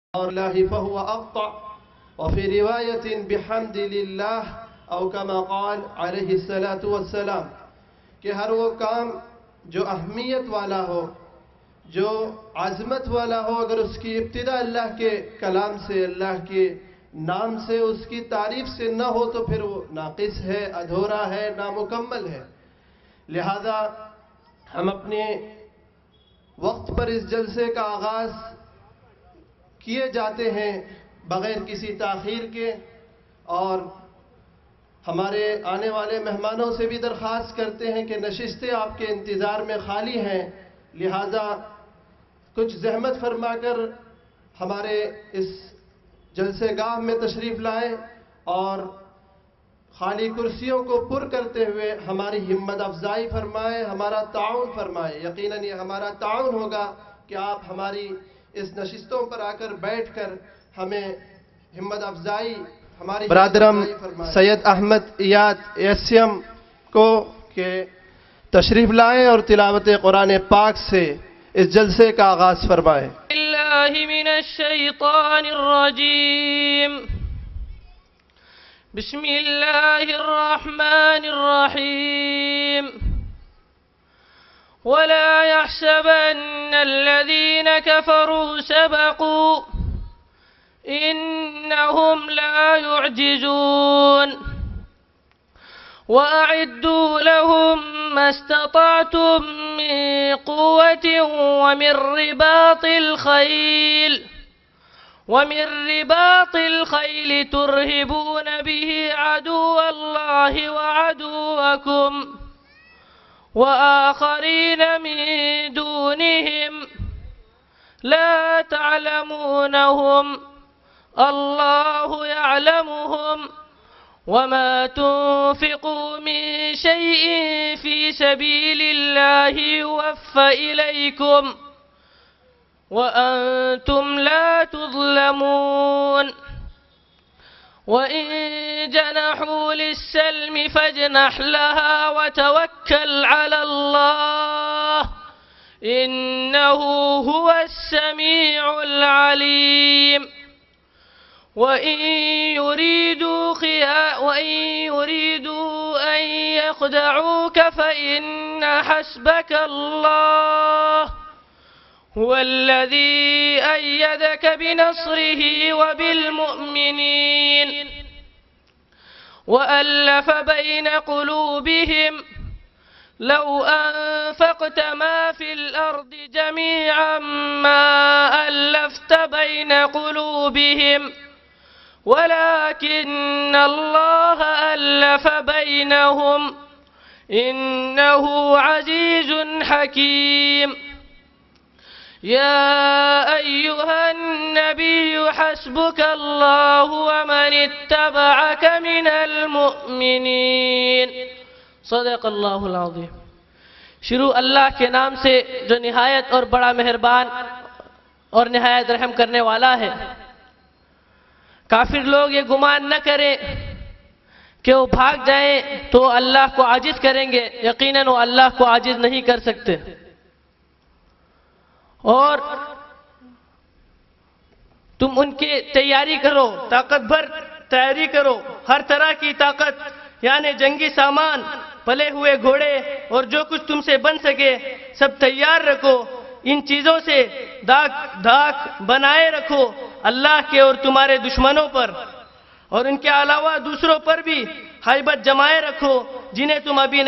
الله فهو أقطع وفي رواية بحمد لله أو كما قال عليه الصلاة والسلام کہ ہر وہ کام جو اہمیت والا ہو، جو عظمت والا ہو، اگر اس کی ابتدا اللہ کے کلام سے، اللہ کے نام سے، اس کی تعریف سے نہ ہو تو پھر وہ ناقص ہے، ادھورا ہے، نامکمل ہے۔ لہذا ہم اپنے وقت پر اس جلسے کا آغاز کیے جاتے ہیں بغیر کسی تاخیر کے، اور ہمارے آنے والے مہمانوں سے بھی درخواست کرتے ہیں کہ نشستیں آپ کے انتظار میں خالی ہیں، لہذا کچھ زحمت فرما کر ہمارے اس جلسے گاہ میں تشریف لائیں اور خالی کرسیوں کو پر کرتے ہوئے ہماری ہمت افزائی فرمائیں، ہمارا تعاون فرمائیں۔ یقیناً یہ ہمارا تعاون ہوگا کہ آپ ہماری اس نشستوں پر آ کر بیٹھ کر ہمیں ہمت افزائی، ہماری برادرم سید احمد ایاد ایسیم کو کہ تشریف لائیں اور تلاوت قرآن پاک سے اس جلسے کا آغاز فرمائیں۔ اللہ من الشیطان الرجیم، بسم اللہ الرحمن الرحیم، ولا يحسبن الذين كفروا سبقوا إنهم لا يعجزون وأعدوا لهم ما استطعتم من قوة ومن رباط الخيل ترهبون به عدو الله وعدوكم وآخرين من دونهم لا تعلمونهم الله يعلمهم وما تنفقوا من شيء في سبيل الله يوفى إليكم وأنتم لا تظلمون وإن جنحوا للسلم فاجنح لها وتوكل على الله إنه هو السميع العليم وإن يريدوا أن يخدعوك فإن حسبك الله هو الذي أيدك بنصره وبالمؤمنين وألف بين قلوبهم لو أنفقت ما في الأرض جميعا ما ألفت بين قلوبهم ولكن الله ألف بينهم إنه عزيز حكيم يا أيها النبي حسبك الله ومن اتبعك من المؤمنين صدق اللہ العظیم۔ شروع اللہ کے نام سے جو نہایت اور بڑا مہربان اور نہایت رحم کرنے والا ہے۔ کافر لوگ یہ گمان نہ کریں کہ وہ بھاگ جائیں تو اللہ کو عاجز کریں گے، یقیناً وہ اللہ کو عاجز نہیں کر سکتے۔ اور تم ان کی تیاری کرو، طاقت بھر تیاری کرو، ہر طرح کی طاقت یعنی جنگی سامان، پلے ہوئے گھوڑے اور جو کچھ تم سے بن سکے سب تیار رکھو۔ ان چیزوں سے دھاک بنائے رکھو اللہ کے اور تمہارے دشمنوں پر، اور ان کے علاوہ دوسروں پر بھی ہیبت جمائے رکھو جنہیں تم ابھی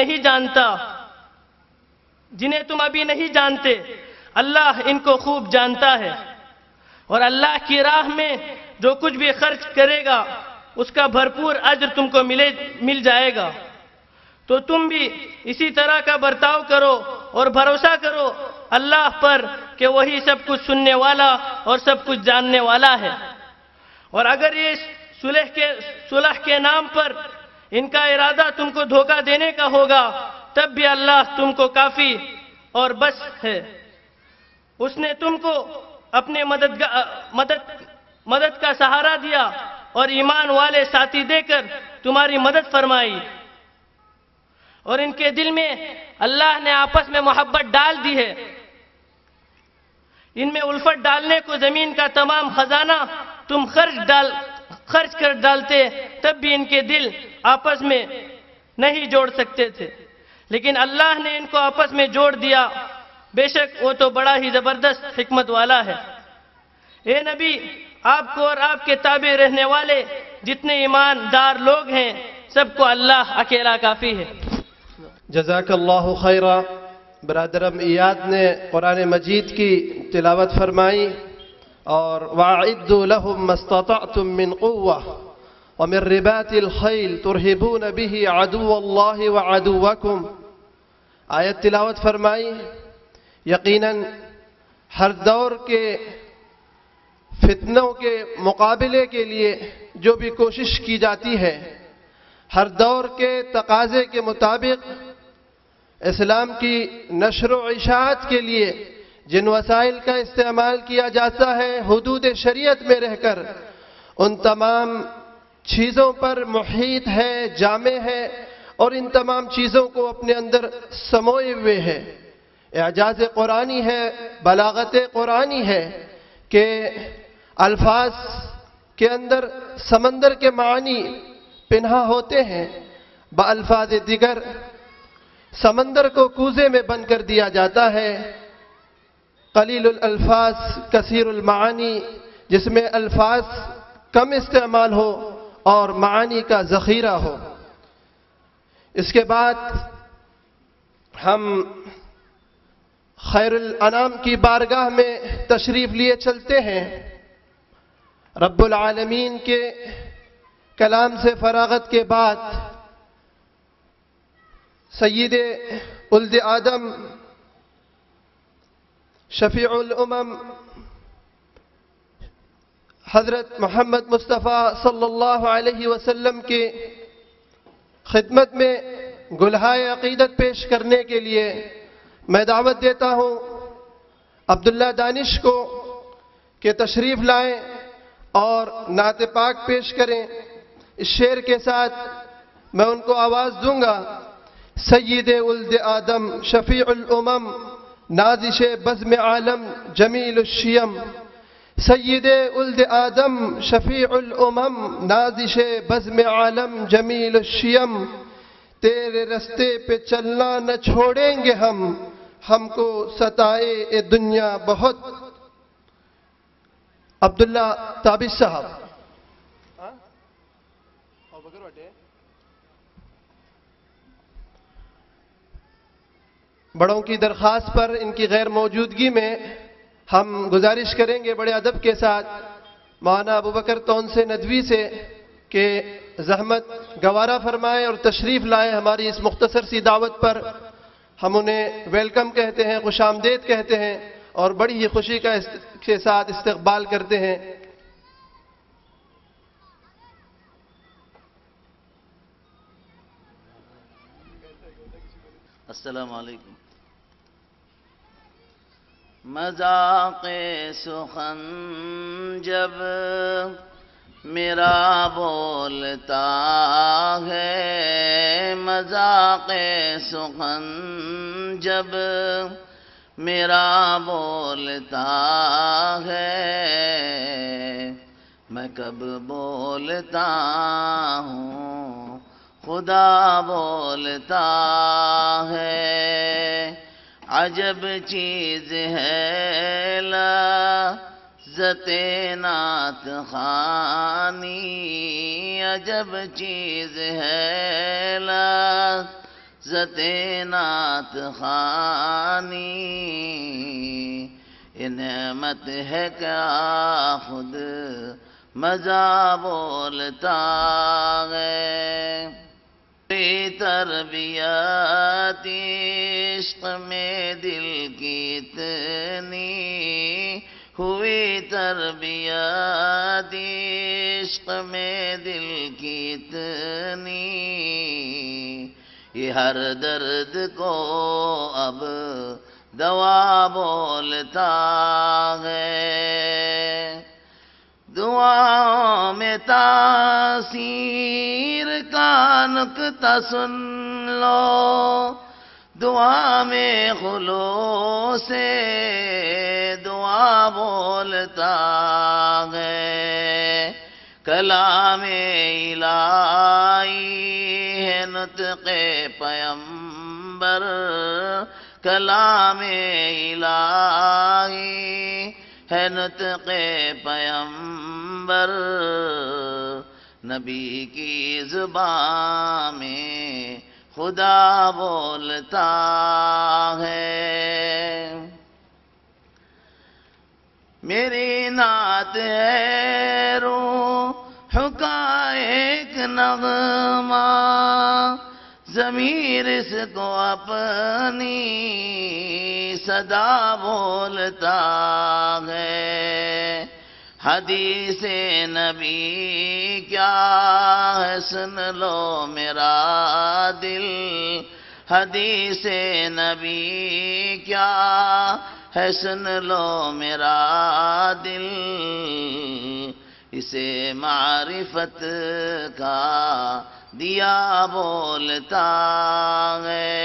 نہیں جانتے۔ اللہ ان کو خوب جانتا ہے، اور اللہ کی راہ میں جو کچھ بھی خرچ کرے گا اس کا بھرپور اجر تم کو مل جائے گا۔ تو تم بھی اسی طرح کا برتاؤ کرو اور بھروسہ کرو اللہ پر کہ وہی سب کچھ سننے والا اور سب کچھ جاننے والا ہے۔ اور اگر یہ صلح کے نام پر ان کا ارادہ تم کو دھوکہ دینے کا ہوگا تب بھی اللہ تم کو کافی اور بس ہے۔ اس نے تم کو اپنے مدد کا سہارا دیا اور ایمان والے ساتھی دے کر تمہاری مدد فرمائی، اور ان کے دل میں اللہ نے آپس میں محبت ڈال دی ہے۔ इनमें उल्फत डालने को जमीन का तमाम खजाना तुम खर्च कर डालते, तब भी इनके दिल आपस में नहीं जोड़ सकते थे, लेकिन अल्लाह ने इनको आपस में जोड़ दिया। बेशक वो तो बड़ा ही जबरदस्त हिकमत वाला है। ए नबी, आपको और आपके ताबे रहने वाले जितने ईमानदार लोग हैं, सबको अल्लाह अकेला काफी है। जज़ाकल्लाहु खैरा। बरादरम इयाद ने कुरान मजीद की तिलावत फरमाई और वाइद्दु लहुम मस्ततअतुम मिन कुव्वा व मिन रिबातिल खैल तुरहिबून बिही अदुव्वल्लाहि व अदुव्वकुम। आयत तिलावत फरमाई। यकीनन हर दौर के फितनों के मुकाबले के लिए जो भी कोशिश की जाती है, हर दौर के तकाजे के मुताबिक इस्लाम की नशर व इशाअत के लिए जिन वसाइल का इस्तेमाल किया जाता है, हुदूद शरीयत में रहकर, उन तमाम चीज़ों पर मुहीत है, जामे है और इन तमाम चीज़ों को अपने अंदर समोए हुए है। एजाज़ कुरानी है, बलागत कुरानी है कि अल्फाज के अंदर समंदर के मानी पिन्हा होते हैं। बअल्फाज दिगर समंदर को कूजे में बंद कर दिया जाता है। कलीलुल अल्फाज कसीरुल मानी, जिसमें अल्फाज कम इस्तेमाल हो और मानी का ज़ख़ीरा हो। इसके बाद हम खैरुल अनाम की बारगाह में तशरीफ लिए चलते हैं। रब्बुल आलमीन के कलाम से फरागत के बाद सय्यिदे उल्द आदम शफीउल उमम हज़रत मोहम्मद मुस्तफ़ा सल्लल्लाहु अलैहि वसल्लम के खिदमत में गुलहाए अक़ीदत पेश करने के लिए मैं दावत देता हूँ अब्दुल्ला दानिश को कि तशरीफ़ लाएं और नात पाक पेश करें। इस शेर के साथ मैं उनको आवाज़ दूंगा। सय्यिदे उल्द आदम शफीउल उमम नाज़िश बज़्म आलम जमीलुश शियम। सय्यिदे उल्द आदम शफीउल उमम नाज़िश बज़्म आलम जमीलुश शियम। तेरे रास्ते पे चलना न छोड़ेंगे हमको सताए ए दुनिया बहुत। अब्दुल्ला ताबिश साहब। बड़ों की दरख्वास्त पर इनकी गैर मौजूदगी में हम गुजारिश करेंगे बड़े अदब के साथ मौलाना अबू बकर तौनसे नदवी से कि ज़हमत गवारा फरमाएं और तशरीफ़ लाएं हमारी इस मुख्तसर सी दावत पर। हम उन्हें वेलकम कहते हैं, खुशामदेद कहते हैं और बड़ी ही खुशी के साथ इस्तकबाल करते हैं। अस्सलामु अलैकुम। मज़ाक़े सुखन जब मेरा बोलता है, मज़ाक़े सुखन जब मेरा बोलता है, मैं कब बोलता हूँ खुदा बोलता है। अजब चीज़ है लज़्ज़ते नात ख़ानी, अजब चीज़ है लज़्ज़ते नात ख़ानी। ये नेमत है क्या खुद मज़ा बोलता है। तरबियत इश्क़ में दिल की इतनी हुई, तरबियत इश्क़ में दिल की इतनी, ये हर दर्द को अब दवा बोलता है। दुआओं में तासीर का नुक्ता सुन लो, दुआ में खुलूस से दुआ بولتا ہے، کلام الہی ہے نطق پیمبر، کلام الہی ہے نطق پیمبر، نبی کی زبان میں خدا بولتا ہے۔ میری نعت ہے روح کا ایک نغمہ، ضمیر اس کو اپنی صدا بولتا ہے۔ حدیث نبی کیا ہے سن لو میرا دل، حدیث نبی کیا ہے سن لو میرا دل، اسے معرفت کا دیا بولتا ہے۔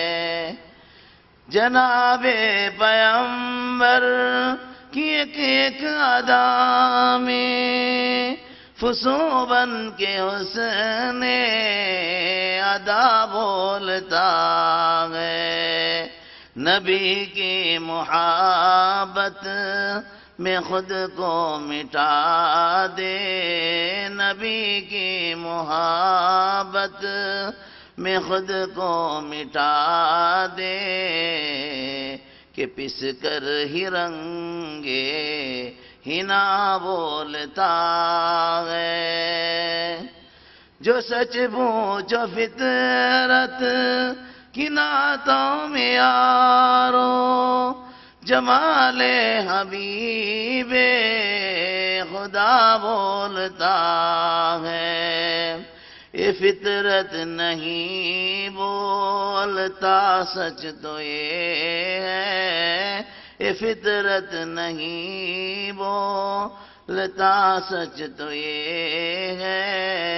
جناب پیمبر کی ایک ایک ادا میں فسوں بن کے حسن ادا بولتا ہے۔ نبی کی محبت میں خود کو مٹا دے، نبی کی محبت میں خود کو مٹا دے، کہ پس کر ہی رنگے ہنا بولتا ہے۔ جو سچ پوچھو فطرت کی نعتوں میں یارو، جمال حبیب خدا بولتا ہے۔ یہ فطرت نہیں بولتا سچ تو یہ ہے، یہ فطرت نہیں بولتا سچ تو یہ ہے،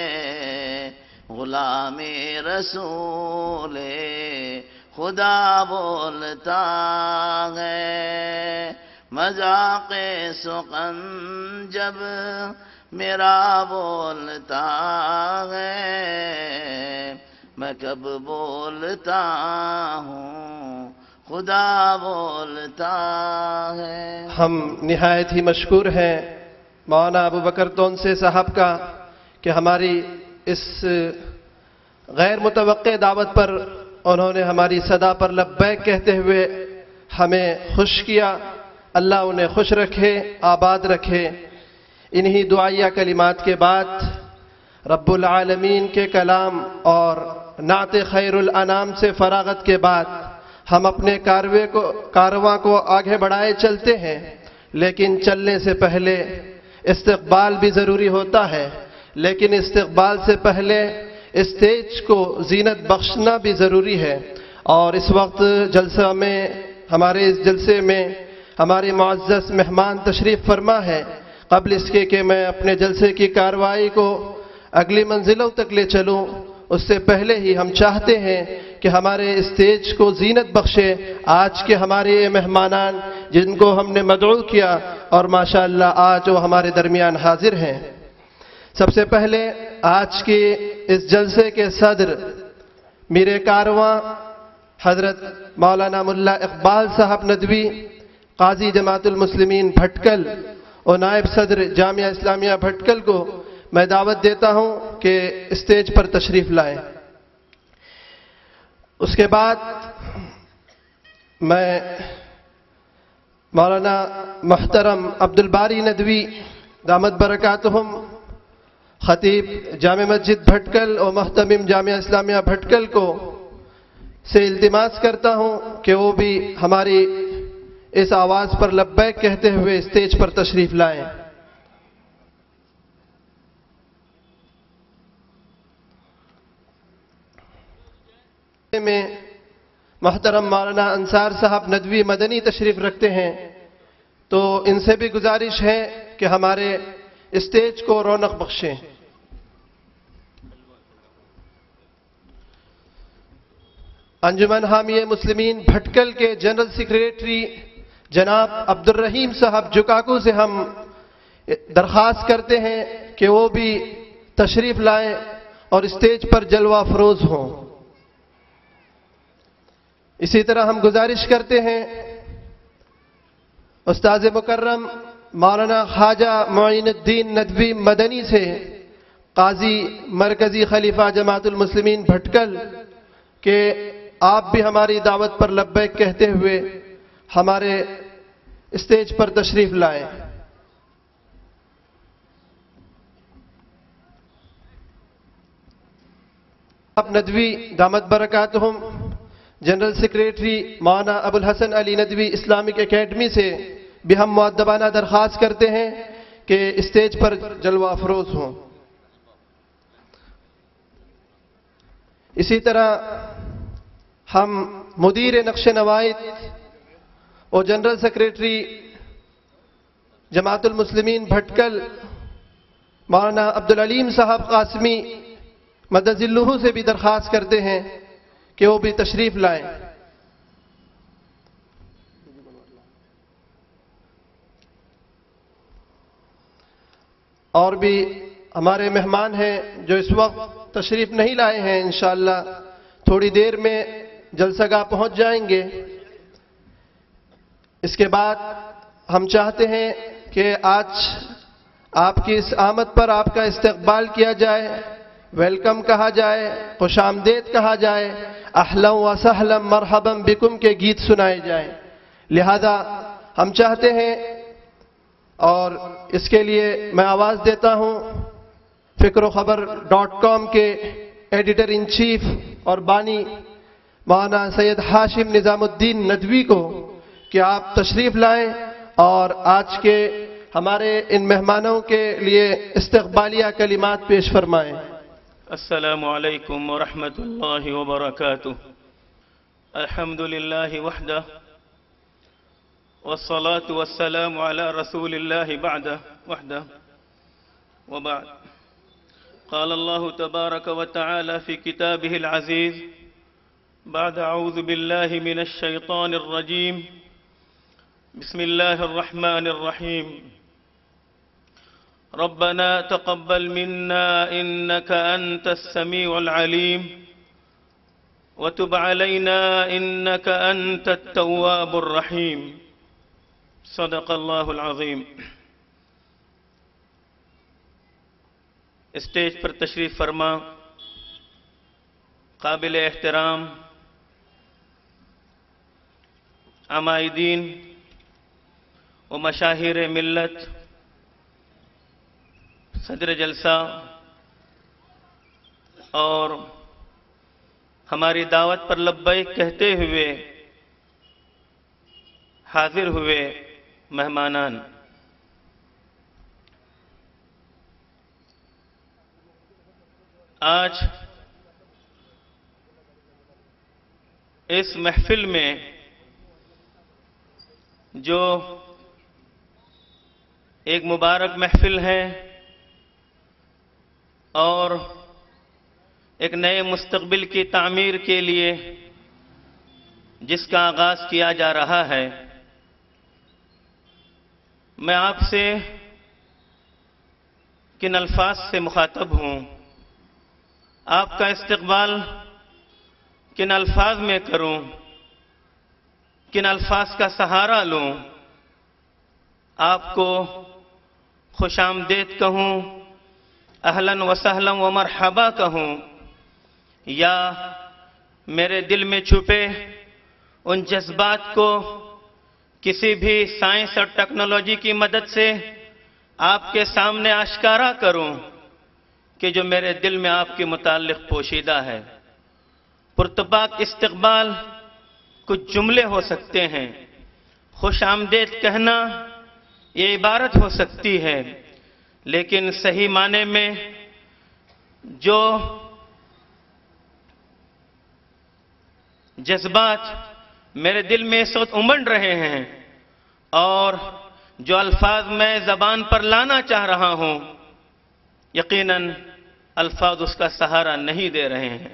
غلام رسول خدا بولتا ہے۔ مذاق سخن جب میرا بولتا ہے، میں کب بولتا ہوں خدا بولتا ہے۔ ہم نہایت ہی مشکور ہیں مولانا ابو بکر تونسے صاحب کا کہ ہماری اس غیر متوقع دعوت پر انہوں نے ہماری صدا پر لبیک کہتے ہوئے ہمیں خوش کیا۔ اللہ انہیں خوش رکھے، آباد رکھے۔ انہی دعائیہ کلمات کے بعد رب العالمین کے کلام اور نعت خیر الانام سے فراغت کے بعد ہم اپنے کارواں کو آگے بڑھائے چلتے ہیں، لیکن چلنے سے پہلے استقبال بھی ضروری ہوتا ہے، لیکن استقبال سے پہلے اسٹیج کو زینت بخشنا بھی ضروری ہے۔ اور اس وقت جلسہ میں، ہمارے اس جلسے میں ہمارے معزز مہمان تشریف فرما ہے۔ قبل اس کے کہ میں اپنے جلسے کی کارروائی کو اگلی منزلوں تک لے چلوں، اس سے پہلے ہی ہم چاہتے ہیں کہ ہمارے اسٹیج کو زینت بخشے آج کے ہمارے مہمانان جن کو ہم نے مدعو کیا، اور ماشاءاللہ آج وہ ہمارے درمیان حاضر ہیں۔ سب سے پہلے آج کے اس جلسے کے صدر میرے کارواں حضرت مولانا ملا اقبال صاحب ندوی، قاضی جماعت المسلمین بھٹکل اور نائب صدر جامعہ اسلامیہ بھٹکل کو میں دعوت دیتا ہوں کہ اسٹیج پر تشریف لائیں۔ اس کے بعد میں مولانا محترم عبدالباری ندوی دامت برکاتہم، خطیب جامع مسجد بھٹکل اور محتمم جامعہ اسلامیہ بھٹکل کو سے التماس کرتا ہوں کہ وہ بھی ہماری اس آواز پر لبیک کہتے ہوئے اسٹیج پر تشریف لائیں۔ میں محترم مولانا انصار صاحب ندوی مدنی تشریف رکھتے ہیں، تو ان سے بھی گزارش ہے کہ ہمارے اسٹیج کو رونق بخشیں۔ انجمن حامی مسلمین بھٹکل کے جنرل سیکریٹری जनाब अब्दुल रहीम साहब जुकाकू से हम दरख्वास्त करते हैं कि वो भी तशरीफ लाएं और स्टेज पर जलवा अफरोज हों। इसी तरह हम गुजारिश करते हैं उस्ताद मुकर्रम मौलाना ख्वाजा मोइनुद्दीन नदवी मदनी से, काजी मरकजी खलीफा जमातुल मुस्लिमीन भटकल, कि आप भी हमारी दावत पर लब्बैक कहते हुए हमारे स्टेज पर तशरीफ लाएं। अब नदवी दामत बरकातुहुम general secretary Maulana Abul Hasan Ali Nadvi Islamic academy से भी हम मुअद्दबाना दरख्वास्त करते हैं कि स्टेज पर जलवा अफरोज हों। इसी तरह हम मुदीर नक्श नवाइद और जनरल सेक्रेटरी जमातुल मुस्लिमीन भटकल मौलाना अब्दुल अलीम साहब कासमी मदजिल्लुहु से भी दरख्वास्त करते हैं कि वो भी तशरीफ लाएं। और भी हमारे मेहमान हैं जो इस वक्त तशरीफ नहीं लाए हैं, इंशाअल्लाह थोड़ी देर में जलसगाह पहुंच जाएंगे। इसके बाद हम चाहते हैं कि आज आपकी इस आमद पर आपका इस्तकबाल किया जाए, वेलकम कहा जाए, खुशामदेद कहा जाए, अहलन व सहलन मरहबन बिकुम के गीत सुनाए जाएं। लिहाजा हम चाहते हैं और इसके लिए मैं आवाज़ देता हूं fikrokhabar.com के एडिटर इन चीफ और बानी मौलाना सैयद हाशिम निजामुद्दीन नदवी को कि आप तशरीफ लाएं और आज के हमारे इन मेहमानों के लिए इस्तकबालिया कलिमात पेश फरमाएं। अस्सलामु अलैकुम व रहमतुल्लाहि व बरकातुह। अल्हम्दुलिल्लाहि वहदह वस्सलातु वस्सलामु अला रसूलिल्लाहि बअदह वहदह व बअद। क़ाल अल्लाहु तबारक व तआला फ़ी किताबिहिल अज़ीज़ बाद अऊज़ु बिल्लाहि मिनश शैतानिर रजीम बिस्मिल्लाहिर रहमानिर रहीम रब्बना तक़ब्बल मिन्ना इन्नका अंतस समीउल अलीम व तुब अलैना इन्नका अंतत तव्वाबुर रहीम। सदक़ल्लाहुल अज़ीम। स्टेज पर तशरीफ फरमा काबिल एहतराम अमाइदीन व मशाहिर मिल्लत सदर जलसा और हमारी दावत पर लब्बैक कहते हुए हाजिर हुए मेहमानान, आज इस महफिल में जो एक मुबारक महफिल है और एक नए मुस्तकबिल की तामीर के लिए जिसका आगाज किया जा रहा है, मैं आपसे किन अल्फाज से मुखातब हूं, आपका इस्तकबाल किन अल्फाज में करूं, किन अल्फाज का सहारा लूं, आपको खुशामदेद कहूं, अहलन व सहलन व मरहबा कहूं, या मेरे दिल में छुपे उन जज्बात को किसी भी साइंस और टेक्नोलॉजी की मदद से आपके सामने आश्कारा करूं कि जो मेरे दिल में आपके मुताल्लिक पोशीदा है। पुरतबाक इस्तकबाल कुछ जुमले हो सकते हैं, खुश आमदेद कहना ये इबारत हो सकती है, लेकिन सही माने में जो जज्बात मेरे दिल में इस वक्त उमड़ रहे हैं और जो अल्फाज मैं ज़बान पर लाना चाह रहा हूं, यकीनन अल्फाज उसका सहारा नहीं दे रहे हैं।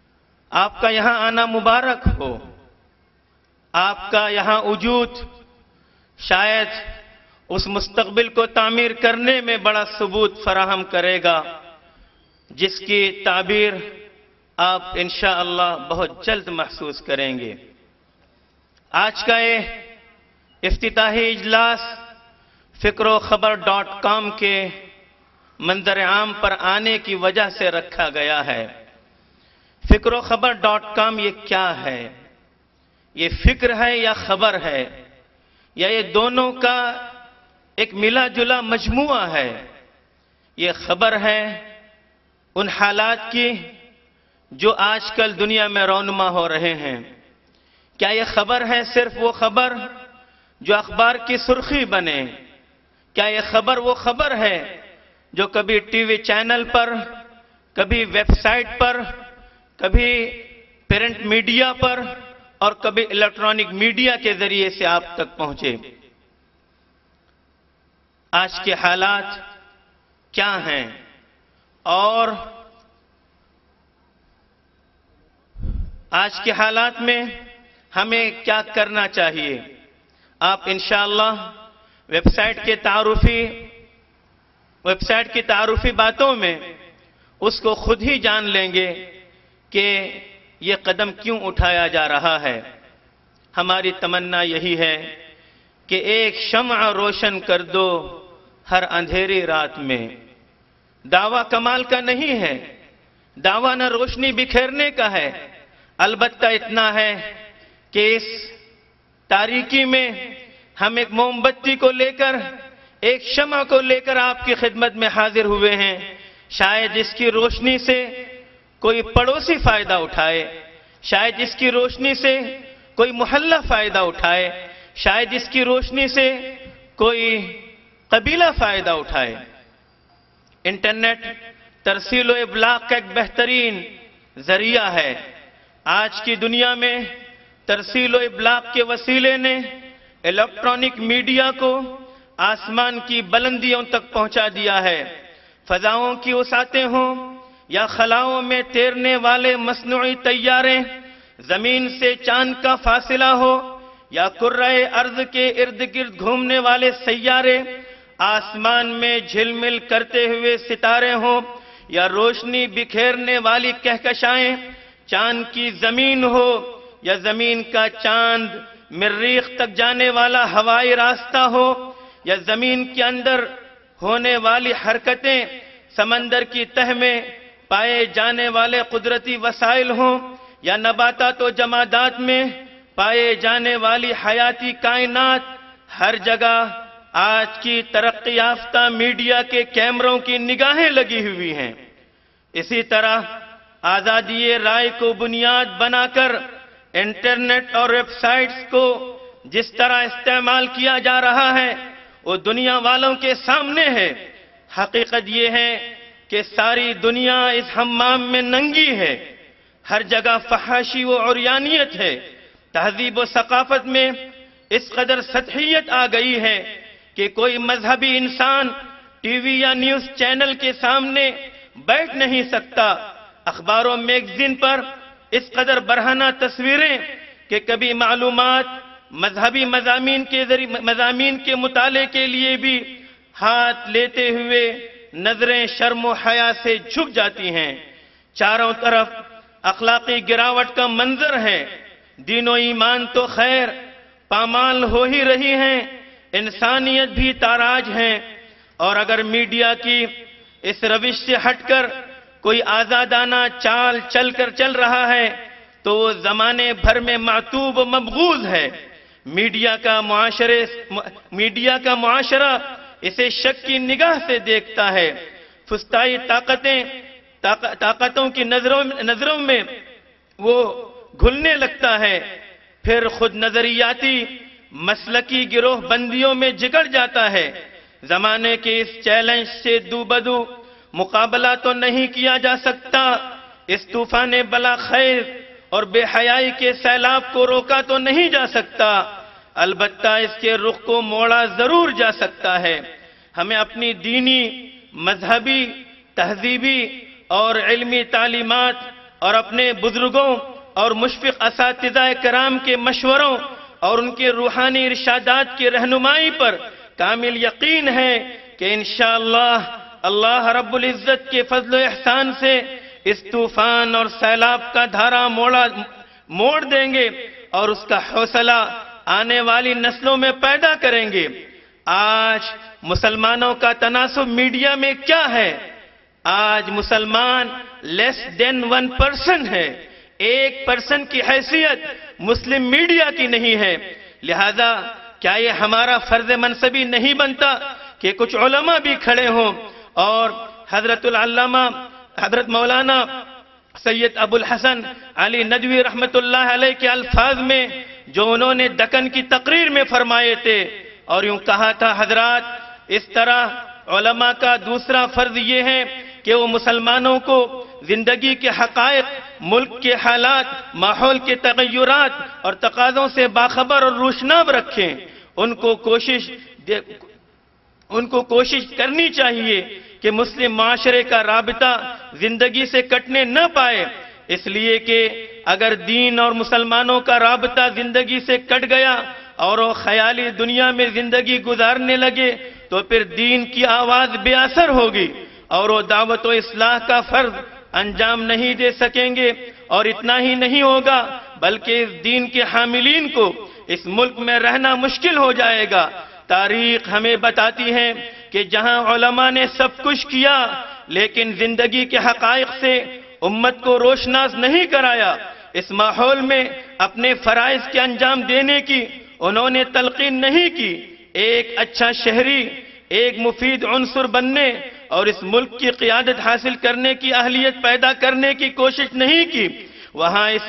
आपका यहां आना मुबारक हो, आपका यहां वजूद شاید اس مستقبل کو تعمیر کرنے میں بڑا ثبوت فراہم کرے گا، جس کی تعبیر آپ انشاءاللہ بہت جلد محسوس کریں گے۔ آج کا یہ افتتاحی اجلاس fikrokhbar.com کے منظر عام پر آنے کی وجہ سے رکھا گیا ہے۔ fikrokhbar.com یہ کیا ہے؟ یہ فکر ہے یا خبر ہے، یا یہ دونوں کا ایک ملا جلا مجموعہ ہے؟ یہ خبر ہے ان حالات کی جو آج کل دنیا میں رونما ہو رہے ہیں۔ کیا یہ خبر ہے صرف وہ خبر جو اخبار کی سرخی بنے؟ کیا یہ خبر وہ خبر ہے جو کبھی ٹی وی چینل پر، کبھی ویب سائٹ پر، کبھی پرنٹ میڈیا پر اور کبھی الیکٹرانک میڈیا کے ذریعے سے آپ تک پہنچے؟ آج کے حالات کیا ہیں اور آج کے حالات میں ہمیں کیا کرنا چاہیے؟ آپ انشاءاللہ ویب سائٹ کی تعارفی باتوں میں اس کو خود ہی جان لیں گے کہ یہ قدم کیوں اٹھایا جا رہا ہے۔ ہماری تمنا یہی ہے کہ ایک شمع روشن کر دو ہر اندھیری رات میں۔ دعویٰ کمال کا نہیں ہے، دعویٰ نہ روشنی بکھیرنے کا ہے، البتہ اتنا ہے کہ اس تاریکی میں ہم ایک موم بتی کو لے کر، ایک شمع کو لے کر آپ کی خدمت میں حاضر ہوئے ہیں۔ شاید اس کی روشنی سے کوئی پڑوسی فائدہ اٹھائے، شاید اس کی روشنی سے کوئی محلہ فائدہ اٹھائے، شاید اس کی روشنی سے کوئی قبیلہ فائدہ اٹھائے۔ انٹرنیٹ ترسیل و ابلاغ کا ایک بہترین ذریعہ ہے۔ آج کی دنیا میں ترسیل و ابلاغ کے وسیلے نے الیکٹرانک میڈیا کو آسمان کی بلندیوں تک پہنچا دیا ہے۔ فضاؤں کی وسعتیں ہوں یا خلاؤں میں تیرنے والے مصنوعی طیارے، زمین سے چاند کا فاصلہ ہو یا کرۂ ارض کے ارد گرد گھومنے والے سیارے، آسمان میں جھلمل کرتے ہوئے ستارے ہوں یا روشنی بکھیرنے والی کہکشائیں، چاند کی زمین ہو یا زمین کا چاند، مریخ تک جانے والا ہوائی راستہ ہو یا زمین کے اندر ہونے والی حرکتیں، سمندر کی تہ میں پائے جانے والے قدرتی وسائل ہوں یا نباتات و جمادات میں پائے جانے والی حیاتی کائنات، ہر جگہ آج کی ترقی یافتہ میڈیا کے کیمروں کی نگاہیں لگی ہوئی ہیں۔ اسی طرح آزادی رائے کو بنیاد بنا کر انٹرنیٹ اور ویب سائٹس کو جس طرح استعمال کیا جا رہا ہے وہ دنیا والوں کے سامنے ہے۔ حقیقت یہ ہے کہ ساری دنیا اس حمام میں ننگی ہے، ہر جگہ فحاشی و عریانیت ہے، تہذیب و ثقافت میں اس قدر سطحیت آ گئی ہے کہ کوئی مذہبی انسان ٹی وی یا نیوز چینل کے سامنے بیٹھ نہیں سکتا۔ اخبار و میگزین پر اس قدر برہنہ تصویریں کہ کبھی معلومات مذہبی مضامین کے مطالعے کے لیے بھی ہاتھ لیتے ہوئے نظریں شرم و حیا سے جھک جاتی ہیں۔ چاروں طرف اخلاقی گراوٹ کا منظر ہے، دین و ایمان تو خیر پامال ہو ہی رہی ہیں، انسانیت بھی تاراج ہے۔ اور اگر میڈیا کی اس روش سے ہٹ کر کوئی آزادانہ چال چل رہا ہے تو وہ زمانے بھر میں معتوب و مبغوض ہے۔ میڈیا کا معاشرہ اسے شک کی نگاہ سے دیکھتا ہے، فسطائی طاقتوں کی نظروں میں وہ گھلنے لگتا ہے، پھر خود نظریاتی مسلکی گروہ بندیوں میں جگڑ جاتا ہے۔ زمانے کے اس چیلنج سے دوبدو مقابلہ تو نہیں کیا جا سکتا، اس طوفان بلا خیر اور بے حیائی کے سیلاب کو روکا تو نہیں جا سکتا، البتہ اس کے رخ کو موڑا ضرور جا سکتا ہے۔ ہمیں اپنی دینی، مذہبی، تہذیبی اور علمی تعلیمات اور اپنے بزرگوں اور مشفق اساتذہ کرام کے مشوروں اور ان کے روحانی ارشادات کی رہنمائی پر کامل یقین ہے کہ انشاءاللہ اللہ رب العزت کے فضل و احسان سے اس طوفان اور سیلاب کا دھارا موڑ دیں گے اور اس کا حوصلہ آنے والی نسلوں میں پیدا کریں گے۔ آج مسلمانوں کا تناسب میڈیا میں کیا ہے؟ آج مسلمان لیس دین 1% ہے، 1% کی حیثیت مسلم میڈیا کی نہیں ہے۔ لہذا کیا یہ ہمارا فرض منصبی نہیں بنتا کہ کچھ علماء بھی کھڑے ہوں اور حضرت العلامہ حضرت مولانا سید ابو الحسن علی ندوی رحمت اللہ علیہ کے الفاظ میں جو انہوں نے دکن کی تقریر میں فرمائے تھے اور یوں کہا تھا، حضرات اس طرح علماء کا دوسرا فرض یہ ہے کہ وہ مسلمانوں کو زندگی کے حقائق، ملک کے حالات، ماحول کے تغیرات اور تقاضوں سے باخبر اور روشناب رکھیں۔ ان کو کوشش کرنی چاہیے کہ مسلم معاشرے کا رابطہ زندگی سے کٹنے نہ پائے، اس لیے کہ اگر دین اور مسلمانوں کا رابطہ زندگی سے کٹ گیا اور وہ خیالی دنیا میں زندگی گزارنے لگے تو پھر دین کی آواز بے اثر ہوگی اور وہ دعوت و اصلاح کا فرض انجام نہیں دے سکیں گے۔ اور اتنا ہی نہیں ہوگا بلکہ اس دین کے حاملین کو اس ملک میں رہنا مشکل ہو جائے گا۔ تاریخ ہمیں بتاتی ہے کہ جہاں علماء نے سب کچھ کیا لیکن زندگی کے حقائق سے امت کو روشناس نہیں کرایا، اس ماحول میں اپنے فرائض کے انجام دینے کی انہوں نے تلقین نہیں کی، ایک اچھا شہری، ایک مفید عنصر بننے اور اس ملک کی قیادت حاصل کرنے کی اہلیت پیدا کرنے کی کوشش نہیں کی، وہاں اس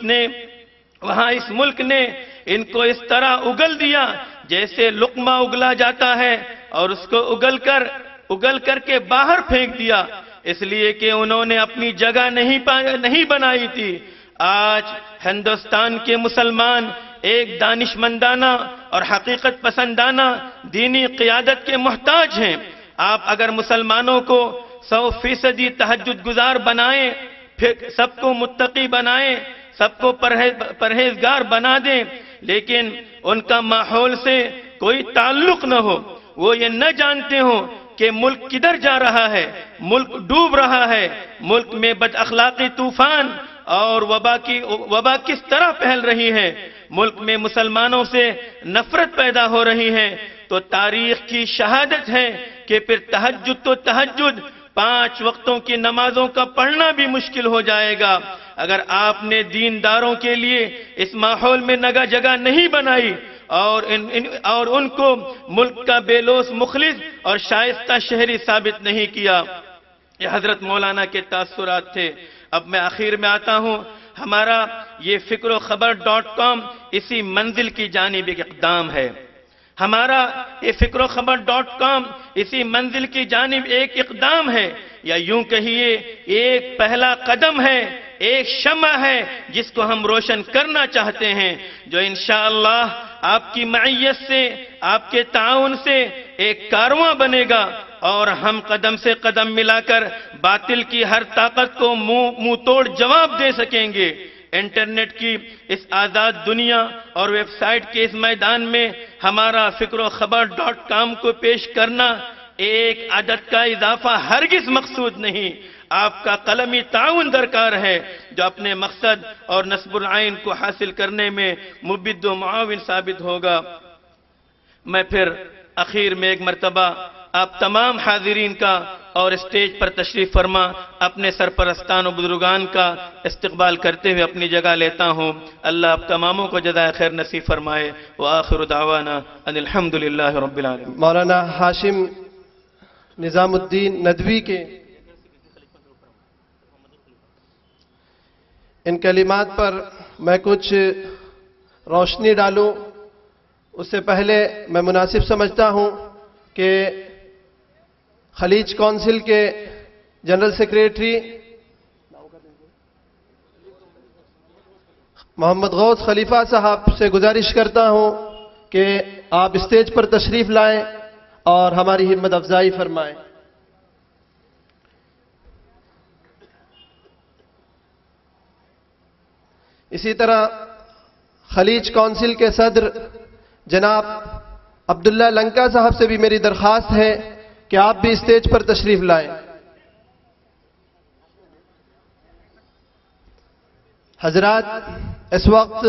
ملک نے ان کو اس طرح اگل دیا جیسے لقمہ اگلا جاتا ہے اور اس کو اگل کر کے باہر پھینک دیا، اس لیے کہ انہوں نے اپنی جگہ نہیں بنائی تھی۔ آج ہندوستان کے مسلمان ایک دانشمندانہ اور حقیقت پسندانہ دینی قیادت کے محتاج ہیں۔ آپ اگر مسلمانوں کو 100% تہجد گزار بنائیں، پھر سب کو متقی بنائیں، سب کو پرہیزگار بنا دیں، لیکن ان کا ماحول سے کوئی تعلق نہ ہو، وہ یہ نہ جانتے ہوں کہ ملک کدھر جا رہا ہے، ملک ڈوب رہا ہے، ملک میں بد اخلاقی طوفان اور وبا کس طرح پھیل رہی ہے، ملک میں مسلمانوں سے نفرت پیدا ہو رہی ہے، تو تاریخ کی شہادت ہے کہ پھر تہجد تو تہجد 5 وقتوں کی نمازوں کا پڑھنا بھی مشکل ہو جائے گا۔ اگر آپ نے دینداروں کے لیے اس ماحول میں جگہ نہیں بنائی اور ان کو ملک کا بے لوث مخلص اور شائستہ شہری ثابت نہیں کیا۔ یہ حضرت مولانا کے تاثرات تھے۔ اب میں آخر میں آتا ہوں، ہمارا یہ fikrokhbar.com اسی منزل کی جانب ایک اقدام ہے، ہمارا یہ fikrokhbar.com اسی منزل کی جانب ایک اقدام ہے، یا یوں کہیے ایک پہلا قدم ہے، ایک شمع ہے جس کو ہم روشن کرنا چاہتے ہیں، جو انشاءاللہ آپ کی معیت سے، آپ کے تعاون سے ایک کارواں بنے گا اور ہم قدم سے قدم ملا کر باطل کی ہر طاقت کو منہ توڑ جواب دے سکیں گے۔ انٹرنیٹ کی اس آزاد دنیا اور ویب سائٹ کے اس میدان میں ہمارا fikrokhbar.com کو پیش کرنا ایک عدد کا اضافہ ہرگز مقصود نہیں، آپ کا قلمی تعاون درکار ہے جو اپنے مقصد اور نصب العین کو حاصل کرنے میں مبد و معاون ثابت ہوگا۔ میں پھر اخیر میں ایک مرتبہ آپ تمام حاضرین کا اور اسٹیج پر تشریف فرما اپنے سرپرستان و بزرگان کا استقبال کرتے ہوئے اپنی جگہ لیتا ہوں۔ اللہ آپ تماموں کو جزائے خیر نصیب فرمائے۔ وآخر دعوانا ان الحمدللہ رب العالمین۔ مولانا ہاشم نظام الدین ندوی کے ان کلمات پر میں کچھ روشنی ڈالوں، اس سے پہلے میں مناسب سمجھتا ہوں کہ خلیج کونسل کے جنرل سیکریٹری محمد غوث خلیفہ صاحب سے گزارش کرتا ہوں کہ آپ اسٹیج پر تشریف لائیں اور ہماری ہمت افزائی فرمائیں۔ اسی طرح خلیج کونسل کے صدر جناب عبداللہ لنکا صاحب سے بھی میری درخواست ہے کہ آپ بھی اسٹیج پر تشریف لائیں۔ حضرات، اس وقت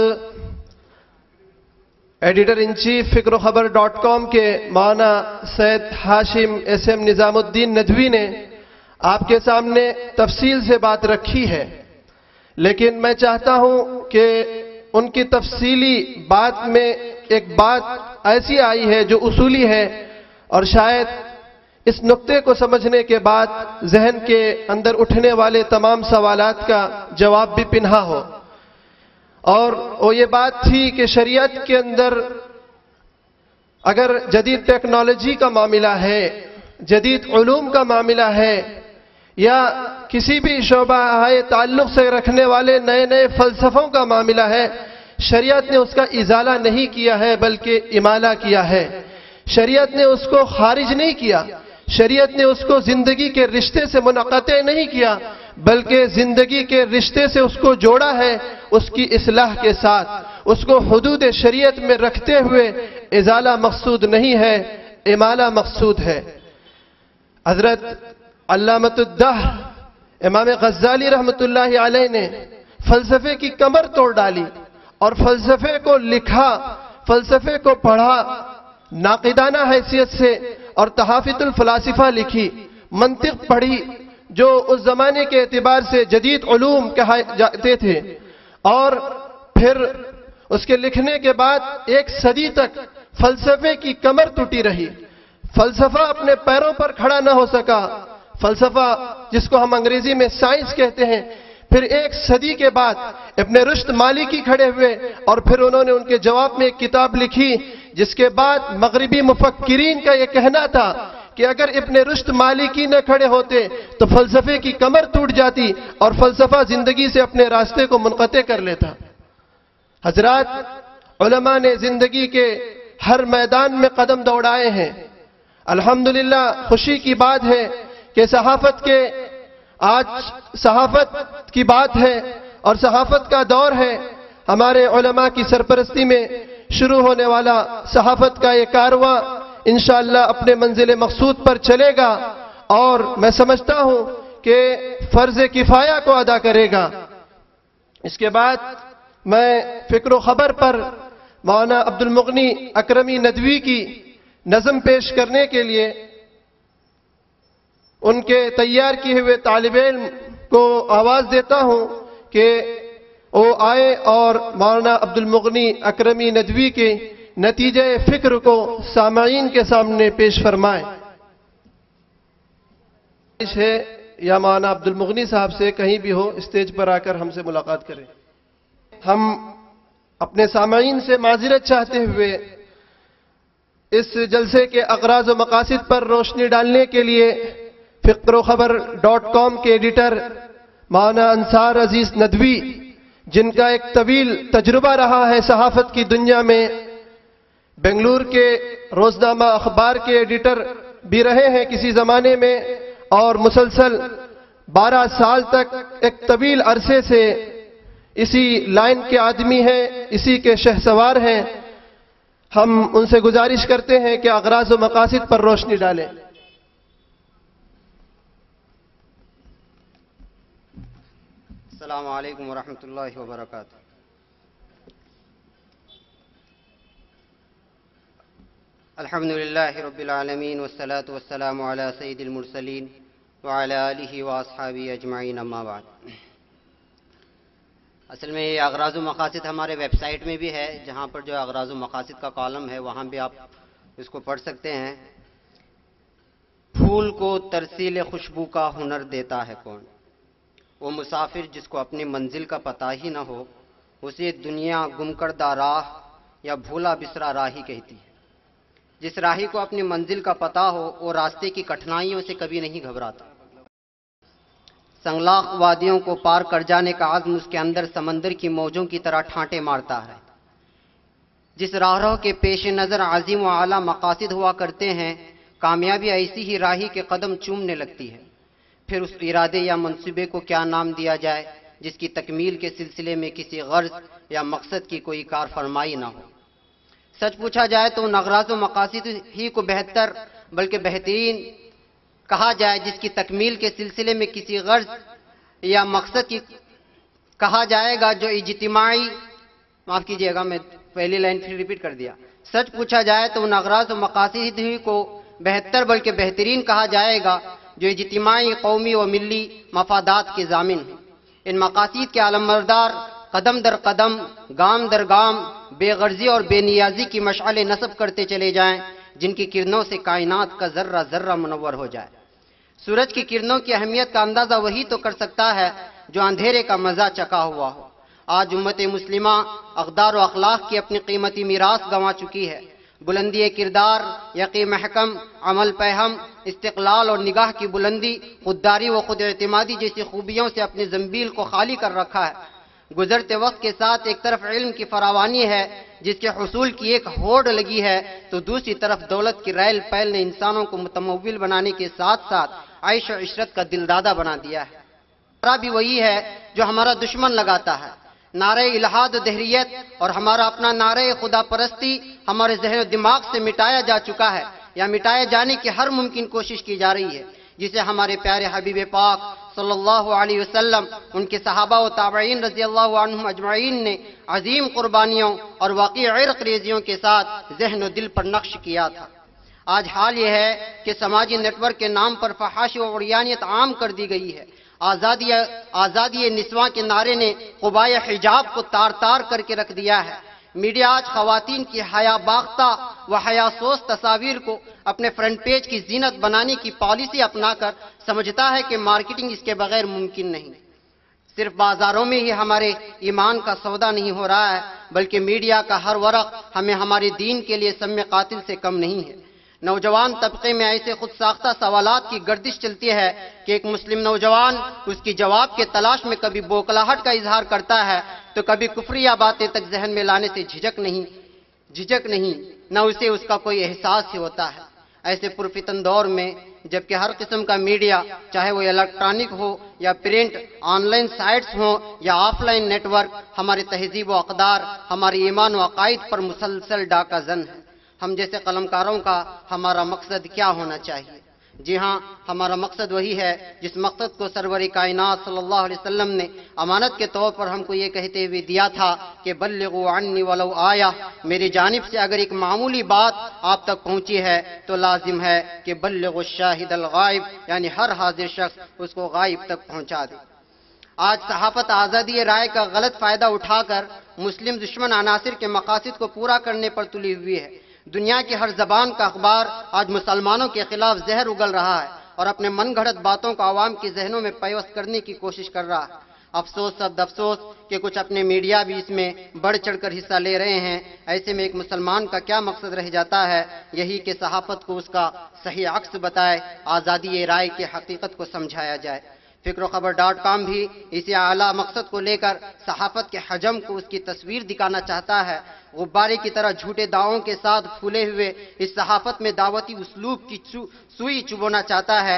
ایڈیٹر ان چیف فکروخبر.com کے مولانا سید ہاشم SM نظام الدین ندوی نے آپ کے سامنے تفصیل سے بات رکھی ہے، لیکن میں چاہتا ہوں کہ ان کی تفصیلی بات میں ایک بات ایسی آئی ہے جو اصولی ہے، اور شاید اس نقطے کو سمجھنے کے بعد ذہن کے اندر اٹھنے والے تمام سوالات کا جواب بھی پنہا ہو، اور وہ یہ بات تھی کہ شریعت کے اندر اگر جدید ٹیکنالوجی کا معاملہ ہے، جدید علوم کا معاملہ ہے، یا کسی بھی شعبہ تعلق سے رکھنے والے نئے نئے فلسفوں کا معاملہ ہے، شریعت نے اس کا ازالہ نہیں کیا ہے بلکہ امالہ کیا ہے۔ شریعت نے اس کو خارج نہیں کیا، شریعت نے اس کو زندگی کے رشتے سے منقطع نہیں کیا، بلکہ زندگی کے رشتے سے اس کو جوڑا ہے، اس کی اصلاح کے ساتھ، اس کو حدود شریعت میں رکھتے ہوئے ازالہ مقصود نہیں ہے، امالہ مقصود ہے۔ حضرت علامۃ الدہر امام غزالی رحمۃ اللہ علیہ نے فلسفے کی کمر توڑ ڈالی اور فلسفے کو لکھا، فلسفے کو پڑھا، ناقدانہ حیثیت سے، اور تحافظ الفلاسفہ لکھی، منطق پڑھی، جو اس زمانے کے اعتبار سے جدید علوم کہے جاتے تھے، اور پھر اس کے لکھنے کے بعد ایک صدی تک فلسفے کی کمر ٹوٹی رہی، فلسفہ اپنے پیروں پر کھڑا نہ ہو سکا، فلسفہ جس کو ہم انگریزی میں سائنس کہتے ہیں۔ پھر ایک صدی کے بعد ابن رشد مالکی کھڑے ہوئے، اور پھر انہوں نے ان کے جواب میں ایک کتاب لکھی، جس کے بعد مغربی مفکرین کا یہ کہنا تھا کہ اگر ابن رشد مالکی نہ کھڑے ہوتے تو فلسفے کی کمر ٹوٹ جاتی اور فلسفہ زندگی سے اپنے راستے کو منقطع کر لیتا۔ حضرات، علماء نے زندگی کے ہر میدان میں قدم دوڑائے ہیں۔ الحمدللہ خوشی کی بات ہے کہ آج صحافت کی بات ہے اور صحافت کا دور ہے۔ ہمارے علماء کی سرپرستی میں شروع ہونے والا صحافت کا یہ کارواں انشاءاللہ اپنے منزل مقصود پر چلے گا، اور میں سمجھتا ہوں کہ فرض کفایہ کو ادا کرے گا۔ اس کے بعد میں فکر و خبر پر مولانا عبد المغنی اکرمی ندوی کی نظم پیش کرنے کے لیے ان کے تیار کیے ہوئے طالب علم کو آواز دیتا ہوں کہ وہ آئے اور مولانا عبد المغنی اکرمی ندوی کے نتیجہ فکر کو سامعین کے سامنے پیش فرمائیں۔ ہے یا مولانا عبد المغنی صاحب سے کہیں بھی ہو، اسٹیج پر آ کر ہم سے ملاقات کریں۔ ہم اپنے سامعین سے معذرت چاہتے ہوئے اس جلسے کے اغراض و مقاصد پر روشنی ڈالنے کے لیے فکروخبر.com کے ایڈیٹر مولانا انصار عزیز ندوی، جن کا ایک طویل تجربہ رہا ہے صحافت کی دنیا میں، بنگلور کے روزنامہ اخبار کے ایڈیٹر بھی رہے ہیں کسی زمانے میں، اور مسلسل 12 سال تک ایک طویل عرصے سے اسی لائن کے آدمی ہیں، اسی کے شہسوار ہیں۔ ہم ان سے گزارش کرتے ہیں کہ اغراض و مقاصد پر روشنی ڈالیں۔ السلام علیکم ورحمۃ اللہ وبرکاتہ۔ الحمدللہ رب العالمین والصلاة والسلام علی سید المرسلین وعلی آلہ واصحابہ اجمعین، اما بعد۔ اصل میں یہ اغراض و مقاصد ہمارے ویب سائٹ میں بھی ہے، جہاں پر جو اغراض و مقاصد کا کالم ہے وہاں بھی آپ اس کو پڑھ سکتے ہیں۔ پھول کو ترسیل خوشبو کا ہنر دیتا ہے کون؟ وہ مسافر جس کو اپنی منزل کا پتہ ہی نہ ہو، اسے دنیا گم کردہ راہ یا بھولا بسرا راہی کہتی ہے۔ جس راہی کو اپنی منزل کا پتہ ہو، وہ راستے کی کٹھنائیوں سے کبھی نہیں گھبراتا۔ سنگلاخ وادیوں کو پار کر جانے کا عزم اس کے اندر سمندر کی موجوں کی طرح ٹھانٹے مارتا ہے۔ جس راہرو کے پیش نظر عظیم و اعلیٰ مقاصد ہوا کرتے ہیں، کامیابی ایسی ہی راہی کے قدم چومنے لگتی ہے۔ پھر اس ارادے یا منصوبے کو کیا نام دیا جائے، جس کی تکمیل کے سلسلے میں کسی غرض یا مقصد کی کوئی کار فرمائی نہ ہو۔ سچ پوچھا جائے تو ان اغراض و مقاصد ہی کو بہتر بلکہ بہترین کہا جائے جس کی تکمیل کے سلسلے میں کسی غرض یا مقصد کی کہا جائے گا جو اجتماعی، معاف کیجیے گا میں پہلی لائن پھر ریپیٹ کر دیا، سچ پوچھا جائے تو ان اغراض و مقاصد ہی کو بہتر بلکہ بہترین کہا جائے گا جو اجتماعی، قومی و ملی مفادات کے ضامن ہیں۔ ان مقاصد کے علمبردار قدم در قدم، گام در گام بے غرضی اور بے نیازی کی مشعل نصب کرتے چلے جائیں، جن کی کرنوں سے کائنات کا ذرہ ذرہ منور ہو جائے۔ سورج کی کرنوں کی اہمیت کا اندازہ وہی تو کر سکتا ہے جو اندھیرے کا مزہ چکا ہوا ہو۔ آج امت مسلمہ اقدار و اخلاق کی اپنی قیمتی میراث گنوا چکی ہے۔ بلندی کردار، یقین محکم، عمل پہم، استقلال اور نگاہ کی بلندی، خودداری و خود اعتمادی جیسی خوبیوں سے اپنے زنبیل کو خالی کر رکھا ہے۔ گزرتے وقت کے ساتھ ایک طرف علم کی فراوانی ہے جس کے حصول کی ایک ہوڑ لگی ہے، تو دوسری طرف دولت کی ریل پیل نے انسانوں کو متمول بنانے کے ساتھ ساتھ عیش و عشرت کا دلدادہ بنا دیا ہے۔ ہمارا بھی وہی ہے جو ہمارا دشمن لگاتا ہے۔ نعرہ الہاد و دہریت اور ہمارا اپنا نعرہ خدا پرستی ہمارے ذہن و دماغ سے مٹایا جا چکا ہے یا مٹائے جانے کی ہر ممکن کوشش کی جا رہی ہے، جسے ہمارے پیارے حبیب پاک صلی اللہ علیہ وسلم، ان کے صحابہ و تابعین رضی اللہ عنہم اجمعین نے عظیم قربانیوں اور واقعی عرق ریزیوں کے ساتھ ذہن و دل پر نقش کیا تھا۔ آج حال یہ ہے کہ سماجی نیٹ ورک کے نام پر فحاشی و عریانیت عام کر دی گئی ہے۔ آزادی نسواں کے نعرے نے قبائے حجاب کو تار تار کر کے رکھ دیا ہے۔ میڈیا آج خواتین کی حیا باختہ و حیا سوز تصاویر کو اپنے فرنٹ پیج کی زینت بنانے کی پالیسی اپنا کر سمجھتا ہے کہ مارکیٹنگ اس کے بغیر ممکن نہیں۔ صرف بازاروں میں ہی ہمارے ایمان کا سودا نہیں ہو رہا ہے، بلکہ میڈیا کا ہر ورق ہمیں ہمارے دین کے لیے سم قاتل سے کم نہیں ہے۔ نوجوان طبقے میں ایسے خود ساختہ سوالات کی گردش چلتی ہے کہ ایک مسلم نوجوان اس کی جواب کے تلاش میں کبھی بوکلاہٹ کا اظہار کرتا ہے تو کبھی کفریہ باتیں تک ذہن میں لانے سے جھجک نہیں، نہ اسے اس کا کوئی احساس ہی ہوتا ہے۔ ایسے پرفتن دور میں جبکہ ہر قسم کا میڈیا، چاہے وہ الیکٹرانک ہو یا پرنٹ، آن لائن سائٹس ہوں یا آف لائن نیٹ ورک، ہمارے تہذیب و اقدار، ہمارے ایمان و عقائد پر مسلسل ڈاکہ زن ہے۔ ہم جیسے قلمکاروں کا ہمارا مقصد کیا ہونا چاہیے؟ جی ہاں، ہمارا مقصد وہی ہے جس مقصد کو سرور کائنات صلی اللہ علیہ وسلم نے امانت کے طور پر ہم کو یہ کہتے ہوئے دیا تھا کہ بلغوا عنی ولو آیہ، میری جانب سے اگر ایک معمولی بات آپ تک پہنچی ہے تو لازم ہے کہ بلغوا الشاہد الغائب، یعنی ہر حاضر شخص اس کو غائب تک پہنچا دے۔ آج صحافت آزادی رائے کا غلط فائدہ اٹھا کر مسلم دشمن عناصر کے مقاصد کو پورا کرنے پر تلی ہوئی ہے۔ دنیا کی ہر زبان کا اخبار آج مسلمانوں کے خلاف زہر اگل رہا ہے اور اپنے من گھڑت باتوں کو عوام کے ذہنوں میں پیوست کرنے کی کوشش کر رہا ہے۔ افسوس سب افسوس کہ کچھ اپنے میڈیا بھی اس میں بڑھ چڑھ کر حصہ لے رہے ہیں۔ ایسے میں ایک مسلمان کا کیا مقصد رہ جاتا ہے؟ یہی کہ صحافت کو اس کا صحیح عکس بتائے، آزادی رائے کی حقیقت کو سمجھایا جائے۔ فکروخبر.com بھی اسی اعلیٰ مقصد کو لے کر صحافت کے حجم کو اس کی تصویر دکھانا چاہتا ہے۔ غبارے کی طرح جھوٹے دعووں کے ساتھ پھولے ہوئے اس صحافت میں دعوتی اسلوب کی سوئی چبونا چاہتا ہے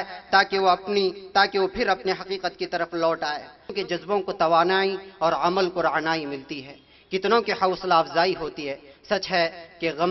تاکہ وہ پھر اپنے حقیقت کی طرف لوٹ آئے۔ کہ جذبوں کو توانائی اور عمل کو رعنائی ملتی ہے، کتنوں کی حوصلہ افزائی ہوتی ہے۔ سچ ہے کہ غم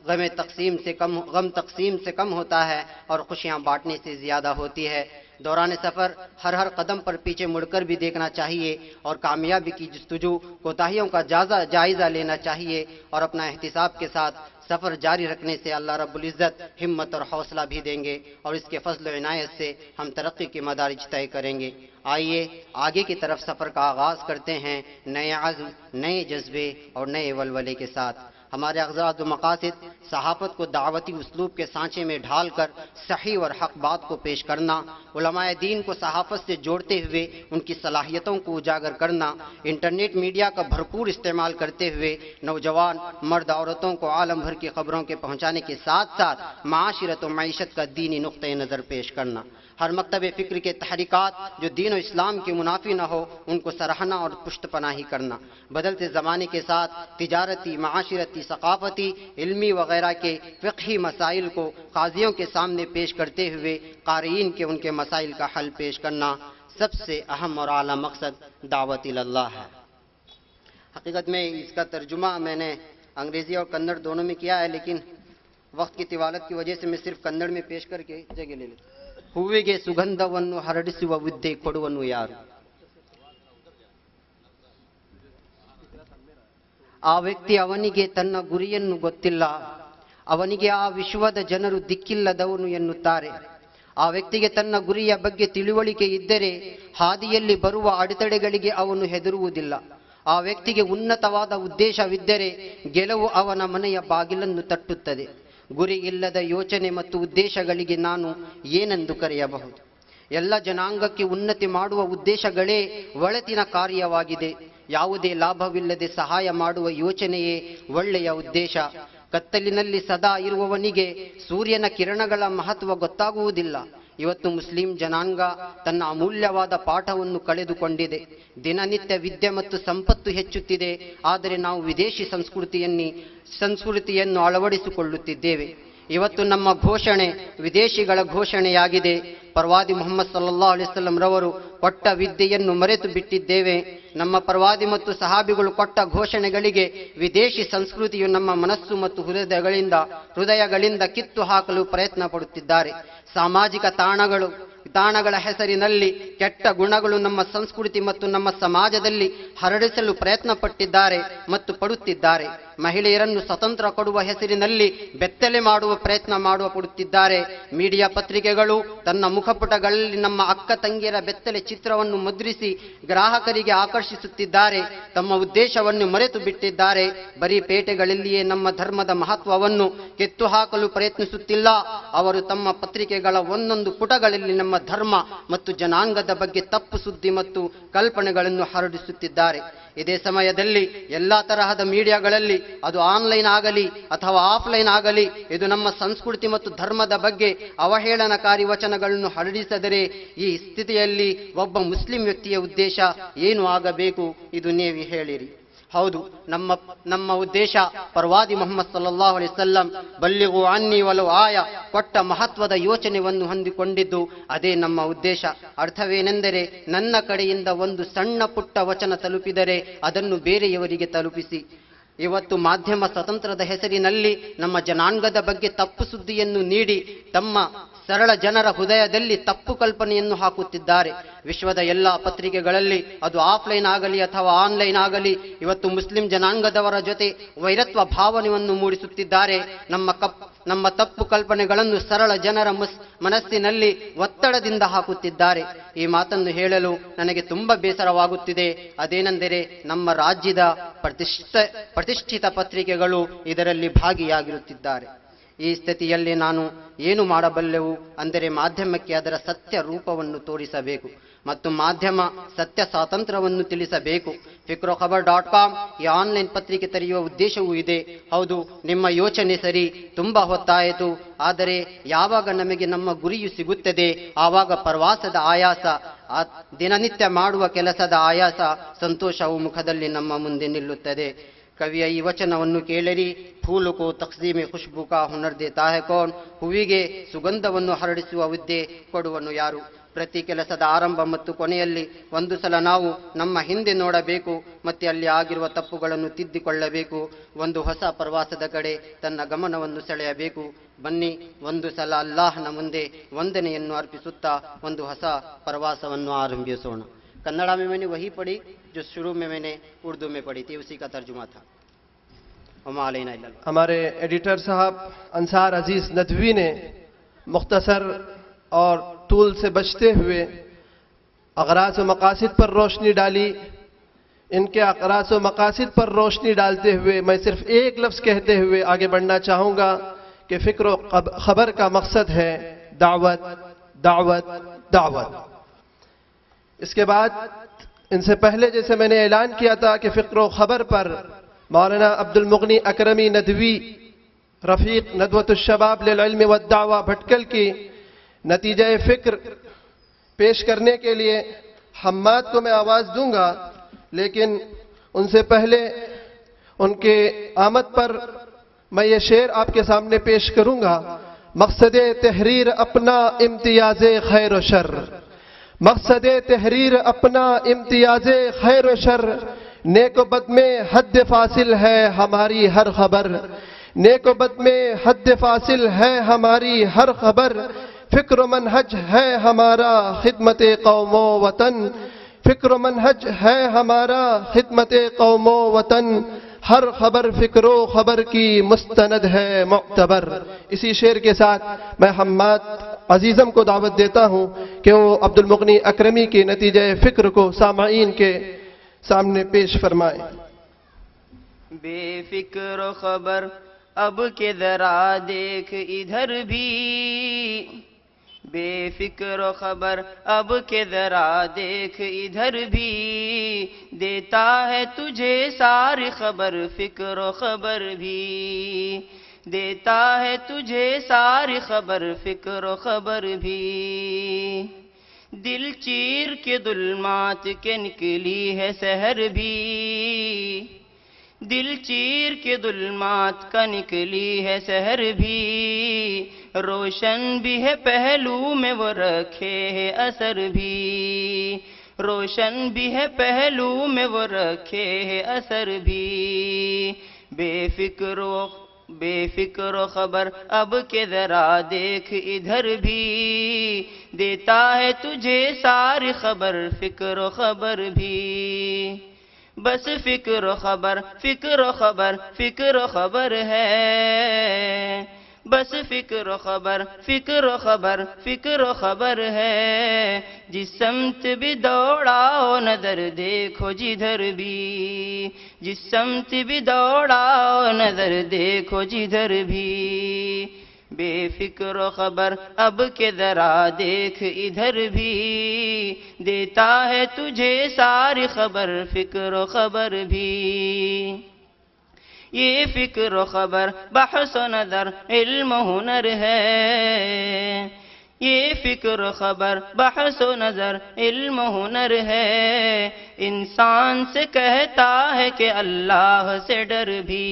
تقسیم سے کم ہوتا ہے اور خوشیاں بانٹنے سے زیادہ ہوتی ہے۔ دوران سفر ہر قدم پر پیچھے مڑ کر بھی دیکھنا چاہیے اور کامیابی کی جستجو کوتاہیوں کا جائزہ لینا چاہیے، اور اپنا احتساب کے ساتھ سفر جاری رکھنے سے اللہ رب العزت ہمت اور حوصلہ بھی دیں گے اور اس کے فضل و عنایت سے ہم ترقی کے مدارج طے کریں گے۔ آئیے آگے کی طرف سفر کا آغاز کرتے ہیں، نئے عزم، نئے جذبے اور نئے ولولے کے ساتھ۔ ہمارے اغراض و مقاصد صحافت کو دعوتی اسلوب کے سانچے میں ڈھال کر صحیح اور حق بات کو پیش کرنا، علماء دین کو صحافت سے جوڑتے ہوئے ان کی صلاحیتوں کو اجاگر کرنا، انٹرنیٹ میڈیا کا بھرپور استعمال کرتے ہوئے نوجوان مرد عورتوں کو عالم بھر کی خبروں کے پہنچانے کے ساتھ ساتھ معاشرت و معیشت کا دینی نقطۂ نظر پیش کرنا۔ ہر مکتب فکر کے تحریکات جو دین و اسلام کے منافی نہ ہو ان کو سراہنا اور پشت پناہی کرنا۔ بدلتے زمانے کے ساتھ تجارتی، معاشرتی، ثقافتی، علمی وغیرہ کے فقہی مسائل کو قاضیوں کے سامنے پیش کرتے ہوئے قارئین کے ان کے مسائل کا حل پیش کرنا۔ सबसे अहम और आला मकसद दावत इल्लाह है। हकीकत में इसका तर्जुमा मैंने अंग्रेज़ी और कन्नड़ दोनों में किया है, लेकिन वक्त की तिवालत की वजह से मैं सिर्फ कन्नड़ में पेश करके जगह ले लेता हूं। ಹೂವಿಗೆ ಸುಗಂಧವನ್ನು ಹರಡಿಸುವ ವಿದ್ಯೆ ಕೊಡುವನು ಯಾರು? ಆ ವ್ಯಕ್ತಿ ಅವನಿಗೆ ತನ್ನ ಗುರಿಯನ್ನು ಗೊತ್ತಿಲ್ಲ, ಅವನಿಗೆ ಆ ವಿಶ್ವದ ಜನರು ದಿಕ್ಕಿಲ್ಲದವನು ಎನ್ನುತ್ತಾರೆ. ಆ ವ್ಯಕ್ತಿಗೆ ತನ್ನ ಗುರಿಯ ಬಗ್ಗೆ ತಿಳುವಳಿಕೆ ಇದ್ದರೆ ಹಾದಿಯಲ್ಲಿ ಬರುವ ಅಡೆತಡೆಗಳಿಗೆ ಅವನು ಹೆದರುವುದಿಲ್ಲ. ಆ ವ್ಯಕ್ತಿಗೆ ಉನ್ನತವಾದ ಉದ್ದೇಶವಿದ್ದರೆ ಗೆಲುವು ಅವನ ಮನೆಯ ಬಾಗಿಲನ್ನು ತಟ್ಟುತ್ತದೆ. ಗುರಿ ಇಲ್ಲದ ಯೋಚನೆ ಮತ್ತು ಉದ್ದೇಶಗಳಿಗೆ ನಾನು ಏನೆಂದು ಕರೆಯಬಹುದು? ಎಲ್ಲ ಜನಾಂಗಕ್ಕೆ ಉನ್ನತಿ ಮಾಡುವ ಉದ್ದೇಶಗಳೇ ಒಳತಿನ ಕಾರ್ಯವಾಗಿದೆ. ಯಾವುದೇ ಲಾಭವಿಲ್ಲದೆ ಸಹಾಯ ಮಾಡುವ ಯೋಚನೆಯೇ ಒಳ್ಳೆಯ ಉದ್ದೇಶ. ಕತ್ತಲಿನಲ್ಲಿ ಸದಾ ಇರುವವನಿಗೆ ಸೂರ್ಯನ ಕಿರಣಗಳ ಮಹತ್ವ ಗೊತ್ತಾಗುವುದಿಲ್ಲ. ಇವತ್ತು ಮುಸ್ಲಿಂ ಜನಾಂಗ ತನ್ನ ಅಮೂಲ್ಯವಾದ ಪಾಠವನ್ನು ಕಳೆದುಕೊಂಡಿದೆ. ದಿನನಿತ್ಯ ವಿದ್ಯೆ ಮತ್ತು ಸಂಪತ್ತು ಹೆಚ್ಚುತ್ತಿದೆ, ಆದರೆ ನಾವು ವಿದೇಶಿ ಸಂಸ್ಕೃತಿಯನ್ನು ಅಳವಡಿಸಿಕೊಳ್ಳುತ್ತಿದ್ದೇವೆ. ಇವತ್ತು ನಮ್ಮ ಘೋಷಣೆ ವಿದೇಶಿಗಳ ಘೋಷಣೆಯಾಗಿದೆ. ಪ್ರವಾದಿ ಮುಹಮ್ಮದ್ ಸಲ್ಲಲ್ಲಾಹು ಅಲೈಹಿ ವಸಲ್ಲಂ ರವರು ಕೊಟ್ಟ ವಿದ್ಯೆಯನ್ನು ಮರೆತು ಬಿಟ್ಟಿದ್ದೇವೆ. ನಮ್ಮ ಪ್ರವಾದಿ ಮತ್ತು ಸಹಾಬಿಗಳು ಕೊಟ್ಟ ಘೋಷಣೆಗಳಿಗೆ ವಿದೇಶಿ ಸಂಸ್ಕೃತಿಯು ನಮ್ಮ ಮನಸ್ಸು ಮತ್ತು ಹೃದಯಗಳಿಂದ ಕಿತ್ತು ಹಾಕಲು ಪ್ರಯತ್ನ ಪಡುತ್ತಿದ್ದಾರೆ. ಸಾಮಾಜಿಕ ತಾಣಗಳ ಹೆಸರಿನಲ್ಲಿ ಕೆಟ್ಟ ಗುಣಗಳು ನಮ್ಮ ಸಂಸ್ಕೃತಿ ಮತ್ತು ನಮ್ಮ ಸಮಾಜದಲ್ಲಿ ಹರಡಿಸಲು ಪ್ರಯತ್ನ ಪಟ್ಟಿದ್ದಾರೆ ಮತ್ತು ಪಡುತ್ತಿದ್ದಾರೆ. ಮಹಿಳೆಯರನ್ನು ಸ್ವತಂತ್ರ ಕೊಡುವ ಹೆಸರಿನಲ್ಲಿ ಬೆತ್ತಲೆ ಮಾಡುವ ಪ್ರಯತ್ನ ಪಡುತ್ತಿದ್ದಾರೆ. ಮೀಡಿಯಾ ಪತ್ರಿಕೆಗಳು ತನ್ನ ಮುಖಪುಟಗಳಲ್ಲಿ ನಮ್ಮ ಅಕ್ಕ ತಂಗಿಯರ ಬೆತ್ತಲೆ ಚಿತ್ರವನ್ನು ಮುದ್ರಿಸಿ ಗ್ರಾಹಕರಿಗೆ ಆಕರ್ಷಿಸುತ್ತಿದ್ದಾರೆ. ತಮ್ಮ ಉದ್ದೇಶವನ್ನು ಮರೆತು ಬಿಟ್ಟಿದ್ದಾರೆ. ಬರೀ ಪೇಟೆಗಳಲ್ಲಿಯೇ ನಮ್ಮ ಧರ್ಮದ ಮಹತ್ವವನ್ನು ಕಿತ್ತು ಹಾಕಲು ಪ್ರಯತ್ನಿಸುತ್ತಿಲ್ಲ. ಅವರು ತಮ್ಮ ಪತ್ರಿಕೆಗಳ ಒಂದೊಂದು ಪುಟಗಳಲ್ಲಿ ನಮ್ಮ ಧರ್ಮ ಮತ್ತು ಜನಾಂಗದ ಬಗ್ಗೆ ತಪ್ಪು ಸುದ್ದಿ ಮತ್ತು ಕಲ್ಪನೆಗಳನ್ನು ಹರಡಿಸುತ್ತಿದ್ದಾರೆ. ಇದೇ ಸಮಯದಲ್ಲಿ ಎಲ್ಲಾ ತರಹದ ಮೀಡಿಯಾಗಳಲ್ಲಿ, ಅದು ಆನ್ಲೈನ್ ಆಗಲಿ ಅಥವಾ ಆಫ್ಲೈನ್ ಆಗಲಿ, ಇದು ನಮ್ಮ ಸಂಸ್ಕೃತಿ ಮತ್ತು ಧರ್ಮದ ಬಗ್ಗೆ ಅವಹೇಳನಕಾರಿ ವಚನಗಳನ್ನು ಹರಡಿಸಿದರೆ ಈ ಸ್ಥಿತಿಯಲ್ಲಿ ಒಬ್ಬ ಮುಸ್ಲಿಂ ವ್ಯಕ್ತಿಯ ಉದ್ದೇಶ ಏನು ಆಗಬೇಕು? ಇದು ನೀವು ಹೇಳಿರಿ. ಹೌದು, ನಮ್ಮ ಉದ್ದೇಶ ಪ್ರವಾದಿ ಮುಹಮ್ಮದ್ ಸಲ್ಲಲ್ಲಾಹು ಅಲೈಹಿ ವಸಲ್ಲಂ ಬಲ್ಲಿಗು ಅನ್ನಿ ವಲೌ ಆಯ ಕೊಟ್ಟ ಮಹತ್ವದ ಯೋಚನೆಯನ್ನು ಹೊಂದಿಕೊಂಡಿದ್ದು ಅದೇ ನಮ್ಮ ಉದ್ದೇಶ. ಅರ್ಥವೇನೆಂದರೆ, ನನ್ನ ಕಡೆಯಿಂದ ಒಂದು ಸಣ್ಣ ಪುಟ್ಟ ವಚನ ತಲುಪಿದರೆ ಅದನ್ನು ಬೇರೆಯವರಿಗೆ ತಲುಪಿಸಿ. ಇವತ್ತು ಮಾಧ್ಯಮ ಸ್ವತಂತ್ರದ ಹೆಸರಿನಲ್ಲಿ ನಮ್ಮ ಜನಾಂಗದ ಬಗ್ಗೆ ತಪ್ಪು ಸುದ್ದಿಯನ್ನು ನೀಡಿ ತಮ್ಮ ಸರಳ ಜನರ ಹೃದಯದಲ್ಲಿ ತಪ್ಪು ಕಲ್ಪನೆಯನ್ನು ಹಾಕುತ್ತಿದ್ದಾರೆ. ವಿಶ್ವದ ಎಲ್ಲ ಪತ್ರಿಕೆಗಳಲ್ಲಿ, ಅದು ಆಫ್ಲೈನ್ ಆಗಲಿ ಅಥವಾ ಆನ್ಲೈನ್ ಆಗಲಿ, ಇವತ್ತು ಮುಸ್ಲಿಂ ಜನಾಂಗದವರ ಜೊತೆ ವೈರತ್ವ ಭಾವನೆಯನ್ನು ಮೂಡಿಸುತ್ತಿದ್ದಾರೆ. ನಮ್ಮ ತಪ್ಪು ಕಲ್ಪನೆಗಳನ್ನು ಸರಳ ಜನರ ಮನಸ್ಸಿನಲ್ಲಿ ಒತ್ತಡದಿಂದ ಹಾಕುತ್ತಿದ್ದಾರೆ. ಈ ಮಾತನ್ನು ಹೇಳಲು ನನಗೆ ತುಂಬಾ ಬೇಸರವಾಗುತ್ತಿದೆ. ಅದೇನೆಂದರೆ, ನಮ್ಮ ರಾಜ್ಯದ ಪ್ರತಿಷ್ಠಿತ ಪತ್ರಿಕೆಗಳು ಇದರಲ್ಲಿ ಭಾಗಿಯಾಗಿರುತ್ತಿದ್ದಾರೆ. ಈ ಸ್ಥಿತಿಯಲ್ಲಿ ನಾನು ಏನು ಮಾಡಬಲ್ಲೆವು ಅಂದರೆ, ಮಾಧ್ಯಮಕ್ಕೆ ಅದರ ಸತ್ಯ ರೂಪವನ್ನು ತೋರಿಸಬೇಕು ಮತ್ತು ಮಾಧ್ಯಮ ಸತ್ಯ ಸ್ವಾತಂತ್ರ್ಯವನ್ನು ತಿಳಿಸಬೇಕು. fikrokhbar.com ಈ ಆನ್ಲೈನ್ ಪತ್ರಿಕೆ ತೆರೆಯುವ ಉದ್ದೇಶವೂ ಇದೆ. ಹೌದು, ನಿಮ್ಮ ಯೋಚನೆ ಸರಿ, ತುಂಬಾ ಹೊತ್ತಾಯಿತು. ಆದರೆ ಯಾವಾಗ ನಮಗೆ ನಮ್ಮ ಗುರಿಯು ಸಿಗುತ್ತದೆ, ಆವಾಗ ಪ್ರವಾಸದ ಆಯಾಸ, ದಿನನಿತ್ಯ ಮಾಡುವ ಕೆಲಸದ ಆಯಾಸ, ಸಂತೋಷವು ಮುಖದಲ್ಲಿ ನಮ್ಮ ಮುಂದೆ ನಿಲ್ಲುತ್ತದೆ. ಕವಿಯ ಈ ವಚನವನ್ನು ಕೇಳಿರಿ. ಫೂಲು ಕೋ ತಕ್ಸೀಮೆ ಖುಷ್ಬು ಕಾ ಹುನರ್ ದೇತಾ ಹೈ ಕೌನ್? ಹೂವಿಗೆ ಸುಗಂಧವನ್ನು ಹರಡಿಸುವ ವಿದ್ಯೆ ಕೊಡುವನು ಯಾರು? ಪ್ರತಿ ಕೆಲಸದ ಆರಂಭ ಮತ್ತು ಕೊನೆಯಲ್ಲಿ ಒಂದು ಸಲ ನಾವು ನಮ್ಮ ಹಿಂದೆ ನೋಡಬೇಕು ಮತ್ತೆ ಅಲ್ಲಿ ಆಗಿರುವ ತಪ್ಪುಗಳನ್ನು ತಿದ್ದಿಕೊಳ್ಳಬೇಕು. ಒಂದು ಹೊಸ ಪ್ರವಾಸದ ಕಡೆ ತನ್ನ ಗಮನವನ್ನು ಸೆಳೆಯಬೇಕು. ಬನ್ನಿ, ಒಂದು ಸಲ ಅಲ್ಲಾಹನ ಮುಂದೆ ವಂದನೆಯನ್ನು ಅರ್ಪಿಸುತ್ತಾ ಒಂದು ಹೊಸ ಪ್ರವಾಸವನ್ನು ಆರಂಭಿಸೋಣ. कन्नड़ा में मैंने वही पढ़ी जो शुरू में मैंने उर्दू में पढ़ी थी, उसी का तर्जुमा था. हमारे एडिटर साहब अंसार अजीज नदवी ने मुख्तसर और तूल से बचते हुए अगराज व मकासिद पर रोशनी डाली. इनके अगराज व मकासिद पर रोशनी डालते हुए मैं सिर्फ एक लफ्ज़ कहते हुए आगे बढ़ना चाहूँगा कि फ़िक्र ख़बर का मकसद है दावत, दावत, दावत. इसके बाद इनसे पहले जैसे मैंने ऐलान किया था कि फ़िक्र ख़बर पर मौलाना अब्दुल मुग़नी अकरमी नदवी रफ़ीक नदवतुश शबाब लिल इल्म व दावा भटकल की नतीजा फ़िक्र पेश करने के लिए हम्माद को मैं आवाज़ दूंगा, लेकिन उनसे पहले उनके आमद पर मैं ये शेर आपके सामने पेश करूंगा. मकसद तहरीर अपना इम्तियाज़ खैर व शर, مقصد تحریر اپنا امتیاز خیر و شر، نیک و بد میں حد فاصل ہے ہماری ہر خبر، نیک و بد میں حد فاصل ہے ہماری ہر خبر، فکر و منہج ہے ہمارا خدمت قوم و وطن، فکر و منہج ہے ہمارا خدمت قوم و وطن، ہر خبر فکر و خبر کی مستند ہے معتبر۔ اسی شعر کے ساتھ میں حماد عزیزم کو دعوت دیتا ہوں کہ وہ عبد المغنی اکرمی کے نتیجہ فکر کو سامعین کے سامنے پیش فرمائیں۔ بے فکر و خبر اب کے ذرا دیکھ ادھر بھی، بے فکر و خبر اب کے ذرا دیکھ ادھر بھی، دیتا ہے تجھے ساری خبر فکر و خبر بھی، دیتا ہے تجھے ساری خبر فکر و خبر بھی۔ دل چیر کے ظلمات کے نکلی ہے سحر بھی، دل چیر کے ظلمات کا نکلی ہے سحر بھی، روشن بھی ہے پہلو میں وہ رکھے ہے اثر بھی، روشن بھی ہے پہلو میں وہ رکھے ہے اثر بھی۔ بے فکر و خبر اب کے ذرا دیکھ ادھر بھی، دیتا ہے تجھے ساری خبر فکر و خبر بھی۔ بس فکر و خبر فکر و خبر فکر و خبر ہے، بس فکر و خبر فکر و خبر فکر و خبر ہے، جس سمت بھی دوڑاؤ نظر دیکھو جدھر بھی، جس سمت بھی دوڑاؤ نظر دیکھو جدھر بھی۔ بے فکر و خبر اب کے ذرا دیکھ ادھر بھی، دیتا ہے تجھے ساری خبر فکر و خبر بھی۔ یہ فکر و خبر بحث و نظر علم و ہنر ہے، یہ فکر و خبر بحث و نظر علم و ہنر ہے، انسان سے کہتا ہے کہ اللہ سے ڈر بھی،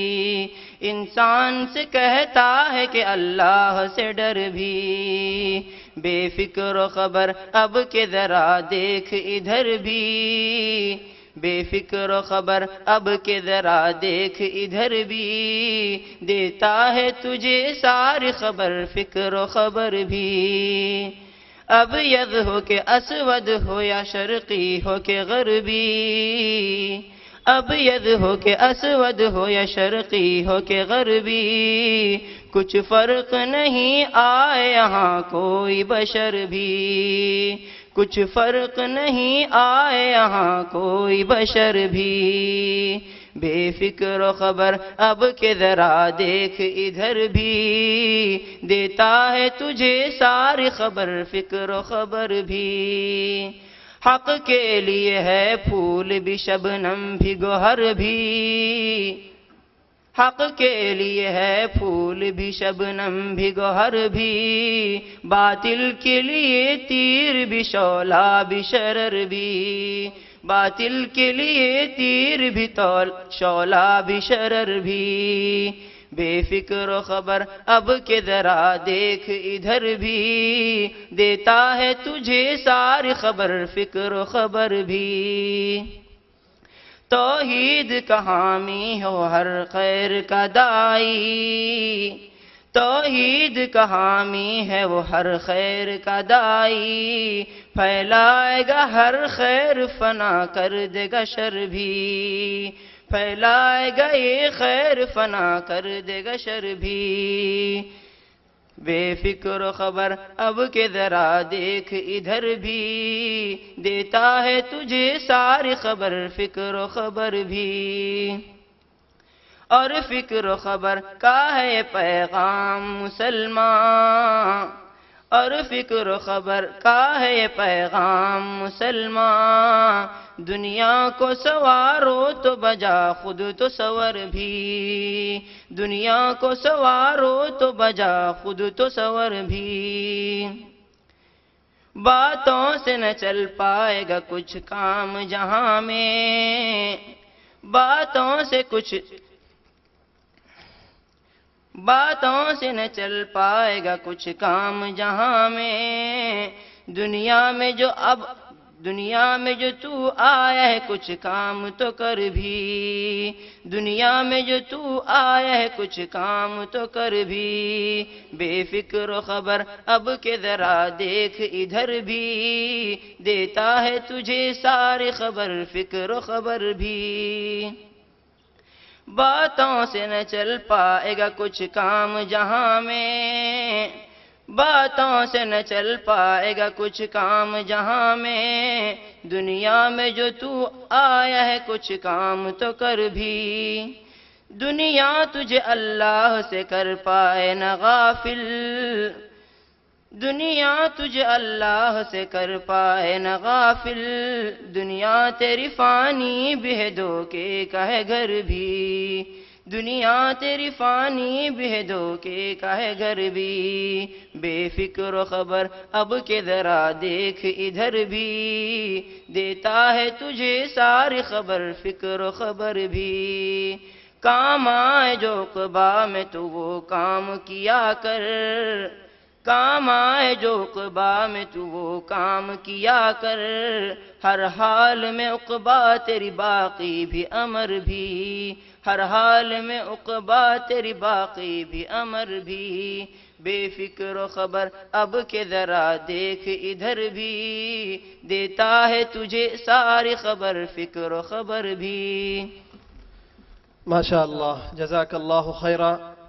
انسان سے کہتا ہے کہ اللہ سے ڈر بھی۔ بے فکر و خبر اب کے ذرا دیکھ ادھر بھی، بے فکر و خبر اب کے ذرا دیکھ ادھر بھی، دیتا ہے تجھے ساری خبر فکر و خبر بھی۔ اب ید ہو کہ اسود ہو یا شرقی ہو کہ غربی، اب ید ہو کہ اسود ہو یا شرقی ہو کہ غربی، کچھ فرق نہیں آئے یہاں کوئی بشر بھی، کچھ فرق نہیں آئے یہاں کوئی بشر بھی۔ بے فکر و خبر اب کے ذرا دیکھ ادھر بھی، دیتا ہے تجھے ساری خبر فکر و خبر بھی۔ حق کے لیے ہے پھول بھی شبنم بھی گوہر بھی، حق کے لیے ہے پھول بھی شبنم بھی گوہر بھی، باطل کے لیے تیر بھی شعلہ بھی شرر بھی، باطل کے لیے تیر بھی شعلہ بھی شرر بھی۔ بے فکر و خبر اب کے ذرا دیکھ ادھر بھی، دیتا ہے تجھے ساری خبر فکر و خبر بھی۔ توحید کا حامی ہو ہر خیر کا دائی، توحید کا حامی ہے وہ ہر خیر کا دائی، پھیلائے گا ہر خیر فنا کر دے گا شر بھی، پھیلائے گا یہ خیر فنا کر دے گا شر بھی۔ بے فکر و خبر اب کے ذرا دیکھ ادھر بھی، دیتا ہے تجھے ساری خبر فکر و خبر بھی۔ اور فکر و خبر کا ہے پیغام مسلمان، اور فکر و خبر کا ہے یہ پیغام مسلمان، دنیا کو سوارو تو بجا خود تو سور بھی، دنیا کو سوارو تو بجا خود تو سور بھی۔ باتوں سے نہ چل پائے گا کچھ کام جہاں میں، باتوں سے نہ چل پائے گا کچھ کام جہاں میں، دنیا میں جو تو آیا ہے کچھ کام تو کر بھی، دنیا میں جو تو آیا ہے کچھ کام تو کر بھی، بے فکر و خبر اب کے ذرا دیکھ ادھر بھی، دیتا ہے تجھے ساری خبر فکر و خبر بھی، باتوں سے نہ چل پائے گا کچھ کام جہاں میں، باتوں سے نہ چل پائے گا کچھ کام جہاں میں، دنیا میں جو تو آیا ہے کچھ کام تو کر بھی، دنیا تجھے اللہ سے کر پائے نہ غافل، دنیا تجھے اللہ سے کر پائے نہ غافل، دنیا تیری فانی بھی ہے دھوکے کا ہے گھر بھی، دنیا تیری فانی بھی ہے دھوکے کا ہے گھر بھی، بے فکر و خبر اب کے ذرا دیکھ ادھر بھی، دیتا ہے تجھے ساری خبر فکر و خبر بھی، کام آئے جو عقبہ میں تو وہ کام کیا کر، کام آئے جو عقبہ میں تو وہ کام کیا کر، ہر حال میں عقبہ تیری باقی بھی امر بھی، ہر حال میں عقبہ تیری باقی بھی امر بھی، بے فکر و خبر اب کے ذرا دیکھ ادھر بھی، دیتا ہے تجھے ساری خبر فکر و خبر بھی۔ ماشاء اللہ، جزاک اللہ خیرا۔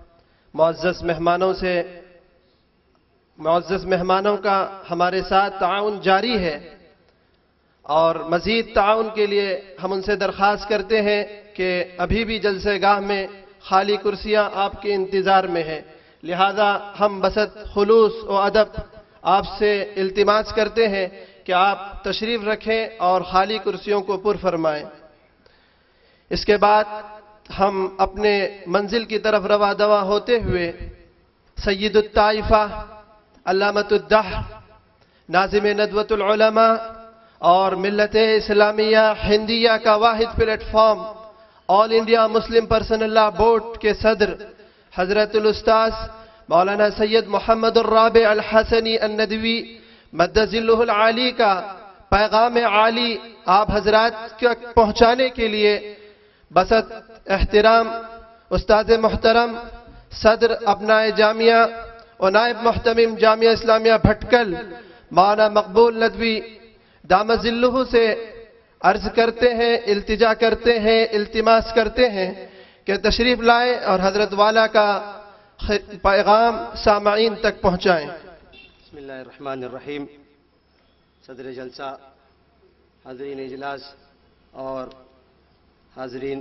معزز مہمانوں کا ہمارے ساتھ تعاون جاری ہے، اور مزید تعاون کے لیے ہم ان سے درخواست کرتے ہیں کہ ابھی بھی جلسہ گاہ میں خالی کرسیاں آپ کے انتظار میں ہیں، لہذا ہم بسط خلوص و ادب آپ سے التماس کرتے ہیں کہ آپ تشریف رکھیں اور خالی کرسیوں کو پر فرمائیں۔ اس کے بعد ہم اپنے منزل کی طرف رواں دواں ہوتے ہوئے سید الطائفہ، علامۃ الدہر، ناظم ندوۃ العلماء اور ملت اسلامیہ ہندیہ کا واحد platform all India Muslim personal law board کے صدر حضرت الاستاذ مولانا سید محمد الرابع الحسنی الندوی مد ظلہ العالی کا پیغام عالی آپ حضرات تک پہنچانے کے لیے بسط احترام استاد محترم صدر ابنائے جامعہ اور نائب محتمم جامعہ اسلامیہ بھٹکل مولانا مقبول ندوی دامت ظلہ سے عرض کرتے ہیں، التجا کرتے ہیں، التماس کرتے ہیں کہ تشریف لائیں اور حضرت والا کا پیغام سامعین تک پہنچائیں۔ بسم اللہ الرحمن الرحیم۔ صدر جلسہ، حاضرین اجلاس اور حاضرین،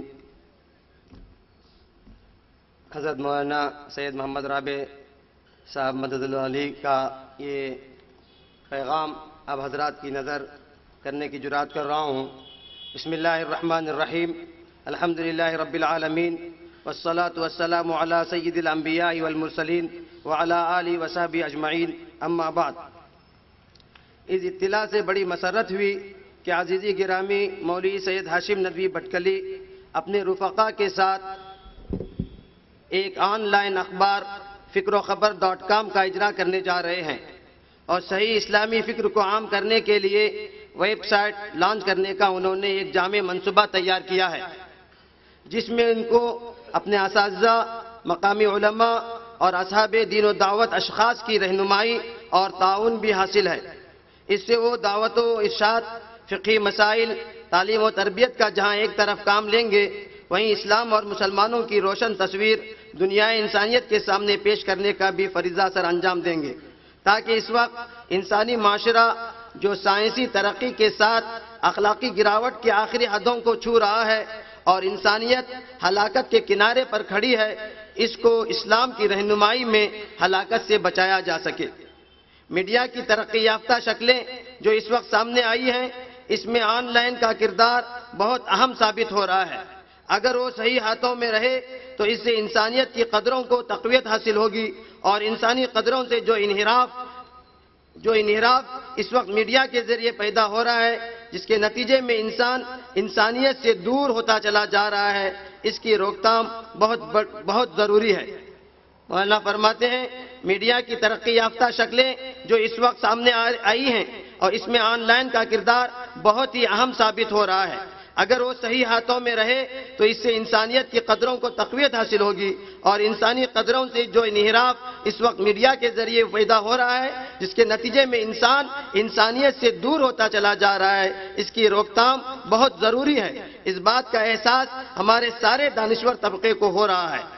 حضرت مولانا سید محمد رابع صاحب مدد علی کا یہ پیغام اب حضرات کی نظر کرنے کی جرات کر رہا ہوں۔ بسم اللہ الرحمن الرحیم، الحمدللہ رب العالمین، والصلاة والسلام علی سید الانبیاء والمرسلین وعلی آلہ وصحبہ اجمعین، اما بعد۔ اس اطلاع سے بڑی مسرت ہوئی کہ عزیزی گرامی مولوی سید ہاشم ندوی بھٹکلی اپنے رفقا کے ساتھ ایک آن لائن اخبار فکروخبر.com کا اجرا کرنے جا رہے ہیں، اور صحیح اسلامی فکر کو عام کرنے کے لیے ویب سائٹ لانچ کرنے کا انہوں نے ایک جامع منصوبہ تیار کیا ہے، جس میں ان کو اپنے اساتذہ، مقامی علماء اور اصحاب دین و دعوت اشخاص کی رہنمائی اور تعاون بھی حاصل ہے۔ اس سے وہ دعوت و ارشاد، فقہی مسائل، تعلیم و تربیت کا جہاں ایک طرف کام لیں گے، وہیں اسلام اور مسلمانوں کی روشن تصویر دنیا انسانیت کے سامنے پیش کرنے کا بھی فریضہ سر انجام دیں گے، تاکہ اس وقت انسانی معاشرہ جو سائنسی ترقی کے ساتھ اخلاقی گراوٹ کی آخری حدوں کو چھو رہا ہے اور انسانیت ہلاکت کے کنارے پر کھڑی ہے، اس کو اسلام کی رہنمائی میں ہلاکت سے بچایا جا سکے۔ میڈیا کی ترقی یافتہ شکلیں جو اس وقت سامنے آئی ہیں، اس میں آن لائن کا کردار بہت اہم ثابت ہو رہا ہے۔ اگر وہ صحیح ہاتھوں میں رہے تو اس سے انسانیت کی قدروں کو تقویت حاصل ہوگی، اور انسانی قدروں سے جو انحراف اس وقت میڈیا کے ذریعے پیدا ہو رہا ہے، جس کے نتیجے میں انسان انسانیت سے دور ہوتا چلا جا رہا ہے، اس کی روک تھام بہت ضروری ہے۔ مولانا فرماتے ہیں میڈیا کی ترقی یافتہ شکلیں جو اس وقت سامنے آئی ہیں، اور اس میں آن لائن کا کردار بہت ہی اہم ثابت ہو رہا ہے۔ اگر وہ صحیح ہاتھوں میں رہے تو اس سے انسانیت کی قدروں کو تقویت حاصل ہوگی، اور انسانی قدروں سے جو انحراف اس وقت میڈیا کے ذریعے پیدا ہو رہا ہے، جس کے نتیجے میں انسان انسانیت سے دور ہوتا چلا جا رہا ہے، اس کی روک تھام بہت ضروری ہے۔ اس بات کا احساس ہمارے سارے دانشور طبقے کو ہو رہا ہے،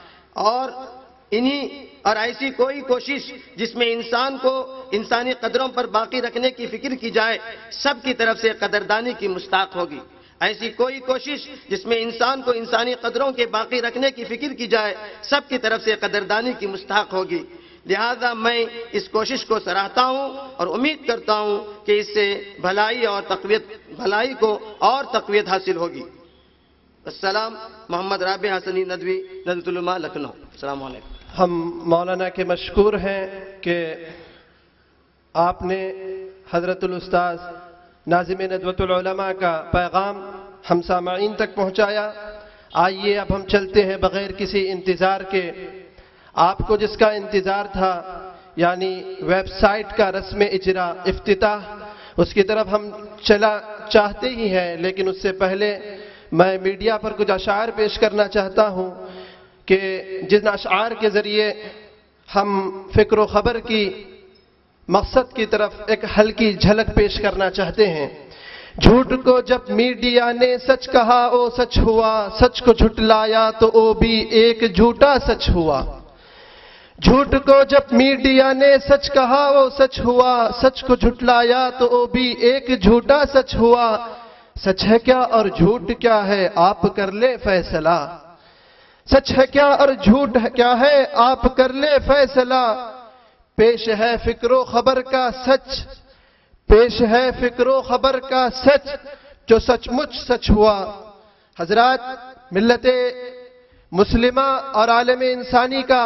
اور ایسی کوئی کوشش جس میں انسان کو انسانی قدروں پر باقی رکھنے کی فکر کی جائے، سب کی طرف سے قدردانی کی مستحق ہوگی۔ ایسی کوئی کوشش جس میں انسان کو انسانی قدروں کے باقی رکھنے کی فکر کی جائے، سب کی طرف سے قدردانی کی مستحق ہوگی۔ لہذا میں اس کوشش کو سراہتا ہوں اور امید کرتا ہوں کہ اس سے بھلائی کو اور تقویت حاصل ہوگی۔ السلام، محمد رابع حسنی ندوی، ندوۃ العلماء، لکھنؤ۔ السلام علیکم۔ ہم مولانا کے مشکور ہیں کہ آپ نے حضرت الاستاذ ناظم ندوۃ العلماء کا پیغام ہم سامعین تک پہنچایا۔ آئیے اب ہم چلتے ہیں بغیر کسی انتظار کے۔ آپ کو جس کا انتظار تھا، یعنی ویب سائٹ کا رسم اجرا افتتاح، اس کی طرف ہم چاہتے ہی ہیں، لیکن اس سے پہلے میں میڈیا پر کچھ اشعار پیش کرنا چاہتا ہوں کہ جن اشعار کے ذریعے ہم فکر و خبر کی مقصد کی طرف ایک ہلکی جھلک پیش کرنا چاہتے ہیں۔ جھوٹ کو جب میڈیا نے سچ کہا وہ سچ ہوا، سچ کو جھٹلایا تو وہ بھی ایک جھوٹا سچ ہوا۔ جھوٹ کو جب میڈیا نے سچ کہا وہ سچ ہوا، سچ کو جھٹلایا تو وہ بھی ایک جھوٹا سچ ہوا۔ سچ ہے کیا اور جھوٹ کیا ہے آپ کر لے فیصلہ، سچ ہے کیا اور جھوٹ کیا ہے آپ کر لے فیصلہ۔ پیش ہے فکر و خبر کا سچ، پیش ہے فکر و خبر کا سچ، جو سچ مچ سچ ہوا۔ حضرات، ملت مسلمہ اور عالم انسانی کا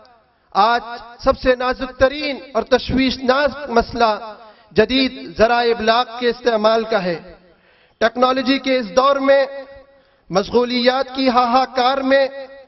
آج سب سے نازک ترین اور تشویشناک مسئلہ جدید ذرائع ابلاغ کے استعمال کا ہے۔ ٹیکنالوجی کے اس دور میں، مشغولیات کی ہاہاکار میں،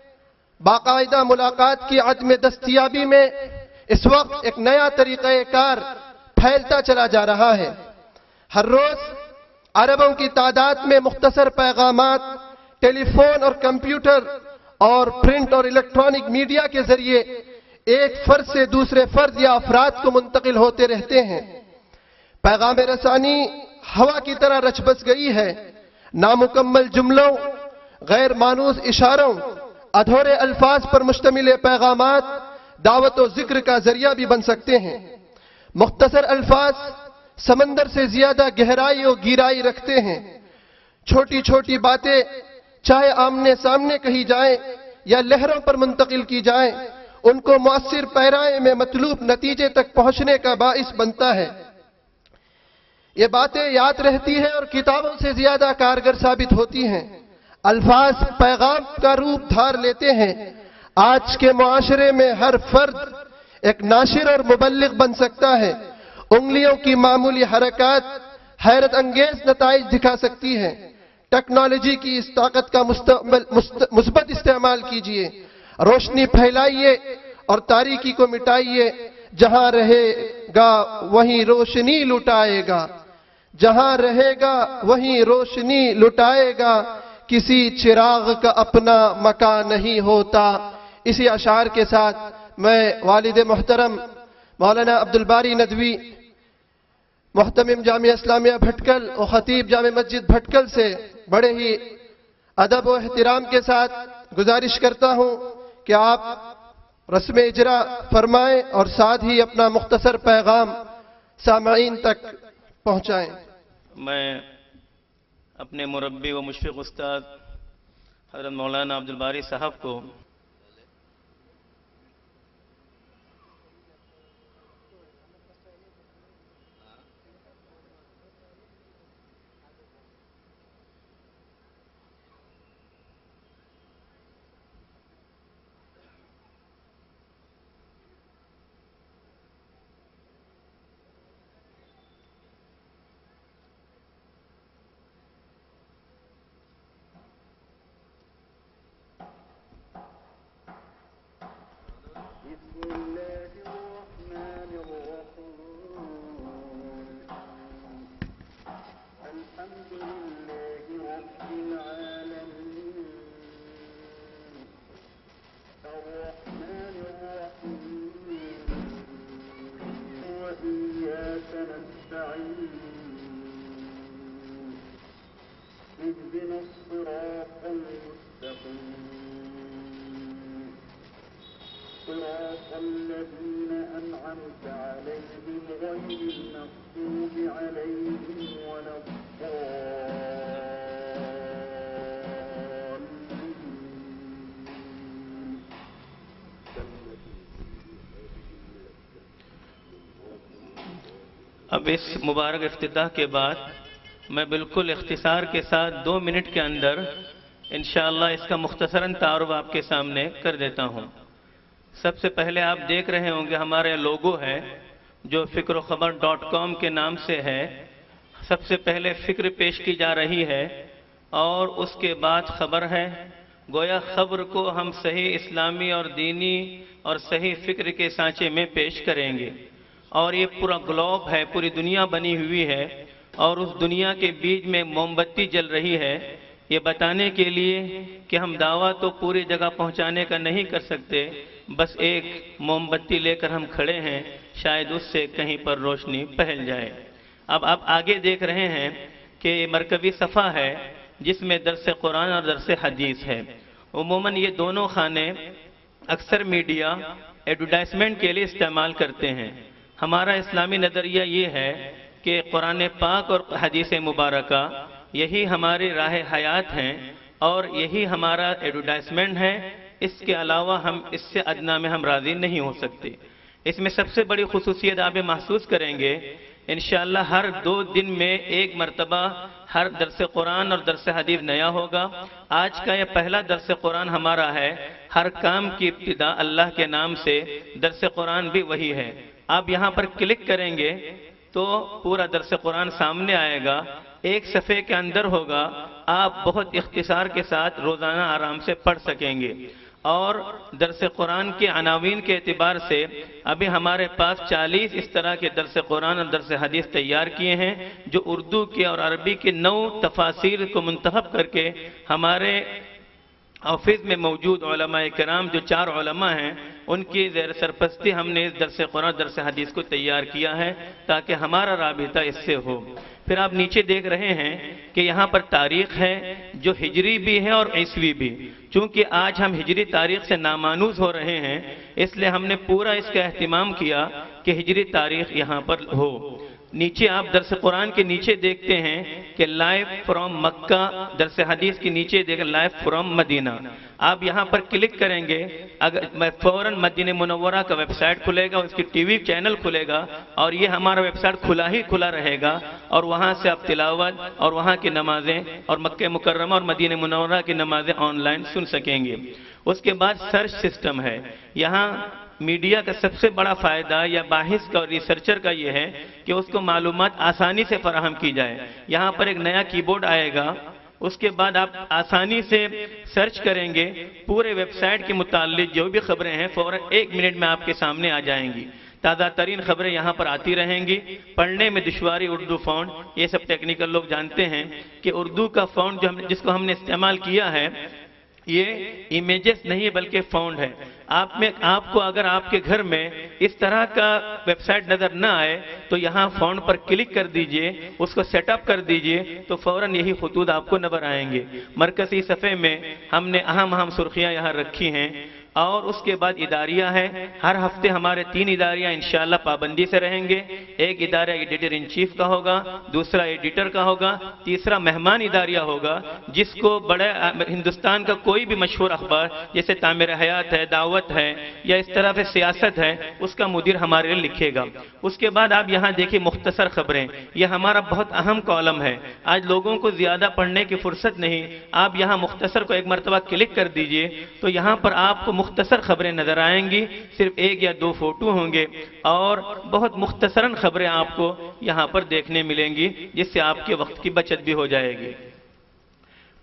باقاعدہ ملاقات کی عدم دستیابی میں، اس وقت ایک نیا طریقہ کار پھیلتا چلا جا رہا ہے۔ ہر روز اربوں کی تعداد میں مختصر پیغامات ٹیلی فون اور کمپیوٹر اور پرنٹ اور الیکٹرانک میڈیا کے ذریعے ایک فرد سے دوسرے فرد یا افراد کو منتقل ہوتے رہتے ہیں۔ پیغام رسانی ہوا کی طرح رچ بس گئی ہے۔ نامکمل جملوں، غیر مانوس اشاروں، ادھورے الفاظ پر مشتمل پیغامات دعوت و ذکر کا ذریعہ بھی بن سکتے ہیں۔ مختصر الفاظ سمندر سے زیادہ گہرائی و گیرائی رکھتے ہیں۔ چھوٹی چھوٹی باتیں چاہے آمنے سامنے کہی جائیں یا لہروں پر منتقل کی جائیں، ان کو مؤثر پیرائے میں مطلوب نتیجے تک پہنچنے کا باعث بنتا ہے۔ یہ باتیں یاد رہتی ہیں اور کتابوں سے زیادہ کارگر ثابت ہوتی ہیں۔ الفاظ پیغام کا روپ دھار لیتے ہیں۔ آج کے معاشرے میں ہر فرد ایک ناشر اور مبلغ بن سکتا ہے۔ انگلیوں کی معمولی حرکات حیرت انگیز نتائج دکھا سکتی ہیں۔ ٹیکنالوجی کی اس طاقت کا مثبت استعمال کیجیے، روشنی پھیلائیے اور تاریکی کو مٹائیے۔ جہاں رہے گا وہیں روشنی لٹائے گا، جہاں رہے گا وہیں روشنی لٹائے گا، کسی چراغ کا اپنا مکان نہیں ہوتا۔ اسی اشعار کے ساتھ میں والد محترم مولانا عبدالباری ندوی، محتمم جامعہ اسلامیہ بھٹکل اور خطیب جامع مسجد بھٹکل سے بڑے ہی ادب و احترام کے ساتھ گزارش کرتا ہوں کہ آپ رسم اجرا فرمائیں اور ساتھ ہی اپنا مختصر پیغام سامعین تک پہنچائیں۔ میں اپنے مربی و مشفق استاد حضرت مولانا عبدالباری صاحب کو وإياك نستعين اهدنا الصراط المستقيم صراط الذين أنعمت عليهم غير المغضوب عليهم ولا اب اس مبارک افتتاح کے بعد میں بالکل اختصار کے ساتھ 2 منٹ کے اندر انشاءاللہ اس کا مختصراً تعارف آپ کے سامنے کر دیتا ہوں۔ سب سے پہلے آپ دیکھ رہے ہوں گے ہمارے لوگو ہے جو فکروخبر.com کے نام سے ہے۔ سب سے پہلے فکر پیش کی جا رہی ہے اور اس کے بعد خبر ہے۔ گویا خبر کو ہم صحیح اسلامی اور دینی اور صحیح فکر کے سانچے میں پیش کریں گے، اور یہ پورا گلوب ہے، پوری دنیا بنی ہوئی ہے، اور اس دنیا کے بیچ میں موم بتی جل رہی ہے، یہ بتانے کے لیے کہ ہم دعویٰ تو پوری جگہ پہنچانے کا نہیں کر سکتے، بس ایک موم بتی لے کر ہم کھڑے ہیں، شاید اس سے کہیں پر روشنی پھیل جائے۔ اب آپ آگے دیکھ رہے ہیں کہ مرکزی صفحہ ہے جس میں درس قرآن اور درس حدیث ہے۔ عموماً یہ دونوں خانے اکثر میڈیا ایڈورٹائزمنٹ کے لیے استعمال کرتے ہیں۔ ہمارا اسلامی نظریہ یہ ہے کہ قرآن پاک اور حدیث مبارکہ یہی ہماری راہ حیات ہیں اور یہی ہمارا ایڈورٹائزمنٹ ہے، اس کے علاوہ ہم اس سے ادنا میں ہم راضی نہیں ہو سکتے۔ اس میں سب سے بڑی خصوصیت آپ محسوس کریں گے، انشاءاللہ ہر 2 دن میں 1 مرتبہ ہر درس قرآن اور درس حدیث نیا ہوگا۔ آج کا یہ پہلا درس قرآن ہمارا ہے۔ ہر کام کی ابتدا اللہ کے نام سے، درس قرآن بھی وہی ہے۔ آپ یہاں پر کلک کریں گے تو پورا درس قرآن سامنے آئے گا، 1 صفحے کے اندر ہوگا، آپ بہت اختصار کے ساتھ روزانہ آرام سے پڑھ سکیں گے۔ اور درس قرآن کے عناوین کے اعتبار سے ابھی ہمارے پاس 40 اس طرح کے درس قرآن اور درس حدیث تیار کیے ہیں، جو اردو کے اور عربی کے 9 تفاسیر کو منتخب کر کے ہمارے آفس میں موجود علماء کرام جو 4 علماء ہیں ان کی زیر سرپرستی ہم نے اس درس قرآن درس حدیث کو تیار کیا ہے تاکہ ہمارا رابطہ اس سے ہو۔ پھر آپ نیچے دیکھ رہے ہیں کہ یہاں پر تاریخ ہے جو ہجری بھی ہے اور عیسوی بھی۔ چونکہ آج ہم ہجری تاریخ سے نامانوز ہو رہے ہیں، اس لیے ہم نے پورا اس کا اہتمام کیا کہ ہجری تاریخ یہاں پر ہو۔ نیچے آپ درس قرآن کے نیچے دیکھتے ہیں کہ لائف فرام مکہ، درس حدیث کے نیچے دیکھیں لائف فرام مدینہ۔ آپ یہاں پر کلک کریں گے، اگر فوراً مدینہ منورہ کا ویب سائٹ کھلے گا، اس کی ٹی وی چینل کھلے گا، اور یہ ہمارا ویب سائٹ کھلا ہی کھلا رہے گا، اور وہاں سے آپ تلاوت اور وہاں کی نمازیں اور مکہ مکرمہ اور مدینہ منورہ کی نمازیں آن لائن سن سکیں گے۔ اس کے بعد سرچ سسٹم ہے۔ یہاں میڈیا کا سب سے بڑا فائدہ یا باحث کا اور ریسرچر کا یہ ہے کہ اس کو معلومات آسانی سے فراہم کی جائے۔ یہاں پر ایک نیا کی بورڈ آئے گا، اس کے بعد آپ آسانی سے سرچ کریں گے، پورے ویب سائٹ کے متعلق جو بھی خبریں ہیں فوراً 1 منٹ میں آپ کے سامنے آ جائیں گی۔ تازہ ترین خبریں یہاں پر آتی رہیں گی۔ پڑھنے میں دشواری اردو فونٹ، یہ سب ٹیکنیکل لوگ جانتے ہیں کہ اردو کا فونٹ جس کو ہم نے استعمال کیا ہے یہ امیجز نہیں بلکہ فونٹ ہے۔ آپ کو اگر آپ کے گھر میں اس طرح کا ویب سائٹ نظر نہ آئے تو یہاں فونٹ پر کلک کر دیجئے، اس کو سیٹ اپ کر دیجئے تو فوراً یہی خطوط آپ کو نظر آئیں گے۔ مرکزی صفحے میں ہم نے اہم سرخیاں یہاں رکھی ہیں، اور اس کے بعد اداریہ ہے۔ ہر ہفتے ہمارے 3 اداریہ انشاءاللہ پابندی سے رہیں گے۔ ایک ادارہ ایڈیٹر ان چیف کا ہوگا، دوسرا ایڈیٹر کا ہوگا، تیسرا مہمان اداریہ ہوگا، جس کو بڑے ہندوستان کا کوئی بھی مشہور اخبار جیسے تعمیر حیات ہے، دعوت ہے یا اس طرح سے سیاست ہے، اس کا مدیر ہمارے لیے لکھے گا۔ اس کے بعد آپ یہاں دیکھیں مختصر خبریں، یہ ہمارا بہت اہم کالم ہے۔ آج لوگوں کو زیادہ پڑھنے کی فرصت نہیں، آپ یہاں مختصر کو ایک مرتبہ کلک کر دیجئے تو یہاں پر آپ کو مختصر خبریں نظر آئیں گی، صرف 1 یا 2 فوٹو ہوں گے اور بہت مختصراً خبریں آپ کو یہاں پر دیکھنے ملیں گی، جس سے آپ کے وقت کی بچت بھی ہو جائے گی۔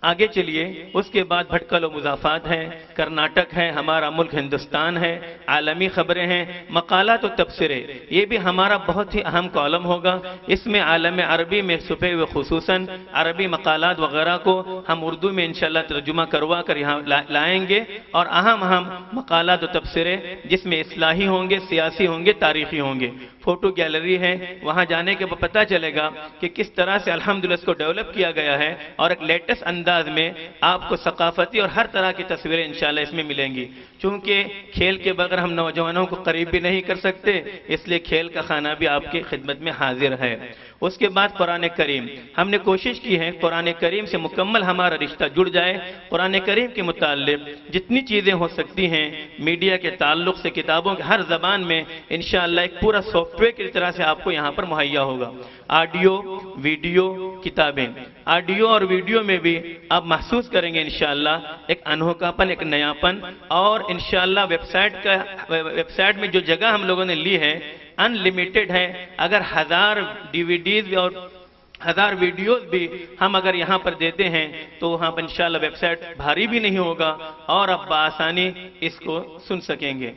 آگے چلیے، اس کے بعد بھٹکل و مضافات ہیں، کرناٹک ہے، ہمارا ملک ہندوستان ہے، عالمی خبریں ہیں، مقالات و تبصرے، یہ بھی ہمارا بہت ہی اہم کالم ہوگا۔ اس میں عالم عربی میں چھپے ہوئے خصوصاً عربی مقالات وغیرہ کو ہم اردو میں انشاءاللہ ترجمہ کروا کر یہاں لائیں گے، اور اہم مقالات و تبصرے جس میں اصلاحی ہوں گے، سیاسی ہوں گے، تاریخی ہوں گے۔ فوٹو گیلری ہے، وہاں جانے کے بعد پتہ چلے گا کہ کس طرح سے الحمدللہ اس کو ڈیولپ کیا گیا ہے، اور ایک لیٹسٹ انداز میں آپ کو ثقافتی اور ہر طرح کی تصویریں انشاءاللہ اس میں ملیں گی۔ چونکہ کھیل کے بغیر ہم نوجوانوں کو قریب بھی نہیں کر سکتے، اس لیے کھیل کا خانہ بھی آپ کی خدمت میں حاضر ہے۔ اس کے بعد قرآن کریم، ہم نے کوشش کی ہے قرآن کریم سے مکمل ہمارا رشتہ جڑ جائے۔ قرآن کریم کے متعلق جتنی چیزیں ہو سکتی ہیں میڈیا کے تعلق سے، کتابوں کے ہر زبان میں انشاءاللہ ایک پورا سافٹ ویئر کی طرح سے آپ کو یہاں پر مہیا ہوگا۔ آڈیو، ویڈیو، کتابیں، آڈیو اور ویڈیو میں بھی آپ محسوس کریں گے انشاءاللہ ایک انوکھاپن، ایک نیاپن، اور انشاءاللہ ویب سائٹ میں جو جگہ ہم لوگوں نے لی ہے ان لمیٹڈ ہے۔ اگر 1000 DVDs اور 1000 ویڈیوز بھی ہم اگر یہاں پر دیتے ہیں تو وہاں پر انشاءاللہ ویب سائٹ بھاری بھی نہیں ہوگا، اور آپ بآسانی اس کو سن سکیں گے۔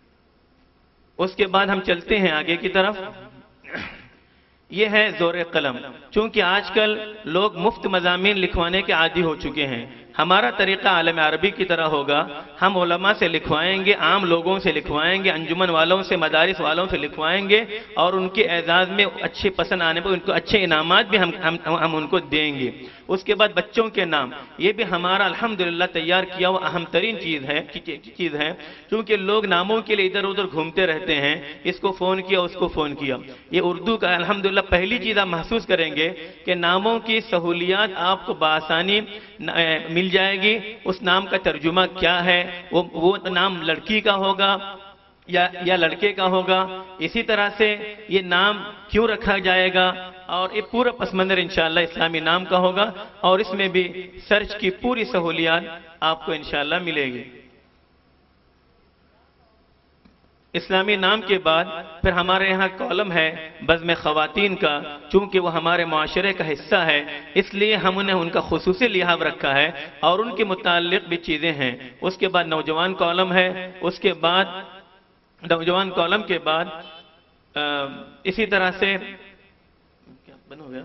اس کے بعد ہم چلتے ہیں آگے کی طرف۔ یہ ہے زور قلم۔ چونکہ آج کل لوگ مفت مضامین لکھوانے کے عادی ہو چکے ہیں، ہمارا طریقہ عالم عربی کی طرح ہوگا، ہم علماء سے لکھوائیں گے، عام لوگوں سے لکھوائیں گے، انجمن والوں سے، مدارس والوں سے لکھوائیں گے، اور ان کے اعزاز میں اچھے پسند آنے پر ان کو اچھے انعامات بھی ہم ان کو دیں گے۔ اس کے بعد بچوں کے نام، یہ بھی ہمارا الحمدللہ تیار کیا وہ اہم ترین چیز ہے، کیونکہ لوگ ناموں کے لیے ادھر ادھر گھومتے رہتے ہیں، اس کو فون کیا، اس کو فون کیا۔ یہ اردو کا الحمدللہ پہلی چیز آپ محسوس کریں گے کہ ناموں کی سہولیات آپ کو بآسانی مل جائے گی۔ اس نام کا ترجمہ کیا ہے، وہ نام لڑکی کا ہوگا یا لڑکے کا ہوگا، اسی طرح سے یہ نام کیوں رکھا جائے گا، اور یہ پورا پس منظر انشاءاللہ اسلامی نام کا ہوگا، اور اس میں بھی سرچ کی پوری سہولیات آپ کو انشاءاللہ ملے گی۔ اسلامی نام کے بعد پھر ہمارے یہاں کالم ہے بزم خواتین کا، چونکہ وہ ہمارے معاشرے کا حصہ ہے، اس لیے ہم نے ان کا خصوصی لحاظ رکھا ہے، اور ان کے متعلق بھی چیزیں ہیں۔ اس کے بعد نوجوان کالم ہے، اس کے بعد نوجوان کالم کے بعد اسی طرح سے بند ہو گیا،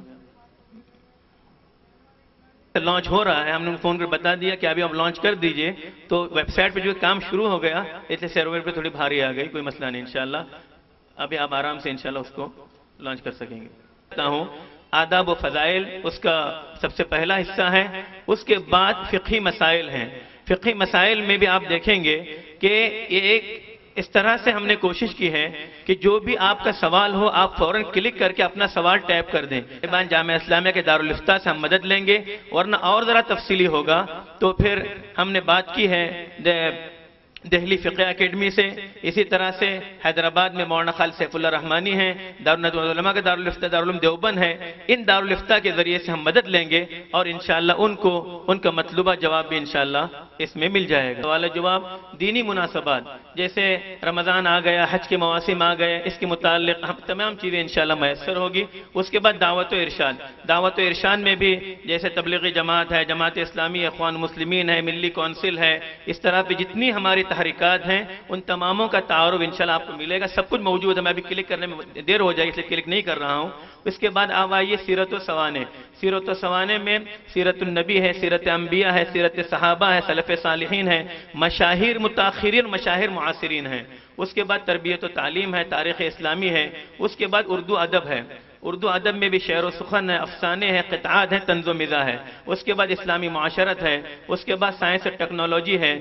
لانچ ہو رہا ہے، ہم نے فون کر بتا دیا کہ ابھی آپ لانچ کر دیجئے، تو ویب سائٹ پہ جو کام شروع ہو گیا، اس لیے سرور پہ تھوڑی بھاری آ گئی، کوئی مسئلہ نہیں انشاءاللہ، ابھی آپ آرام سے انشاءاللہ اس کو لانچ کر سکیں گے۔ آداب و فضائل اس کا سب سے پہلا حصہ ہے، اس کے بعد فقہی مسائل ہیں۔ فقہی مسائل میں بھی آپ دیکھیں گے کہ یہ ایک اس طرح سے ہم نے کوشش کی ہے کہ جو بھی آپ کا سوال ہو آپ فوراً کلک کر کے اپنا سوال ٹیپ کر دیں۔ جامعہ اسلامیہ کے دارالافتاء سے ہم مدد لیں گے، ورنہ اور ذرا تفصیلی ہوگا تو پھر ہم نے بات کی ہے دہلی فقہ اکیڈمی سے، اسی طرح سے حیدرآباد میں مولانا خالد سیف اللہ رحمانی ہیں، دارالندہ علماء کا دارالفتاء دارالعلوم دیوبند ہے، ان دارالافتاء کے ذریعے سے ہم مدد لیں گے، اور انشاءاللہ ان کا مطلوبہ جواب بھی انشاءاللہ اس میں مل جائے گا۔ سوال جواب دینی مناسبات، جیسے رمضان آ گیا، حج کے مواسم آ گئے، اس کے متعلق ہم تمام چیزیں انشاءاللہ میسر ہوگی۔ اس کے بعد دعوت و ارشاد، دعوت و ارشاد میں بھی جیسے تبلیغی جماعت ہے، جماعت اسلامی، اخوان مسلمین ہے، ملی کونسل ہے، اس طرح پہ جتنی ہماری تحریکات ہیں ان تماموں کا تعارف انشاءاللہ آپ کو ملے گا، سب کچھ موجود ہے، میں ابھی کلک کرنے میں دیر ہو جائے اس لیے کلک نہیں کر رہا ہوں۔ اس کے بعد آپ آئیے سیرت و سوانح، سیرت و سوانح میں سیرت النبی ہے، سیرت انبیاء ہے، سیرت صحابہ ہے، سلف صالحین ہے، مشاہیر متاخرین، مشاہیر معاصرین ہیں۔ اس کے بعد تربیت و تعلیم ہے، تاریخ اسلامی ہے، اس کے بعد اردو ادب ہے، اردو ادب میں بھی شعر و سخن ہے، افسانے ہیں، قطعات ہیں، طنز و مزاح ہے، اس کے بعد اسلامی معاشرت ہے، اس کے بعد سائنس و ٹیکنالوجی ہے،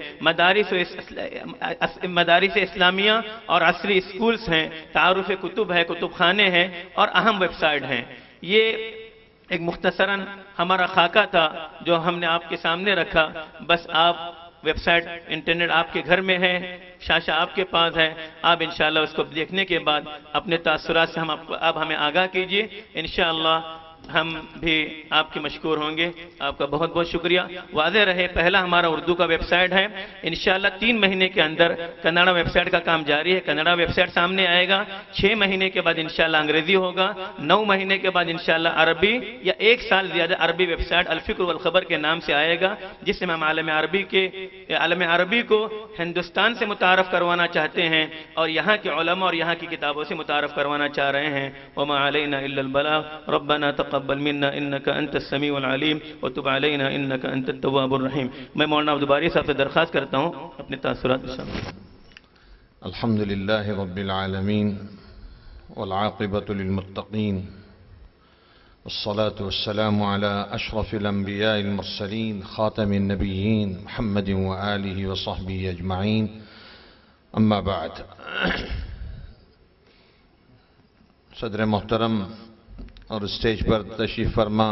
مدارس اسلامیہ اور عصری اسکولز ہیں، تعارف کتب ہے، کتب خانے ہیں، اور اہم ویب سائٹ ہیں۔ یہ ایک مختصراً ہمارا خاکہ تھا جو ہم نے آپ کے سامنے رکھا، بس آپ ویب سائٹ انٹرنیٹ آپ کے گھر میں ہے، شاشہ آپ کے پاس ہے، آپ انشاءاللہ اس کو دیکھنے کے بعد اپنے تاثرات سے اب ہمیں آگاہ کیجئے، انشاءاللہ ہم بھی آپ کے مشکور ہوں گے. آپ کا بہت بہت شکریہ. واضح رہے پہلا ہمارا اردو کا ویب سائٹ ہے, انشاءاللہ 3 مہینے کے اندر کنڑا ویب سائٹ کا کام جاری ہے. کنڑا ویب سائٹ سامنے آئے گا. 6 مہینے کے بعد انشاءاللہ انگریزی ہوگا. 9 مہینے کے بعد انشاءاللہ عربی, یا 1 سال زیادہ عربی ویب سائٹ الفکر والخبر کے نام سے آئے گا, جس سے ہم عالم عربی کو ہندوستان سے متعارف کروانا چاہتے ہیں اور یہاں کے علماء اور یہاں کی کتابوں سے متعارف کروانا چاہ رہے ہیں. وما علینا الا البلاغ. ربنا تقبل منا انك انت السميع العليم وتب علينا انك انت التواب الرحيم. میں مولانا عبدالباری صاحب سے درخواست کرتا ہوں اپنے تاثرات شامل. الحمد لله رب العالمين والعاقبة للمتقين والصلاة والسلام على أشرف الأنبياء المرسلين خاتم النبيين محمد وآله وصحبه أجمعين. أما بعد. صدر محترم اور اسٹیج پر تشریف فرما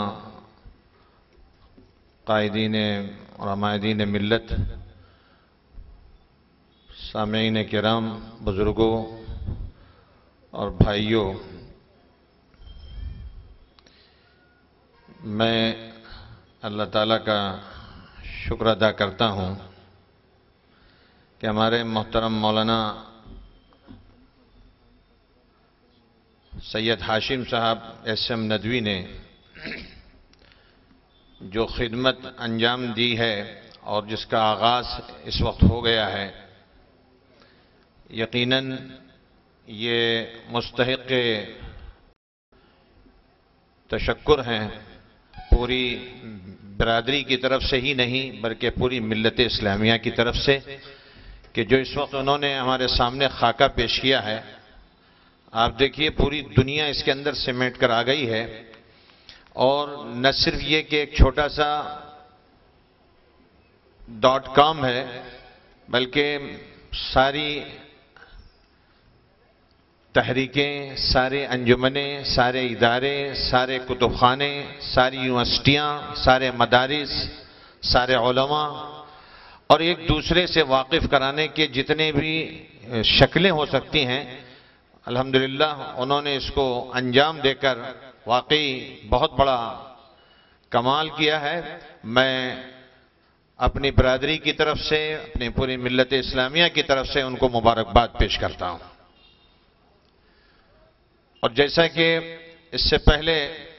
قائدین اور عمائدین ملت, سامعین کرام, بزرگوں اور بھائیوں, میں اللہ تعالیٰ کا شکر ادا کرتا ہوں کہ ہمارے محترم مولانا سید ہاشم صاحب SM ندوی نے جو خدمت انجام دی ہے اور جس کا آغاز اس وقت ہو گیا ہے, یقیناً یہ مستحق تشکر ہیں پوری برادری کی طرف سے ہی نہیں بلکہ پوری ملت اسلامیہ کی طرف سے, کہ جو اس وقت انہوں نے ہمارے سامنے خاکہ پیش کیا ہے. آپ دیکھیے پوری دنیا اس کے اندر سمیٹ کر آ گئی ہے, اور نہ صرف یہ کہ ایک چھوٹا سا .com ہے, بلکہ ساری تحریکیں, سارے انجمنیں, سارے ادارے, سارے کتب خانے, ساری یونیورسٹیاں, سارے مدارس, سارے علماء, اور ایک دوسرے سے واقف کرانے کے جتنے بھی شکلیں ہو سکتی ہیں, الحمدللہ انہوں نے اس کو انجام دے کر واقعی بہت بڑا کمال کیا ہے. میں اپنی برادری کی طرف سے, اپنی پوری ملت اسلامیہ کی طرف سے ان کو مبارکباد پیش کرتا ہوں. اور جیسا کہ اس سے پہلے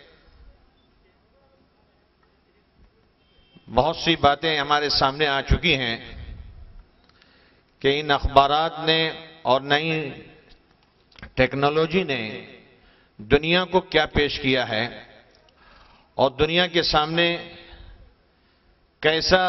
بہت سی باتیں ہمارے سامنے آ چکی ہیں کہ ان اخبارات نے اور نئی ٹیکنالوجی نے دنیا کو کیا پیش کیا ہے, اور دنیا کے سامنے کیسا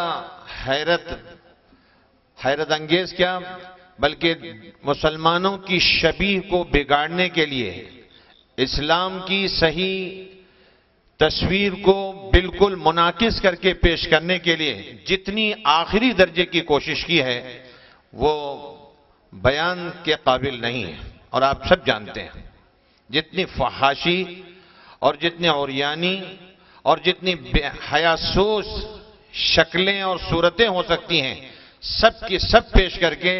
حیرت انگیز کیا بلکہ مسلمانوں کی شبیہ کو بگاڑنے کے لیے, اسلام کی صحیح تصویر کو بالکل منعکس کر کے پیش کرنے کے لیے جتنی آخری درجے کی کوشش کی ہے وہ بیان کے قابل نہیں ہے. اور آپ سب جانتے ہیں جتنی فحاشی اور جتنی عریانی اور جتنی بے حیاسوس شکلیں اور صورتیں ہو سکتی ہیں, سب کی سب پیش کر کے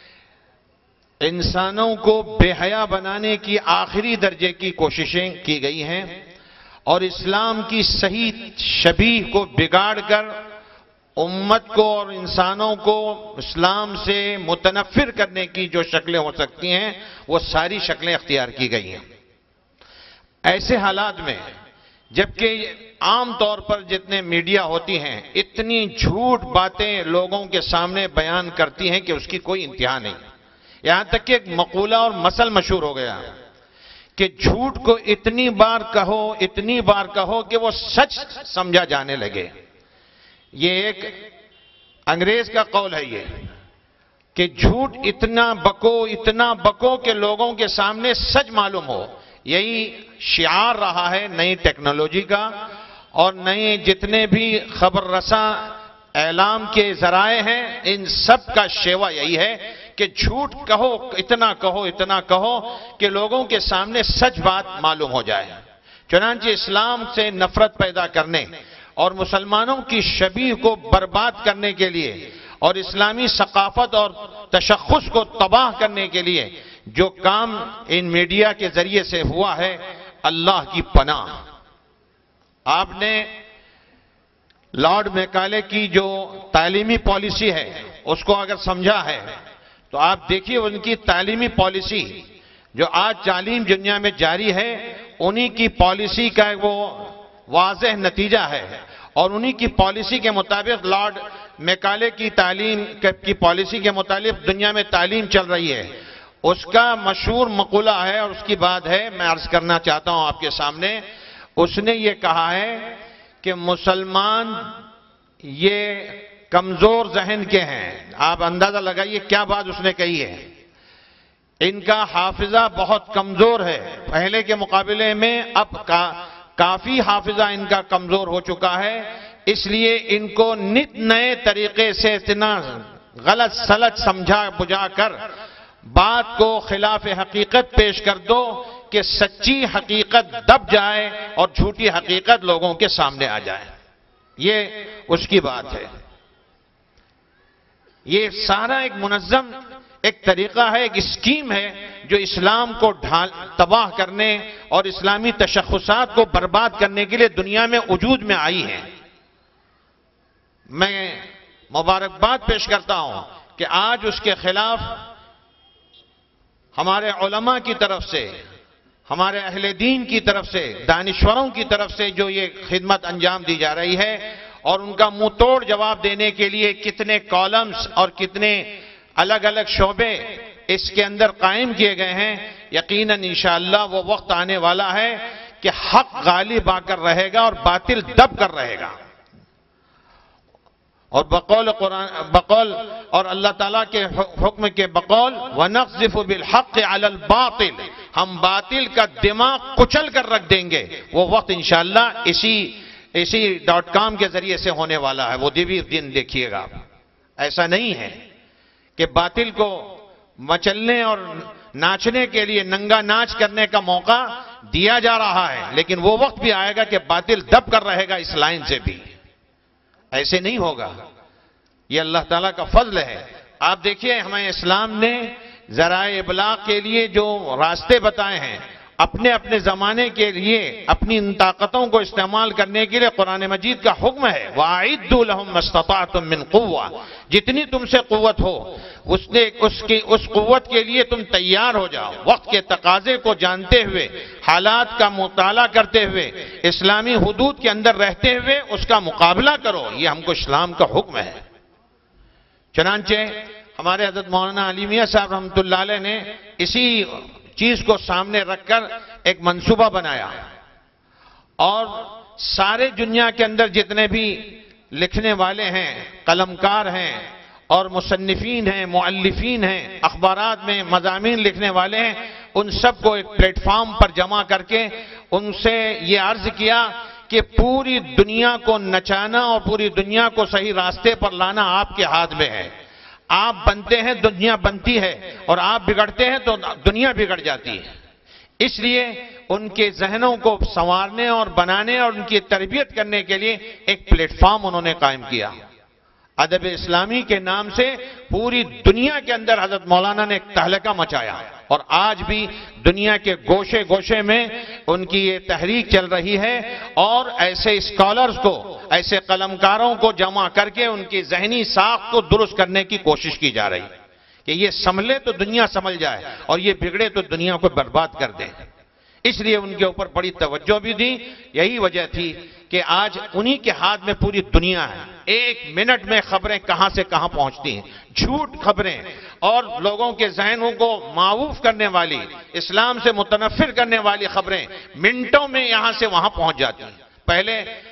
انسانوں کو بے حیا بنانے کی آخری درجے کی کوششیں کی گئی ہیں, اور اسلام کی صحیح شبیہ کو بگاڑ کر امت کو اور انسانوں کو اسلام سے متنفر کرنے کی جو شکلیں ہو سکتی ہیں وہ ساری شکلیں اختیار کی گئی ہیں. ایسے حالات میں جبکہ عام طور پر جتنے میڈیا ہوتی ہیں اتنی جھوٹ باتیں لوگوں کے سامنے بیان کرتی ہیں کہ اس کی کوئی انتہا نہیں. یہاں تک کہ ایک مقولہ اور مثل مشہور ہو گیا کہ جھوٹ کو اتنی بار کہو کہ وہ سچ سمجھا جانے لگے. یہ ایک انگریز کا قول ہے یہ کہ جھوٹ اتنا بکو کہ لوگوں کے سامنے سچ معلوم ہو. یہی شعار رہا ہے نئی ٹیکنالوجی کا اور نئے جتنے بھی خبر رساں اعلام کے ذرائع ہیں, ان سب کا شیوا یہی ہے کہ جھوٹ کہو, اتنا کہو کہ لوگوں کے سامنے سچ بات معلوم ہو جائے. چنانچہ اسلام سے نفرت پیدا کرنے اور مسلمانوں کی شبیہ کو برباد کرنے کے لیے اور اسلامی ثقافت اور تشخص کو تباہ کرنے کے لیے جو کام ان میڈیا کے ذریعے سے ہوا ہے, اللہ کی پناہ آپ نے لارڈ میکالے کی جو تعلیمی پالیسی ہے اس کو اگر سمجھا ہے تو آپ دیکھیے ان کی تعلیمی پالیسی جو آج تعلیم دنیا میں جاری ہے انہی کی پالیسی کا وہ واضح نتیجہ ہے، اور انہی کی پالیسی کے مطابق لارڈ میکالے کی تعلیم کی پالیسی کے مطابق دنیا میں تعلیم چل رہی ہے۔ اس کا مشہور مقولہ ہے اور اس کی بات ہے، میں عرض کرنا چاہتا ہوں آپ کے سامنے۔ اس نے یہ کہا ہے کہ مسلمان یہ کمزور ذہن کے ہیں۔ آپ اندازہ لگائیے کیا بات اس نے کہی ہے۔ ان کا حافظہ بہت کمزور ہے، پہلے کے مقابلے میں اب کافی حافظہ ان کا کمزور ہو چکا ہے، اس لیے ان کو نت نئے طریقے سے اتنا غلط سلط سمجھا بجھا کر بات کو خلاف حقیقت پیش کر دو کہ سچی حقیقت دب جائے اور جھوٹی حقیقت لوگوں کے سامنے آ جائے۔ یہ اس کی بات ہے۔ یہ سارا ایک منظم ایک طریقہ ہے، ایک اسکیم ہے جو اسلام کو تباہ کرنے اور اسلامی تشخصات کو برباد کرنے کے لیے دنیا میں وجود میں آئی ہے۔ میں مبارکباد پیش کرتا ہوں کہ آج اس کے خلاف ہمارے علماء کی طرف سے، ہمارے اہل دین کی طرف سے، دانشوروں کی طرف سے جو یہ خدمت انجام دی جا رہی ہے، اور ان کا منہ توڑ جواب دینے کے لیے کتنے کالمز اور کتنے الگ الگ شعبے اس کے اندر قائم کیے گئے ہیں، یقیناً انشاءاللہ وہ وقت آنے والا ہے کہ حق غالب آ کر رہے گا اور باطل دب کر رہے گا۔ اور بقول اور اللہ تعالیٰ کے حکم کے بقول وَنَقْذِفُ بِالْحَقِّ عَلَى الْبَاطِلِ، ہم باطل کا دماغ کچل کر رکھ دیں گے۔ وہ وقت انشاءاللہ اسی .com کے ذریعے سے ہونے والا ہے، وہ بھی دن دیکھیے گا۔ ایسا نہیں ہے کہ باطل کو مچلنے اور ناچنے کے لیے ننگا ناچ کرنے کا موقع دیا جا رہا ہے، لیکن وہ وقت بھی آئے گا کہ باطل دب کر رہے گا اس لائن سے بھی۔ ایسے نہیں ہوگا، یہ اللہ تعالیٰ کا فضل ہے۔ آپ دیکھیے ہمیں اسلام نے ذرائع ابلاغ کے لیے جو راستے بتائے ہیں، اپنے اپنے زمانے کے لیے اپنی ان طاقتوں کو استعمال کرنے کے لیے قرآن مجید کا حکم ہے وَأَعِدُّوا لَهُم مَّا اسْتَطَعْتُم مِّن قُوَّةٍ، جتنی تم سے قوت ہو اس قوت کے لیے تم تیار ہو جاؤ، وقت کے تقاضے کو جانتے ہوئے، حالات کا مطالعہ کرتے ہوئے، اسلامی حدود کے اندر رہتے ہوئے اس کا مقابلہ کرو، یہ ہم کو اسلام کا حکم ہے۔ چنانچہ ہمارے حضرت مولانا علی میاں صاحب رحمۃ اللہ علیہ نے اسی چیز کو سامنے رکھ کر ایک منصوبہ بنایا، اور سارے دنیا کے اندر جتنے بھی لکھنے والے ہیں، قلمکار ہیں اور مصنفین ہیں، مؤلفین ہیں، اخبارات میں مضامین لکھنے والے ہیں، ان سب کو ایک پلیٹ فارم پر جمع کر کے ان سے یہ عرض کیا کہ پوری دنیا کو نچانا اور پوری دنیا کو صحیح راستے پر لانا آپ کے ہاتھ میں ہے۔ آپ بنتے ہیں دنیا بنتی ہے، اور آپ بگڑتے ہیں تو دنیا بگڑ جاتی ہے۔ اس لیے ان کے ذہنوں کو سنوارنے اور بنانے اور ان کی تربیت کرنے کے لیے ایک پلیٹ فارم انہوں نے قائم کیا۔ ادب اسلامی کے نام سے پوری دنیا کے اندر حضرت مولانا نے ایک تہلکہ مچایا، اور آج بھی دنیا کے گوشے گوشے میں ان کی یہ تحریک چل رہی ہے، اور ایسے اسکالرز کو، ایسے قلمکاروں کو جمع کر کے ان کی ذہنی ساخت کو درست کرنے کی کوشش کی جا رہی ہے کہ یہ سنبھلے تو دنیا سنبھل جائے، اور یہ بگڑے تو دنیا کو برباد کر دے۔ اس لیے ان کے اوپر بڑی توجہ بھی دی۔ یہی وجہ تھی کہ آج انہی کے ہاتھ میں پوری دنیا ہے۔ ایک منٹ میں خبریں کہاں سے کہاں پہنچتی ہیں، جھوٹ خبریں اور لوگوں کے ذہنوں کو معوف کرنے والی، اسلام سے متنفر کرنے والی خبریں منٹوں میں یہاں سے وہاں پہنچ جاتی ہیں۔ پہلے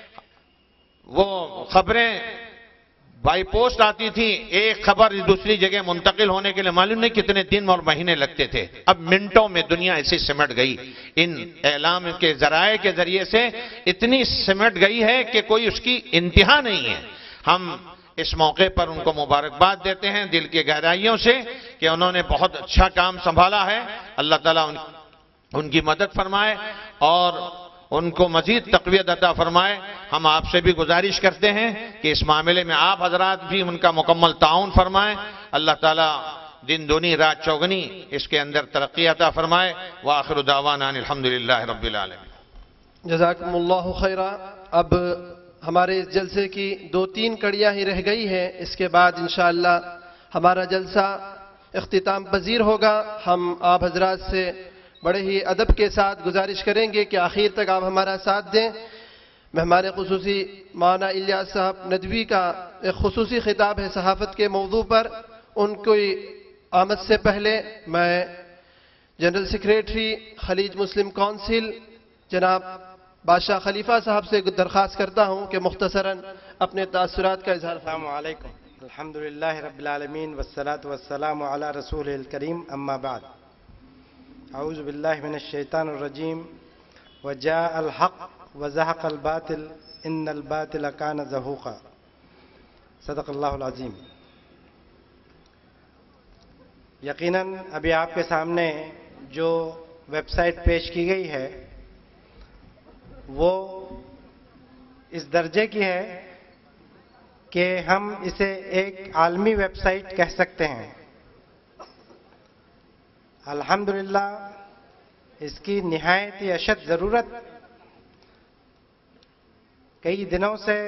وہ خبریں بائی پوسٹ آتی تھی، ایک خبر دوسری جگہ منتقل ہونے کے لیے معلوم نہیں کتنے دن اور مہینے لگتے تھے۔ اب منٹوں میں دنیا ایسی سمٹ گئی، ان اعلام کے ذرائع کے ذریعے سے اتنی سمٹ گئی ہے کہ کوئی اس کی انتہا نہیں ہے۔ ہم اس موقع پر ان کو مبارکباد دیتے ہیں دل کی گہرائیوں سے کہ انہوں نے بہت اچھا کام سنبھالا ہے۔ اللہ تعالیٰ ان کی مدد فرمائے اور ان کو مزید تقویت عطا فرمائے۔ ہم آپ سے بھی گزارش کرتے ہیں کہ اس معاملے میں آپ حضرات بھی ان کا مکمل تعاون فرمائیں۔ اللہ تعالیٰ دن دونی رات چوگنی اس کے اندر ترقی عطا فرمائے۔ وآخر دعوانا الحمدللہ رب العالمین۔ جزاکم اللہ خیرہ۔ اب ہمارے اس جلسے کی 2-3 کڑیاں ہی رہ گئی ہیں. اس کے بعد انشاءاللہ ہمارا جلسہ اختتام پذیر ہوگا. ہم آپ حضرات سے بڑے ہی ادب کے ساتھ گزارش کریں گے کہ آخر تک آپ ہمارا ساتھ دیں. مہمان خصوصی مولانا الیاس صاحب ندوی کا ایک خصوصی خطاب ہے صحافت کے موضوع پر. ان کی آمد سے پہلے میں جنرل سیکریٹری خلیج مسلم کونسل جناب بادشاہ خلیفہ صاحب سے درخواست کرتا ہوں کہ مختصراً اپنے تاثرات کا اظہار فرمائیں. السلام علیکم. الحمدللہ رب العالمین والصلاة والسلام علی رسول الکریم. اما بعد اعوذ باللہ من الشیطان الرجیم. وجاء الحق وزهق الباطل ان الباطل کان زہوقا. صدق اللہ العظیم. یقیناً ابھی آپ کے سامنے جو ویب سائٹ پیش کی گئی ہے وہ اس درجے کی ہے کہ ہم اسے ایک عالمی ویب سائٹ کہہ سکتے ہیں. الحمدللہ اس کی نہایت ہی اشد ضرورت کئی دنوں سے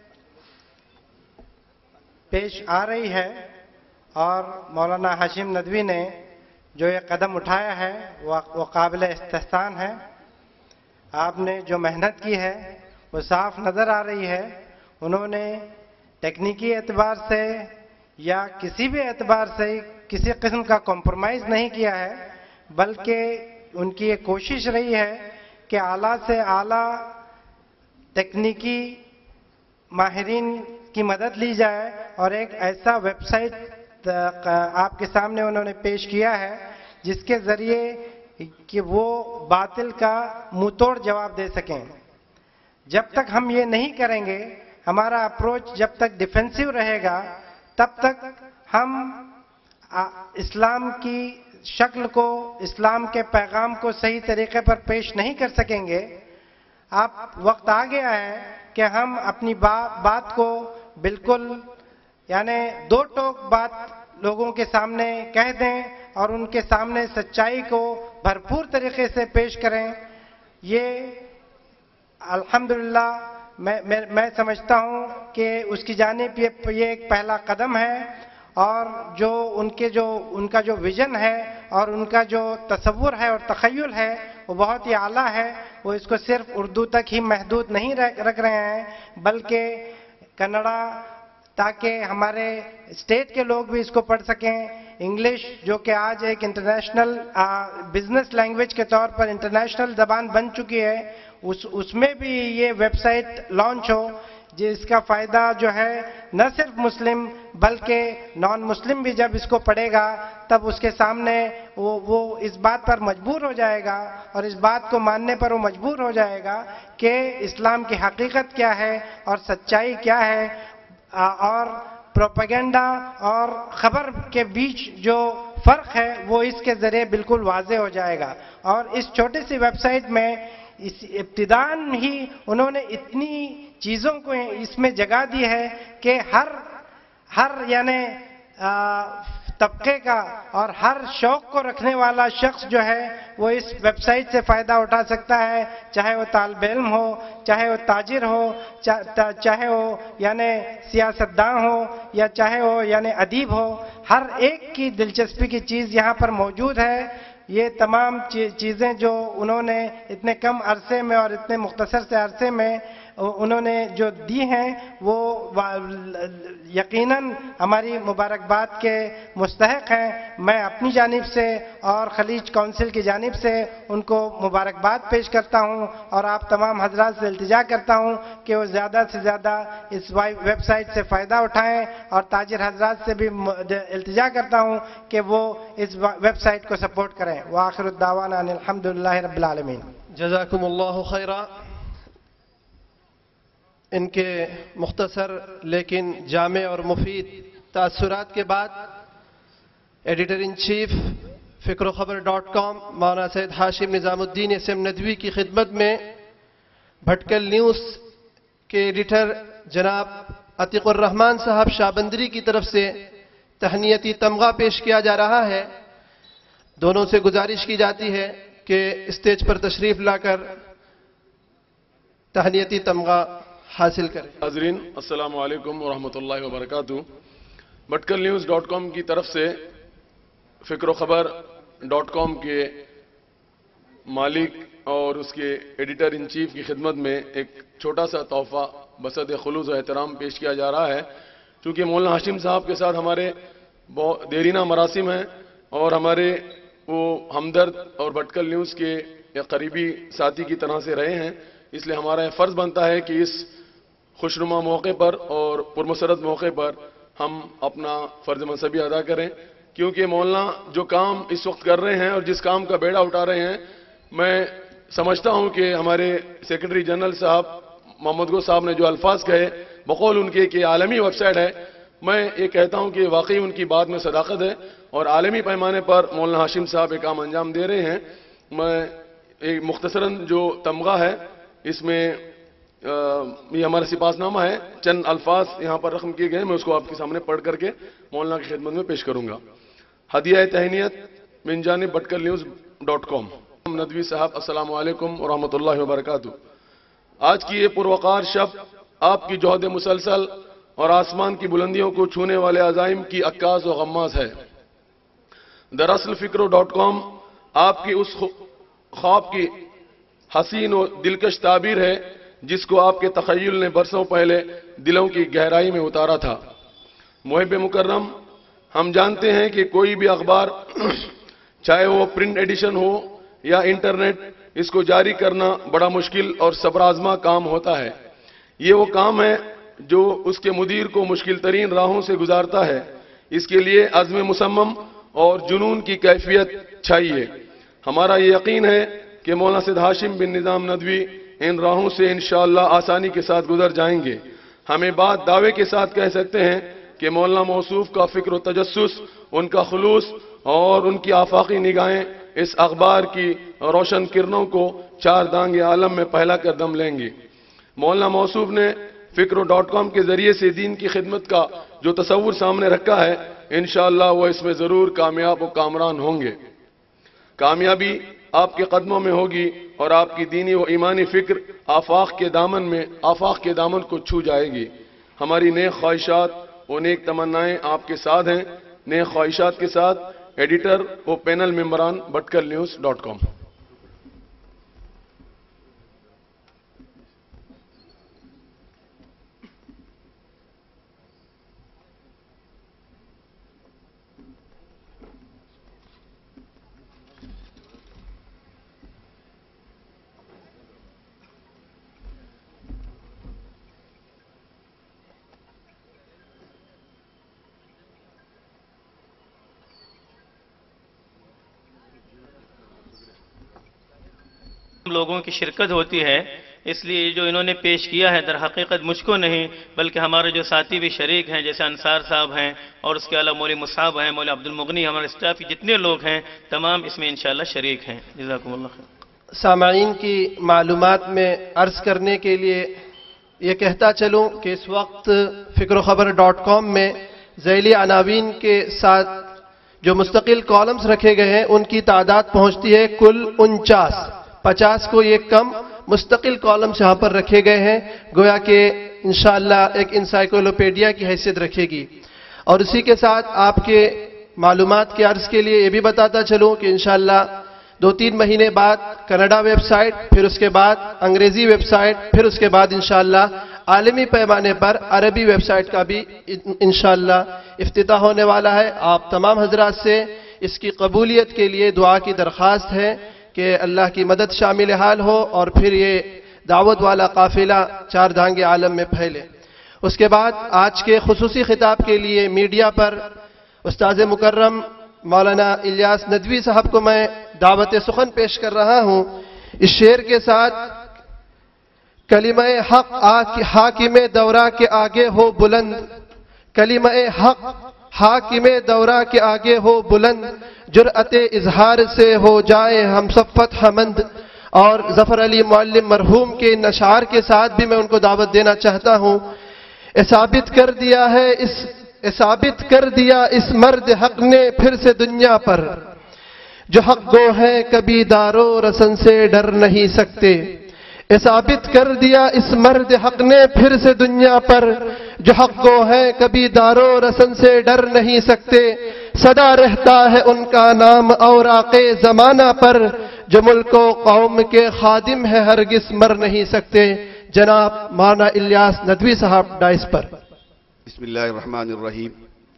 پیش آ رہی ہے اور مولانا ہاشم ندوی نے جو یہ قدم اٹھایا ہے وہ قابل استحسان ہے. آپ نے جو محنت کی ہے وہ صاف نظر آ رہی ہے. انہوں نے ٹیکنیکی اعتبار سے یا کسی بھی اعتبار سے کسی قسم کا کمپرومائز نہیں کیا ہے، بلکہ ان کی یہ کوشش رہی ہے کہ اعلیٰ سے اعلیٰ تکنیکی ماہرین کی مدد لی جائے اور ایک ایسا ویب سائٹ آپ کے سامنے انہوں نے پیش کیا ہے جس کے ذریعے کہ وہ باطل کا منہ توڑ جواب دے سکیں. جب تک ہم یہ نہیں کریں گے، ہمارا اپروچ جب تک ڈیفینسو رہے گا، تب تک ہم اسلام کی شکل کو، اسلام کے پیغام کو صحیح طریقے پر پیش نہیں کر سکیں گے. اب وقت آ گیا ہے کہ ہم اپنی بات کو بالکل یعنی دو ٹوک بات لوگوں کے سامنے کہہ دیں اور ان کے سامنے سچائی کو بھرپور طریقے سے پیش کریں. یہ الحمدللہ میں سمجھتا ہوں کہ اس کی جانب یہ ایک پہلا قدم ہے اور ان کا جو ویژن ہے اور ان کا جو تصور ہے اور تخیل ہے وہ بہت ہی اعلیٰ ہے. وہ اس کو صرف اردو تک ہی محدود نہیں رکھ رہے ہیں بلکہ کنڑا تاکہ ہمارے اسٹیٹ کے لوگ بھی اس کو پڑھ سکیں. انگلش جو کہ آج ایک انٹرنیشنل بزنس لینگویج کے طور پر انٹرنیشنل زبان بن چکی ہے، اس میں بھی یہ ویب سائٹ لانچ ہو جس کا فائدہ جو ہے نہ صرف مسلم بلکہ نان مسلم بھی جب اس کو پڑھے گا تب اس کے سامنے وہ اس بات پر مجبور ہو جائے گا اور اس بات کو ماننے پر وہ مجبور ہو جائے گا کہ اسلام کی حقیقت کیا ہے اور سچائی کیا ہے اور پروپیگنڈا اور خبر کے بیچ جو فرق ہے وہ اس کے ذریعے بالکل واضح ہو جائے گا. اور اس چھوٹی سی ویب سائٹ میں اس ابتداءً ہی انہوں نے اتنی چیزوں کو اس میں جگہ دی ہے کہ ہر یعنی طبقے کا اور ہر شوق کو رکھنے والا شخص جو ہے وہ اس ویب سائٹ سے فائدہ اٹھا سکتا ہے، چاہے وہ طالب علم ہو، چاہے وہ تاجر ہو، چاہے وہ یعنی سیاستداں ہو یا چاہے وہ یعنی ادیب ہو. ہر ایک کی دلچسپی کی چیز یہاں پر موجود ہے. یہ تمام چیزیں جو انہوں نے اتنے کم عرصے میں اور اتنے مختصر سے عرصے میں انہوں نے جو دی ہیں وہ یقیناً ہماری مبارکباد کے مستحق ہیں. میں اپنی جانب سے اور خلیج کونسل کی جانب سے ان کو مبارکباد پیش کرتا ہوں اور آپ تمام حضرات سے التجا کرتا ہوں کہ وہ زیادہ سے زیادہ اس ویب سائٹ سے فائدہ اٹھائیں اور تاجر حضرات سے بھی التجا کرتا ہوں کہ وہ اس ویب سائٹ کو سپورٹ کریں. وآخر الدعوانا ان الحمدللہ رب العالمین. جزاکم اللہ خیرا. ان کے مختصر لیکن جامع اور مفید تاثرات کے بعد ایڈیٹر ان چیف فکروخبر.com مولانا سید ہاشم نظام الدین اسم ندوی کی خدمت میں بھٹکل نیوز کے ایڈیٹر جناب عتیق الرحمان صاحب شابندری کی طرف سے تہنیتی تمغہ پیش کیا جا رہا ہے. دونوں سے گزارش کی جاتی ہے کہ اسٹیج پر تشریف لا کر तहनीती तमगा हासिल करें। नाज़रीन अस्सलाम वालेकुम वरहमतुल्लाहि वबरकातुहू। भटकल-news.com की तरफ से फ़िक्र-ओ-ख़बर.com के मालिक और उसके एडिटर इन चीफ की खिदमत में एक छोटा सा तोहफा बसद खुलूस और एहतराम पेश किया जा रहा है। चूँकि मौलाना हाशिम साहब के साथ हमारे देरीना मरासिम हैं और हमारे वो हमदर्द और भटकल न्यूज़ के एक करीबी साथी की तरह से रहे हैं, इसलिए हमारा फ़र्ज़ बनता है कि इस खुशनुमा मौके पर और पुरमसरत मौके पर हम अपना फ़र्ज़ मनसबी अदा करें। क्योंकि मौलाना जो काम इस वक्त कर रहे हैं और जिस काम का बेड़ा उठा रहे हैं, मैं समझता हूं कि हमारे सेक्रेटरी जनरल साहब मोहम्मद गो साहब ने जो अल्फाज कहे बकौल उनके कि आलमी वेबसाइट है, मैं ये कहता हूं कि वाकई उनकी बात में सदाकत है और आलमी पैमाने पर मौलाना हाशिम साहब एक काम अंजाम दे रहे हैं। मैं एक मुख्तसरन जो तमगा है इसमें ये हमारा सिपासनामा है, चंद अल्फाज यहाँ पर रकम किए गए, मैं उसको आपके सामने पढ़ करके मौलाना की खिदमत में पेश करूंगा। हदिया तहनीयत मिन जानिब भटकल-news.com। नदवी साहब अस्सलाम वालेकुम व रहमतुल्लाहि व बरकातुहू। आज की ये पुरवकार शब आपकी जोहद मुसलसल और आसमान की बुलंदियों को छूने वाले अज़ाइम की अक्कास व गम्मास है। दरअसल फ़िक्र.com आपकी उस ख्वाब की हसीन और दिलकश ताबीर है जिसको आपके तख़य्युल ने बरसों पहले दिलों की गहराई में उतारा था। मुहिब मुकर्रम, हम जानते हैं कि कोई भी अखबार चाहे वो प्रिंट एडिशन हो या इंटरनेट, इसको जारी करना बड़ा मुश्किल और सब्र आज़मा काम होता है। ये वो काम है जो उसके मुदीर को मुश्किल तरीन राहों से गुजारता है। इसके लिए अज़्म मुसम्मम और जुनून की कैफियत चाहिए। हमारा ये यकीन है कि मौलाना सैयद हाशिम बिन निज़ाम नदवी इन राहों से इंशाअल्लाह आसानी के साथ गुजर जाएंगे। हमें बात दावे के साथ कह सकते हैं कि मौलाना मौसूफ का फ़िक्र व तजस्सुस, उनका खुलूस और उनकी आफाकी निगाहें इस अखबार की रोशन किरणों को चार दांगे आलम में फैला कर दम लेंगे। मौलाना मौसूफ ने फ़िक्र.com के जरिए से दीन की खिदमत का जो तसव्वुर सामने रखा है, इंशाअल्लाह वो इसमें ज़रूर कामयाब व कामरान होंगे। कामयाबी आपके कदमों में होगी और आपकी दीनी व ईमानी फ़िक्र आफाक के दामन को छू जाएगी। हमारी नेक ख्वाहिशात व नेक तमन्नाएं आपके साथ हैं। नेक ख्वाहिशात के साथ एडिटर व पैनल मेंबरान भटकल-news.com। लोगों की शिरकत होती है, इसलिए जो इन्होंने पेश किया है दर हकीकत मुझको नहीं बल्कि हमारे जो साथी भी शरीक हैं, जैसे अंसार साहब हैं और उसके अलावा मौलवी मुसाब हैं, मौलवी अब्दुल मुगनी, हमारे स्टाफ के जितने लोग हैं तमाम इसमें इंशाअल्लाह शरीक हैं। जज़ाकुमुल्लाह खैर। सामाईन की मालूमात में अर्ज करने के लिए ये कहता चलूं कि इस वक्त फ़िक्र-ओ-ख़बर.com में ज़ैली अनावीन के साथ जो मुस्तकिल कॉलम्स रखे गए हैं उनकी तादाद पहुंचती है कुल 49 को ये कम मुस्तकिल कॉलम्स यहाँ पर रखे गए हैं, गोया कि इंशाअल्लाह एक इंसाइक्लोपीडिया की हैसियत रखेगी। और इसी के साथ आपके मालूमात के अर्ज के लिए ये भी बताता चलूं कि इंशाअल्लाह 2-3 महीने बाद कनाडा वेबसाइट, फिर उसके बाद अंग्रेजी वेबसाइट, फिर उसके बाद इंशाअल्लाह आलमी पैमाने पर अरबी वेबसाइट का भी इंशाअल्लाह इफ्तिताह होने वाला है। आप तमाम हजरात से इसकी कबूलियत के लिए दुआ की दरख्वास्त है कि अल्लाह की मदद शामिल हाल हो और फिर ये दावत वाला काफिला चार धांगे आलम में फैले। उसके बाद आज के खुसूसी खिताब के लिए मीडिया पर उस्ताद मुकर्रम मौलाना इलियास नदवी साहब को मैं दावत सुखन पेश कर रहा हूं। इस शेर के साथ कलिमा हक हाकिमे दौरा के आगे हो बुलंद, कलिमा हक हाकिमे दौरा के आगे हो बुलंद, जुर्अते इजहार से हो जाए हम सब फतहमंद। और जफर अली मुअल्लिम मरहूम के नशार के साथ भी मैं उनको दावत देना चाहता हूं। साबित कर दिया इस मर्द हक ने फिर से दुनिया पर, जो हक गो है कभी दारो रसन से डर नहीं सकते। ثابت کر دیا اس مرد حق نے پھر سے دنیا پر، جو حق گو ہے کبھی دارو رسن سے ڈر نہیں سکتے، سدا رہتا ہے ان کا نام اوراق زمانہ پر، جو ملک و قوم کے خادم ہے ہرگز مر نہیں سکتے۔ جناب مولانا الیاس ندوی صاحب ڈائس پر۔ بسم اللہ الرحمن الرحیم،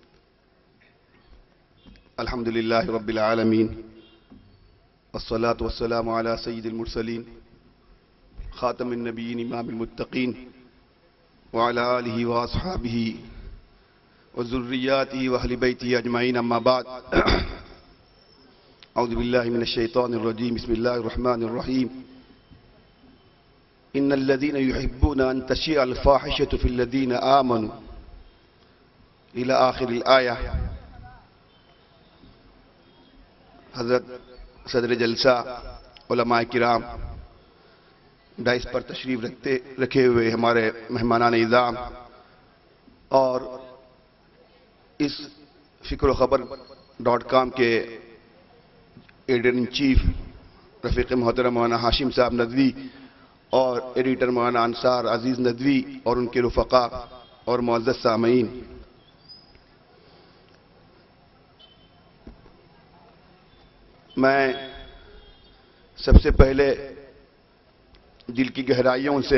الحمد للہ رب العالمین، والصلاة والسلام علی سید المرسلین، خاتم النبیین، امام المتقین، وعلی آلہ واصحابہ وذریاتہ واہل بیتہ اجمعین، اما بعد۔ اعوذ باللہ من الشیطان الرجیم، بسم اللہ الرحمن الرحیم۔ ان الذین یحبون ان تشیع الفاحشۃ فی الذین آمنوا الى آخر الآیہ۔ حضرت صدر جلسہ، علماء کرام، ڈائس پر تشریف رکھے ہوئے ہمارے مہمانان اعظام، اور اس فکر و خبر .com کے ایڈیٹر ان چیف رفیق محترم مولانا ہاشم صاحب ندوی، اور ایڈیٹر مولانا انصار عزیز ندوی اور ان کے رفقا اور معزز سامعین، میں سب سے پہلے دل کی گہرائیوں سے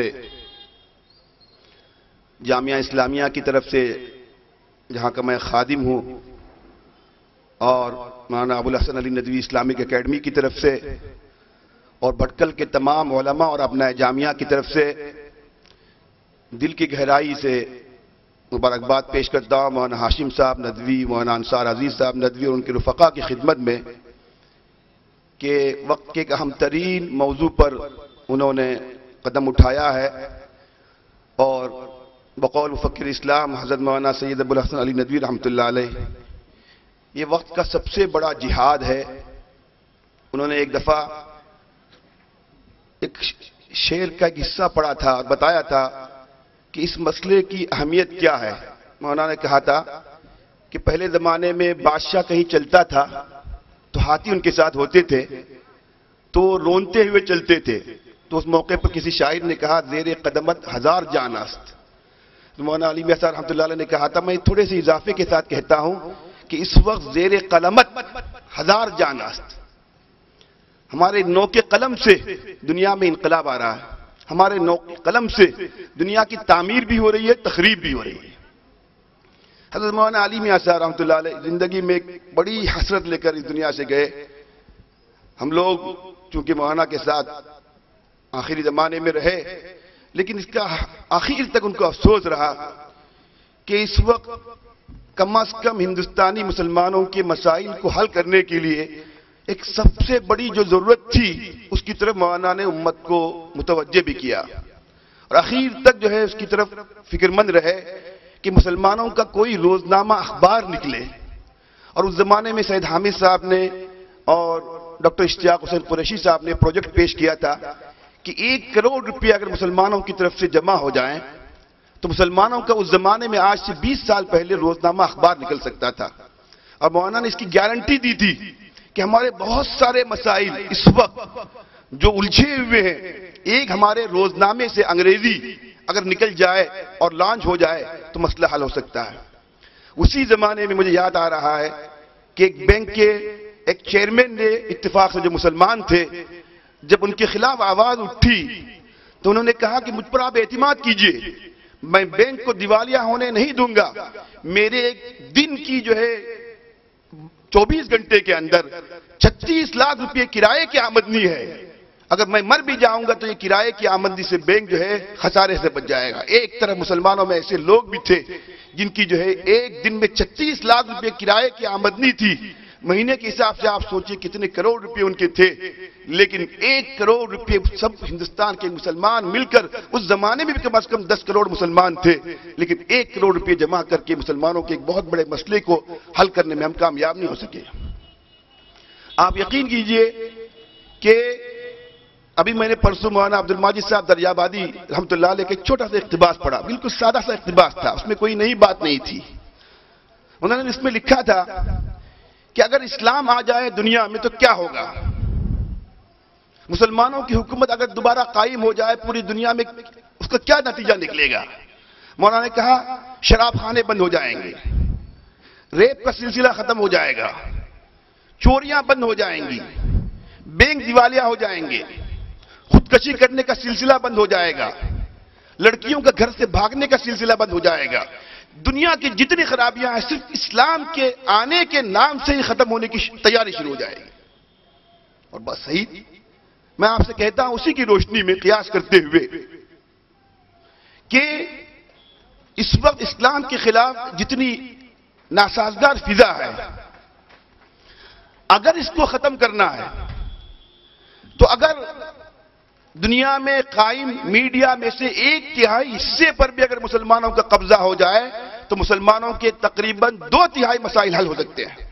جامعہ اسلامیہ کی طرف سے، جہاں کا میں خادم ہوں، اور مولانا ابوالحسن علی ندوی اسلامک اکیڈمی کی طرف سے، اور بھٹکل کے تمام علماء اور ابناء جامعہ کی طرف سے دل کی گہرائی سے مبارکباد پیش کرتا ہوں مولانا ہاشم صاحب ندوی، مولانا انصار عزیز صاحب ندوی اور ان کے رفقا کی خدمت میں، کہ وقت کے اہم ترین موضوع پر انہوں نے قدم اٹھایا ہے، اور بقول مفکر اسلام حضرت مولانا سید ابوالحسن علی ندوی رحمۃ اللہ علیہ، یہ وقت کا سب سے بڑا جہاد ہے۔ انہوں نے ایک دفعہ ایک شعر کا ایک حصہ پڑھا تھا اور بتایا تھا کہ اس مسئلے کی اہمیت کیا ہے۔ مولانا نے کہا تھا کہ پہلے زمانے میں بادشاہ کہیں چلتا تھا تو ہاتھی ان کے ساتھ ہوتے تھے، تو رونتے ہوئے چلتے تھے، تو اس موقع پر کسی شاعر نے کہا زیر قدمت ہزار جان است۔ مولانا علی میاں صاحب رحمۃ اللہ علیہ نے کہا تھا، میں تھوڑے سے اضافے کے ساتھ کہتا ہوں کہ اس وقت زیر قلمت ہزار جان است۔ ہمارے نو کے قلم سے دنیا میں انقلاب آ رہا ہے، ہمارے نو کے قلم سے دنیا کی تعمیر بھی ہو رہی ہے، تخریب بھی ہو رہی ہے۔ حضرت مولانا علی میاں صاحب رحمۃ اللہ علیہ زندگی میں ایک بڑی حسرت لے کر اس دنیا سے گئے۔ ہم لوگ چونکہ مولانا کے ساتھ آخری زمانے میں رہے، لیکن اس کا آخر تک ان کو افسوس رہا کہ اس وقت کم از کم ہندوستانی مسلمانوں کے مسائل کو حل کرنے کے لیے ایک سب سے بڑی جو ضرورت تھی، اس کی طرف مولانا نے امت کو متوجہ بھی کیا، اور آخر تک جو ہے اس کی طرف فکر مند رہے کہ مسلمانوں کا کوئی روزنامہ اخبار نکلے۔ اور اس زمانے میں سید حامد صاحب نے اور ڈاکٹر اشتیاق حسین قریشی صاحب نے پروجیکٹ پیش کیا تھا کہ 1 کروڑ روپے اگر مسلمانوں کی طرف سے جمع ہو جائیں تو مسلمانوں کا اس زمانے میں آج سے 20 سال پہلے روزنامہ اخبار نکل سکتا تھا۔ اور مولانا نے اس کی گارنٹی دی تھی کہ ہمارے بہت سارے مسائل اس وقت جو الجھے ہوئے ہیں، ایک ہمارے روزنامے سے انگریزی اگر نکل جائے اور لانچ ہو جائے تو مسئلہ حل ہو سکتا ہے۔ اسی زمانے میں مجھے یاد آ رہا ہے کہ ایک بینک کے ایک چیئرمین نے اتفاق سے جو مسلمان تھے، جب ان کے خلاف آواز اٹھی تو انہوں نے کہا کہ مجھ پر آپ اعتماد کیجئے، میں بینک کو دیوالیہ ہونے نہیں دوں گا، میرے ایک دن کی جو ہے 24 گھنٹے کے اندر 36 لاکھ روپے کرائے کی آمدنی ہے، اگر میں مر بھی جاؤں گا تو یہ کرائے کی آمدنی سے بینک جو ہے خسارے سے بچ جائے گا۔ ایک طرف مسلمانوں میں ایسے لوگ بھی تھے جن کی جو ہے ایک دن میں 36 لاکھ روپے کرائے کی آمدنی تھی، مہینے کے حساب سے آپ سوچیں کتنے کروڑ روپے ان کے تھے، لیکن 1 کروڑ روپے سب ہندوستان کے مسلمان مل کر، اس زمانے میں بھی کم از کم 10 کروڑ مسلمان تھے، لیکن 1 کروڑ روپے جمع کر کے مسلمانوں کے ایک بہت بڑے مسئلے کو حل کرنے میں ہم کامیاب نہیں ہو سکے۔ آپ یقین کیجئے کہ ابھی میں نے پرسوں مولانا عبد الماجد صاحب دریابادی رحمۃ اللہ علیہ کا ایک چھوٹا سا اقتباس پڑھا، بالکل سادہ سا اقتباس تھا، اس میں کوئی نئی بات نہیں تھی۔ انہوں نے اس میں لکھا تھا کہ اگر اسلام آ جائے دنیا میں تو کیا ہوگا؟ مسلمانوں کی حکومت اگر دوبارہ قائم ہو جائے پوری دنیا میں اس کا کیا نتیجہ نکلے گا؟ مولانا نے کہا شراب خانے بند ہو جائیں گے، ریپ کا سلسلہ ختم ہو جائے گا، چوریاں بند ہو جائیں گی، بینک دیوالیہ ہو جائیں گے، خودکشی کرنے کا سلسلہ بند ہو جائے گا، لڑکیوں کا گھر سے بھاگنے کا سلسلہ بند ہو جائے گا. دنیا کی جتنی خرابیاں ہیں صرف اسلام کے آنے کے نام سے ہی ختم ہونے کی تیاری شروع ہو جائے گی. اور بس صحیح میں آپ سے کہتا ہوں اسی کی روشنی میں قیاس کرتے ہوئے کہ اس وقت اسلام کے خلاف جتنی ناسازگار فضا ہے، اگر اس کو ختم کرنا ہے تو اگر دنیا میں قائم میڈیا میں سے 1/3 حصے پر بھی اگر مسلمانوں کا قبضہ ہو جائے تو مسلمانوں کے تقریباً 2/3 مسائل حل ہو سکتے ہیں.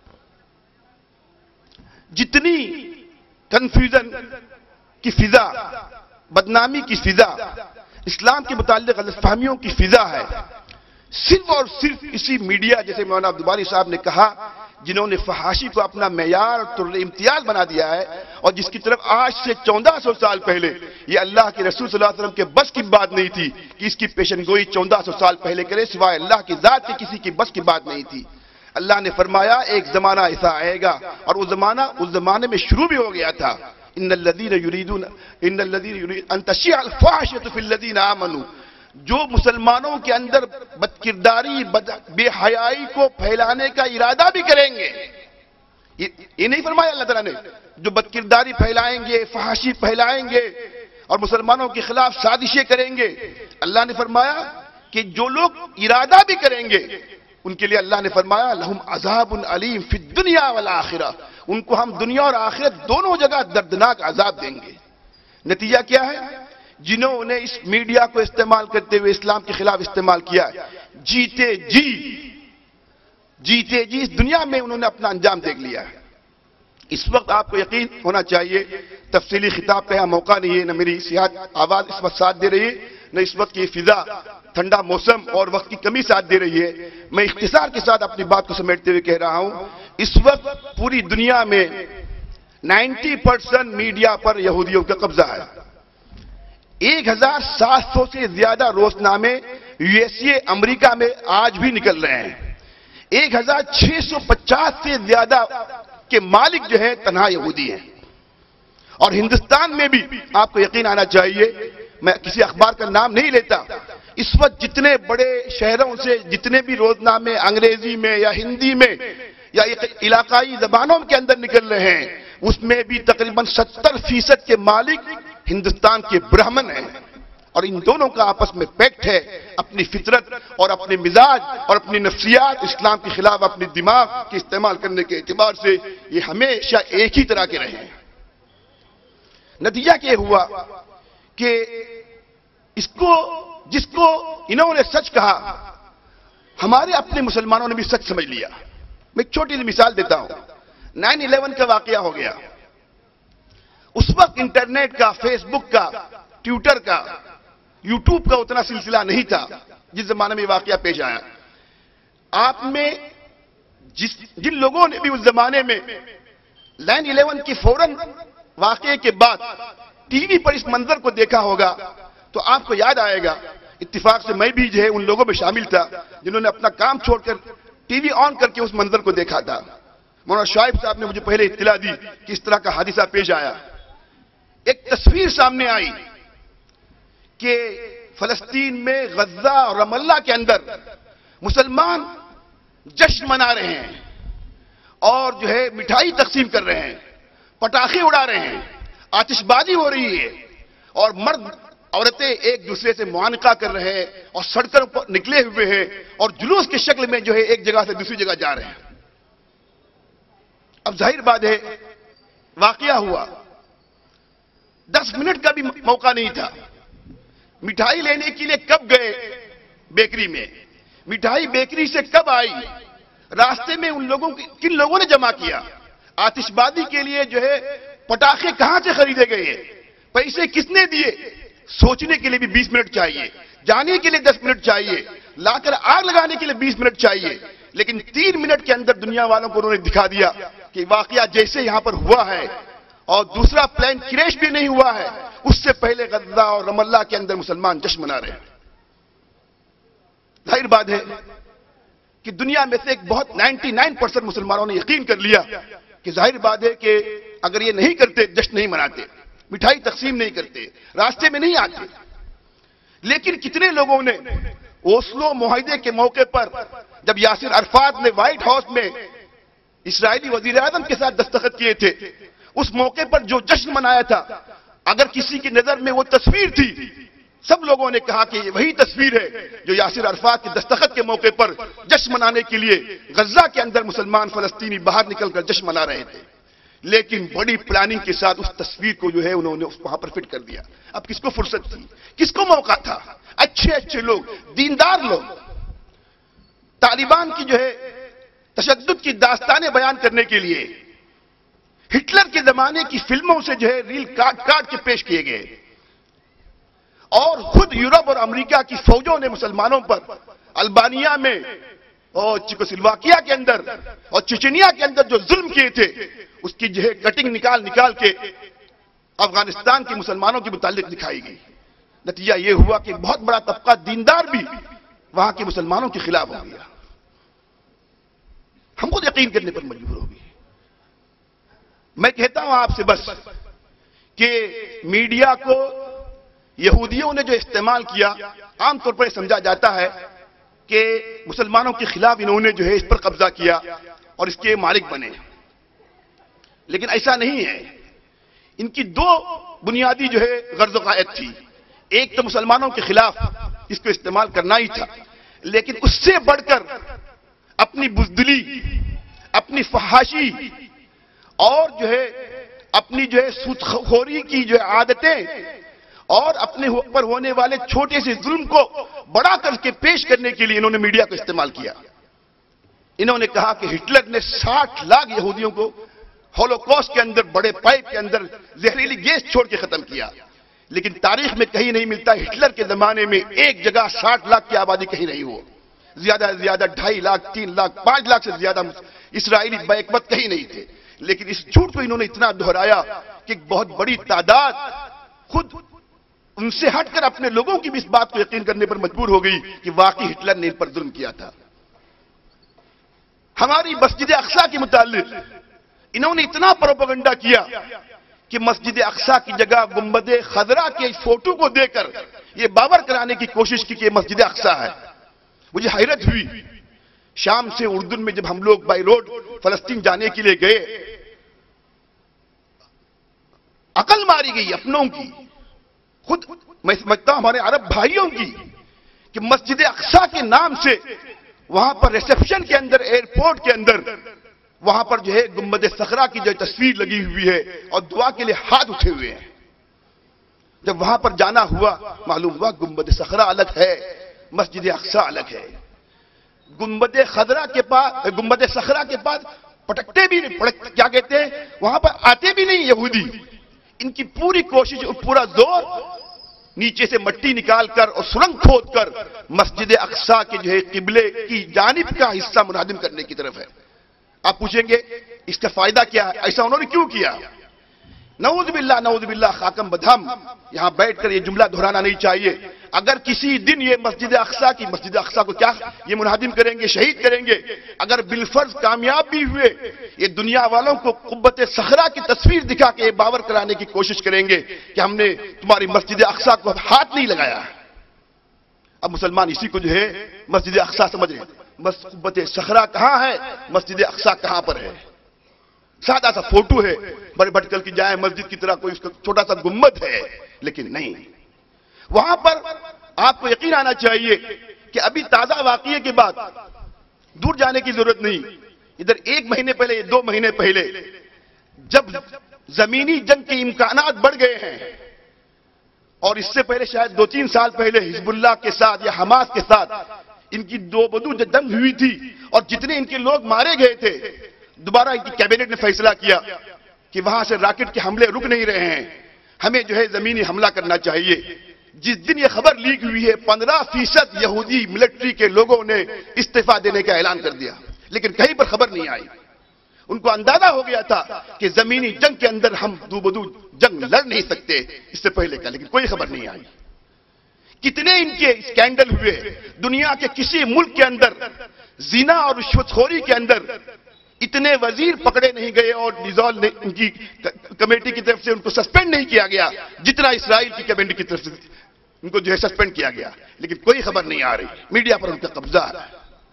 جتنی کنفیوژن کی فضا، بدنامی کی فضا، اسلام کے متعلق غلط فہمیوں کی فضا ہے، صرف اور صرف اسی میڈیا، جیسے مولانا عبدالباری صاحب نے کہا، جنہوں نے فحاشی کو اپنا معیار اور امتیاز بنا دیا ہے، اور جس کی طرف آج سے 1400 سال پہلے یہ اللہ کے رسول صلی اللہ علیہ وسلم کے بس کی بات نہیں تھی کہ اس کی پیشن گوئی 1400 سال پہلے کرے، سوائے اللہ کی ذات کے کسی کی بس کی بات نہیں تھی. اللہ نے فرمایا ایک زمانہ ایسا آئے گا، اور وہ زمانہ اس زمانے میں شروع بھی ہو گیا تھا. ان الذین یریدون ان تشیع الفاحشۃ فی الذین آمنوا، جو مسلمانوں کے اندر بدکرداری بے حیائی کو پھیلانے کا ارادہ بھی کریں گے. یہ نہیں فرمایا اللہ تعالیٰ نے جو بدکرداری پھیلائیں گے، فحاشی پھیلائیں گے اور مسلمانوں کے خلاف سازشیں کریں گے. اللہ نے فرمایا کہ جو لوگ ارادہ بھی کریں گے ان کے لیے اللہ نے فرمایا لہم عذاب علیم فی الدنیا والآخرہ، ان کو ہم دنیا اور آخرت دونوں جگہ دردناک عذاب دیں گے. نتیجہ کیا ہے؟ جنہوں نے اس میڈیا کو استعمال کرتے ہوئے اسلام کے خلاف استعمال کیا ہے، جیتے جی اس دنیا میں انہوں نے اپنا انجام دیکھ لیا ہے. اس وقت آپ کو یقین ہونا چاہیے، تفصیلی خطاب کا یہاں موقع نہیں ہے، نہ میری صحت آواز اس وقت ساتھ دے رہی ہے، نہ اس وقت کی فضا، ٹھنڈا موسم اور وقت کی کمی ساتھ دے رہی ہے. میں اختصار کے ساتھ اپنی بات کو سمیٹتے ہوئے کہہ رہا ہوں، اس وقت پوری دنیا میں 90% میڈیا پر یہودیوں کا قبضہ ہے. 1700 سے زیادہ روزنامے USA امریکہ میں آج بھی نکل رہے ہیں. 1650 سے زیادہ کے مالک جو ہے تنہا یہودی ہیں. اور ہندوستان میں بھی آپ کو یقین آنا چاہیے، میں کسی اخبار کا نام نہیں لیتا، اس وقت جتنے بڑے شہروں سے جتنے بھی روزنامے انگریزی میں یا ہندی میں یا علاقائی زبانوں کے اندر نکل رہے ہیں، اس میں بھی تقریباً 70% کے مالک ہندوستان کے برہمن ہیں. اور ان دونوں کا آپس میں پیکٹ ہے، اپنی فطرت اور اپنے مزاج اور اپنی نفسیات اسلام کے خلاف اپنے دماغ کے استعمال کرنے کے اعتبار سے یہ ہمیشہ ایک ہی طرح کے رہے ہیں. نتیجہ کیا ہوا کہ جس کو انہوں نے سچ کہا، ہمارے اپنے مسلمانوں نے بھی سچ سمجھ لیا. میں ایک چھوٹی سی مثال دیتا ہوں. 9/11 کا واقعہ ہو گیا. اس وقت انٹرنیٹ کا، فیس بک کا، ٹویٹر کا، یوٹیوب کا اتنا سلسلہ نہیں تھا جس زمانے میں واقعہ پیش آیا. آپ میں جن لوگوں نے بھی اس زمانے میں 9/11 کی فوراً واقعے کے بعد ٹی وی پر اس منظر کو دیکھا ہوگا تو آپ کو یاد آئے گا. اتفاق سے میں بھی جو ہے ان لوگوں میں شامل تھا جنہوں نے اپنا کام چھوڑ کر ٹی وی آن کر کے اس منظر کو دیکھا تھا. مولانا شعیب صاحب نے مجھے پہلے اطلاع دی کہ اس طرح کا حادثہ پیش آیا. ایک تصویر سامنے آئی کہ فلسطین میں غزہ اور رام اللہ کے اندر مسلمان جشن منا رہے ہیں اور جو ہے مٹھائی تقسیم کر رہے ہیں، پٹاخے اڑا رہے ہیں، آتش بازی ہو رہی ہے، اور مرد عورتیں ایک دوسرے سے معانقہ کر رہے ہیں اور سڑکوں پر نکلے ہوئے ہیں اور جلوس کی شکل میں جو ہے ایک جگہ سے دوسری جگہ جا رہے ہیں. اب ظاہر بات ہے واقعہ ہوا، 10 منٹ کا بھی موقع نہیں تھا. مٹھائی لینے کے لیے کب گئے بیکری میں، مٹھائی بیکری سے کب آئی، راستے میں ان لوگوں کن لوگوں نے جمع کیا، آتش بازی کے لیے جو ہے پٹاخے کہاں سے خریدے گئے، پیسے کس نے دیے. سوچنے کے لیے بھی 20 منٹ چاہیے، جانے کے لیے 10 منٹ چاہیے، لا کر آگ لگانے کے لیے 20 منٹ چاہیے. لیکن 3 منٹ کے اندر دنیا والوں کو انہوں نے دکھا دیا کہ واقعہ جیسے یہاں پر ہوا ہے اور دوسرا پلین کریش بھی نہیں ہوا ہے، اس سے پہلے غزہ اور رام اللہ کے اندر مسلمان جشن منا رہے ہیں۔ ظاہر بات ہے کہ دنیا میں سے ایک بہت 99% مسلمانوں نے یقین کر لیا کہ ظاہر بات ہے کہ اگر یہ نہیں کرتے، جشن نہیں مناتے، مٹھائی تقسیم نہیں کرتے، راستے میں نہیں آتے۔ لیکن کتنے لوگوں نے اوسلو معاہدے کے موقع پر جب یاسر عرفات نے وائٹ ہاؤس میں اسرائیلی وزیر اعظم کے ساتھ دستخط کیے تھے، اس موقع پر جو جشن منایا تھا، اگر کسی کی نظر میں وہ تصویر تھی، سب لوگوں نے کہا کہ یہ وہی تصویر ہے جو یاسر عرفات کے دستخط کے موقع پر جشن منانے کے لیے غزہ کے اندر مسلمان فلسطینی باہر نکل کر جشن منا رہے تھے۔ لیکن بڑی پلاننگ کے ساتھ اس تصویر کو جو ہے انہوں نے وہاں پر فٹ کر دیا۔ اب کس کو فرصت تھی، کس کو موقع تھا؟ اچھے لوگ، دیندار لوگ، طالبان کی جو ہے تشدد کی داستانیں بیان کرنے کے لیے ہٹلر کے زمانے کی فلموں سے جو ہے ریل کاٹ کے پیش کیے گئے، اور خود یورپ اور امریکہ کی فوجوں نے مسلمانوں پر البانیہ میں اور چیکوسلواکیہ کے اندر اور چچنیا کے اندر جو ظلم کیے تھے، اس کی جو ہے کٹنگ نکال کے افغانستان کے مسلمانوں کے متعلق دکھائی گئی۔ نتیجہ یہ ہوا کہ بہت بڑا طبقہ دیندار بھی وہاں کے مسلمانوں کے خلاف ہو گیا۔ ہم خود یقین کرنے پر مجبور ہو گئے۔ میں کہتا ہوں آپ سے بس کہ میڈیا کو یہودیوں نے جو استعمال کیا، عام طور پر سمجھا جاتا ہے کہ مسلمانوں کے خلاف انہوں نے جو ہے اس پر قبضہ کیا اور اس کے مالک بنے، لیکن ایسا نہیں ہے۔ ان کی دو بنیادی جو ہے غرض و غائد تھی۔ ایک تو مسلمانوں کے خلاف اس کو استعمال کرنا ہی تھا، لیکن اس سے بڑھ کر اپنی بزدلی، اپنی فحاشی اور جو ہے اپنی جو ہے سود خوری کی جو عادتیں اور اپنے اوپر ہونے والے چھوٹے سے ظلم کو بڑا کر کے پیش کرنے کے لیے انہوں نے میڈیا کو استعمال کیا۔ انہوں نے کہا کہ ہٹلر نے 60 لاکھ یہودیوں کو ہولوکوسٹ کے اندر بڑے پائپ کے اندر زہریلی گیس چھوڑ کے ختم کیا، لیکن تاریخ میں کہیں نہیں ملتا ہٹلر کے زمانے میں ایک جگہ 60 لاکھ کی آبادی کہیں نہیں ہو، زیادہ سے زیادہ 2.5 لاکھ 3 لاکھ 5 لاکھ سے زیادہ اسرائیلی بیک وقت کہیں نہیں تھے۔ لیکن اس جھوٹ کو انہوں نے اتنا دہرایا کہ بہت بڑی تعداد خود ان سے ہٹ کر اپنے لوگوں کی بھی اس بات کو یقین کرنے پر مجبور ہو گئی کہ واقعی ہٹلر نے ان پر ظلم کیا تھا۔ ہماری مسجد اقصی کے متعلق انہوں نے اتنا پروپیگنڈا کیا کہ مسجد اقصی کی جگہ گنبد خضرا کے فوٹو کو دے کر یہ باور کرانے کی کوشش کی کہ مسجد اقصی ہے۔ مجھے حیرت ہوئی، شام سے اردن میں جب ہم لوگ بائی روڈ فلسطین جانے کے لیے گئے، عقل ماری گئی اپنوں کی، خود میں سمجھتا ہوں ہمارے عرب بھائیوں کی، کہ مسجد اقصی کے نام سے وہاں پر ریسپشن کے اندر، ایئرپورٹ کے اندر، وہاں پر جو ہے گنبد صخرہ کی جو تصویر لگی ہوئی ہے اور دعا کے لیے ہاتھ اٹھے ہوئے ہیں۔ جب وہاں پر جانا ہوا معلوم ہوا گنبد صخرہ الگ ہے، مسجد اقصی الگ ہے۔ گنبد خضرا کے پاس، گنبد صخرہ کے پاس پٹکتے بھی نہیں، کیا کہتے ہیں، وہاں پر آتے بھی نہیں یہودی۔ ان کی پوری کوشش اور پورا زور نیچے سے مٹی نکال کر اور سرنگ کھود کر مسجد اقصی کے جو ہے قبلے کی جانب کا حصہ منہدم کرنے کی طرف ہے۔ آپ پوچھیں گے اس کا فائدہ کیا ہے، ایسا انہوں نے کیوں کیا؟ نعوذ باللہ خاکم بدہم، یہاں بیٹھ کر یہ جملہ دہرانا نہیں چاہیے۔ اگر کسی دن یہ مسجد اقصی کو کیا یہ منہدم کریں گے، شہید کریں گے، اگر بالفرض کامیاب بھی ہوئے، یہ دنیا والوں کو قبۃ صخرہ کی تصویر دکھا کے باور کرانے کی کوشش کریں گے کہ ہم نے تمہاری مسجد اقصی کو ہاتھ نہیں لگایا۔ اب مسلمان اسی کو جو ہے مسجد اقصی سمجھ رہے ہیں، بس قبۃ صخرہ کہاں ہے، مسجد اقصی کہاں پر ہے؟ سادہ سا فوٹو ہے، بڑے بھٹکل کی جائے مسجد کی طرح کوئی اس کا چھوٹا سا گنبد ہے، لیکن نہیں۔ وہاں پر آپ کو یقین آنا چاہیے کہ ابھی تازہ واقعے کے بعد دور جانے کی ضرورت نہیں، ادھر 1 مہینے پہلے، 2 مہینے پہلے جب زمینی جنگ کے امکانات بڑھ گئے ہیں، اور اس سے پہلے شاید 2-3 سال پہلے حزب اللہ کے ساتھ یا حماس کے ساتھ ان کی دو بدو جنگ ہوئی تھی، اور جتنے ان کے لوگ مارے گئے تھے، دوبارہ ان کی کیبنٹ نے فیصلہ کیا کہ وہاں سے راکٹ کے حملے رک نہیں رہے ہیں، ہمیں جو ہے زمینی حملہ کرنا چاہیے۔ جس دن یہ خبر لیک ہوئی ہے 15% یہودی ملٹری کے لوگوں نے استعفیٰ دینے کا اعلان کر دیا، لیکن کہیں پر خبر نہیں آئی۔ ان کو اندازہ ہو گیا تھا کہ زمینی جنگ کے اندر ہم دو بدو جنگ لڑ نہیں سکتے اس سے پہلے کا، لیکن کوئی خبر نہیں آئی۔ کتنے ان کے اسکینڈل ہوئے، دنیا کے کسی ملک کے اندر زنا اور رشوت خوری کے اندر اتنے وزیر پکڑے نہیں گئے اور ڈیزالو ان کی کمیٹی کی طرف سے ان کو سسپینڈ نہیں کیا گیا جتنا اسرائیل کی کمیٹی کی طرف سے ان کو جو ہے سسپینڈ کیا گیا، لیکن کوئی خبر نہیں آ رہی، میڈیا پر ان کا قبضہ ہے۔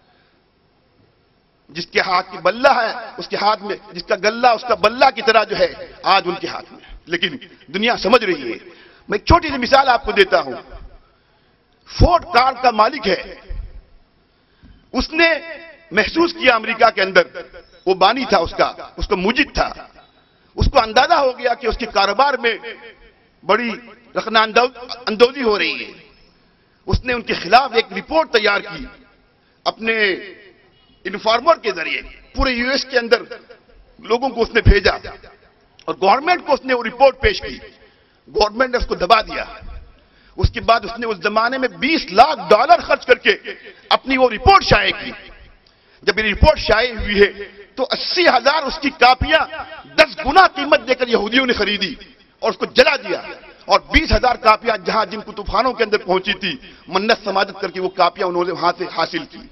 جس کے ہاتھ کی بلہ ہے اس کے ہاتھ میں، جس کا گلہ اس کا بلہ کی طرح جو ہے آج ان کے ہاتھ میں، لیکن دنیا سمجھ رہی ہے۔ میں ایک چھوٹی سی مثال آپ کو دیتا ہوں۔ فورڈ کار کا مالک ہے، اس نے محسوس کیا امریکہ کے اندر، وہ بانی تھا اس کا مجد تھا، اس کو اندازہ ہو گیا کہ اس کے کاروبار میں بڑی رخنہ اندوزی ہو رہی ہے۔ اس نے ان کے خلاف ایک رپورٹ تیار کی اپنے انفارمر کے ذریعے، پورے یو ایس کے اندر لوگوں کو اس نے بھیجا اور گورنمنٹ کو اس نے وہ رپورٹ پیش کی۔ گورنمنٹ نے اس کو دبا دیا۔ اس کے بعد اس نے اس زمانے میں $20 لاکھ خرچ کر کے اپنی وہ رپورٹ شائع کی۔ جب یہ رپورٹ شائع ہوئی ہے تو 80,000 اس کی کاپیاں 10 گنا قیمت دے کر یہودیوں نے خریدی اور اس کو جلا دیا، اور 20,000 کاپیاں جہاں جن کو طوفانوں کے اندر پہنچی تھی منت سماجت کر کے وہ کاپیاں انہوں نے وہاں سے حاصل کی۔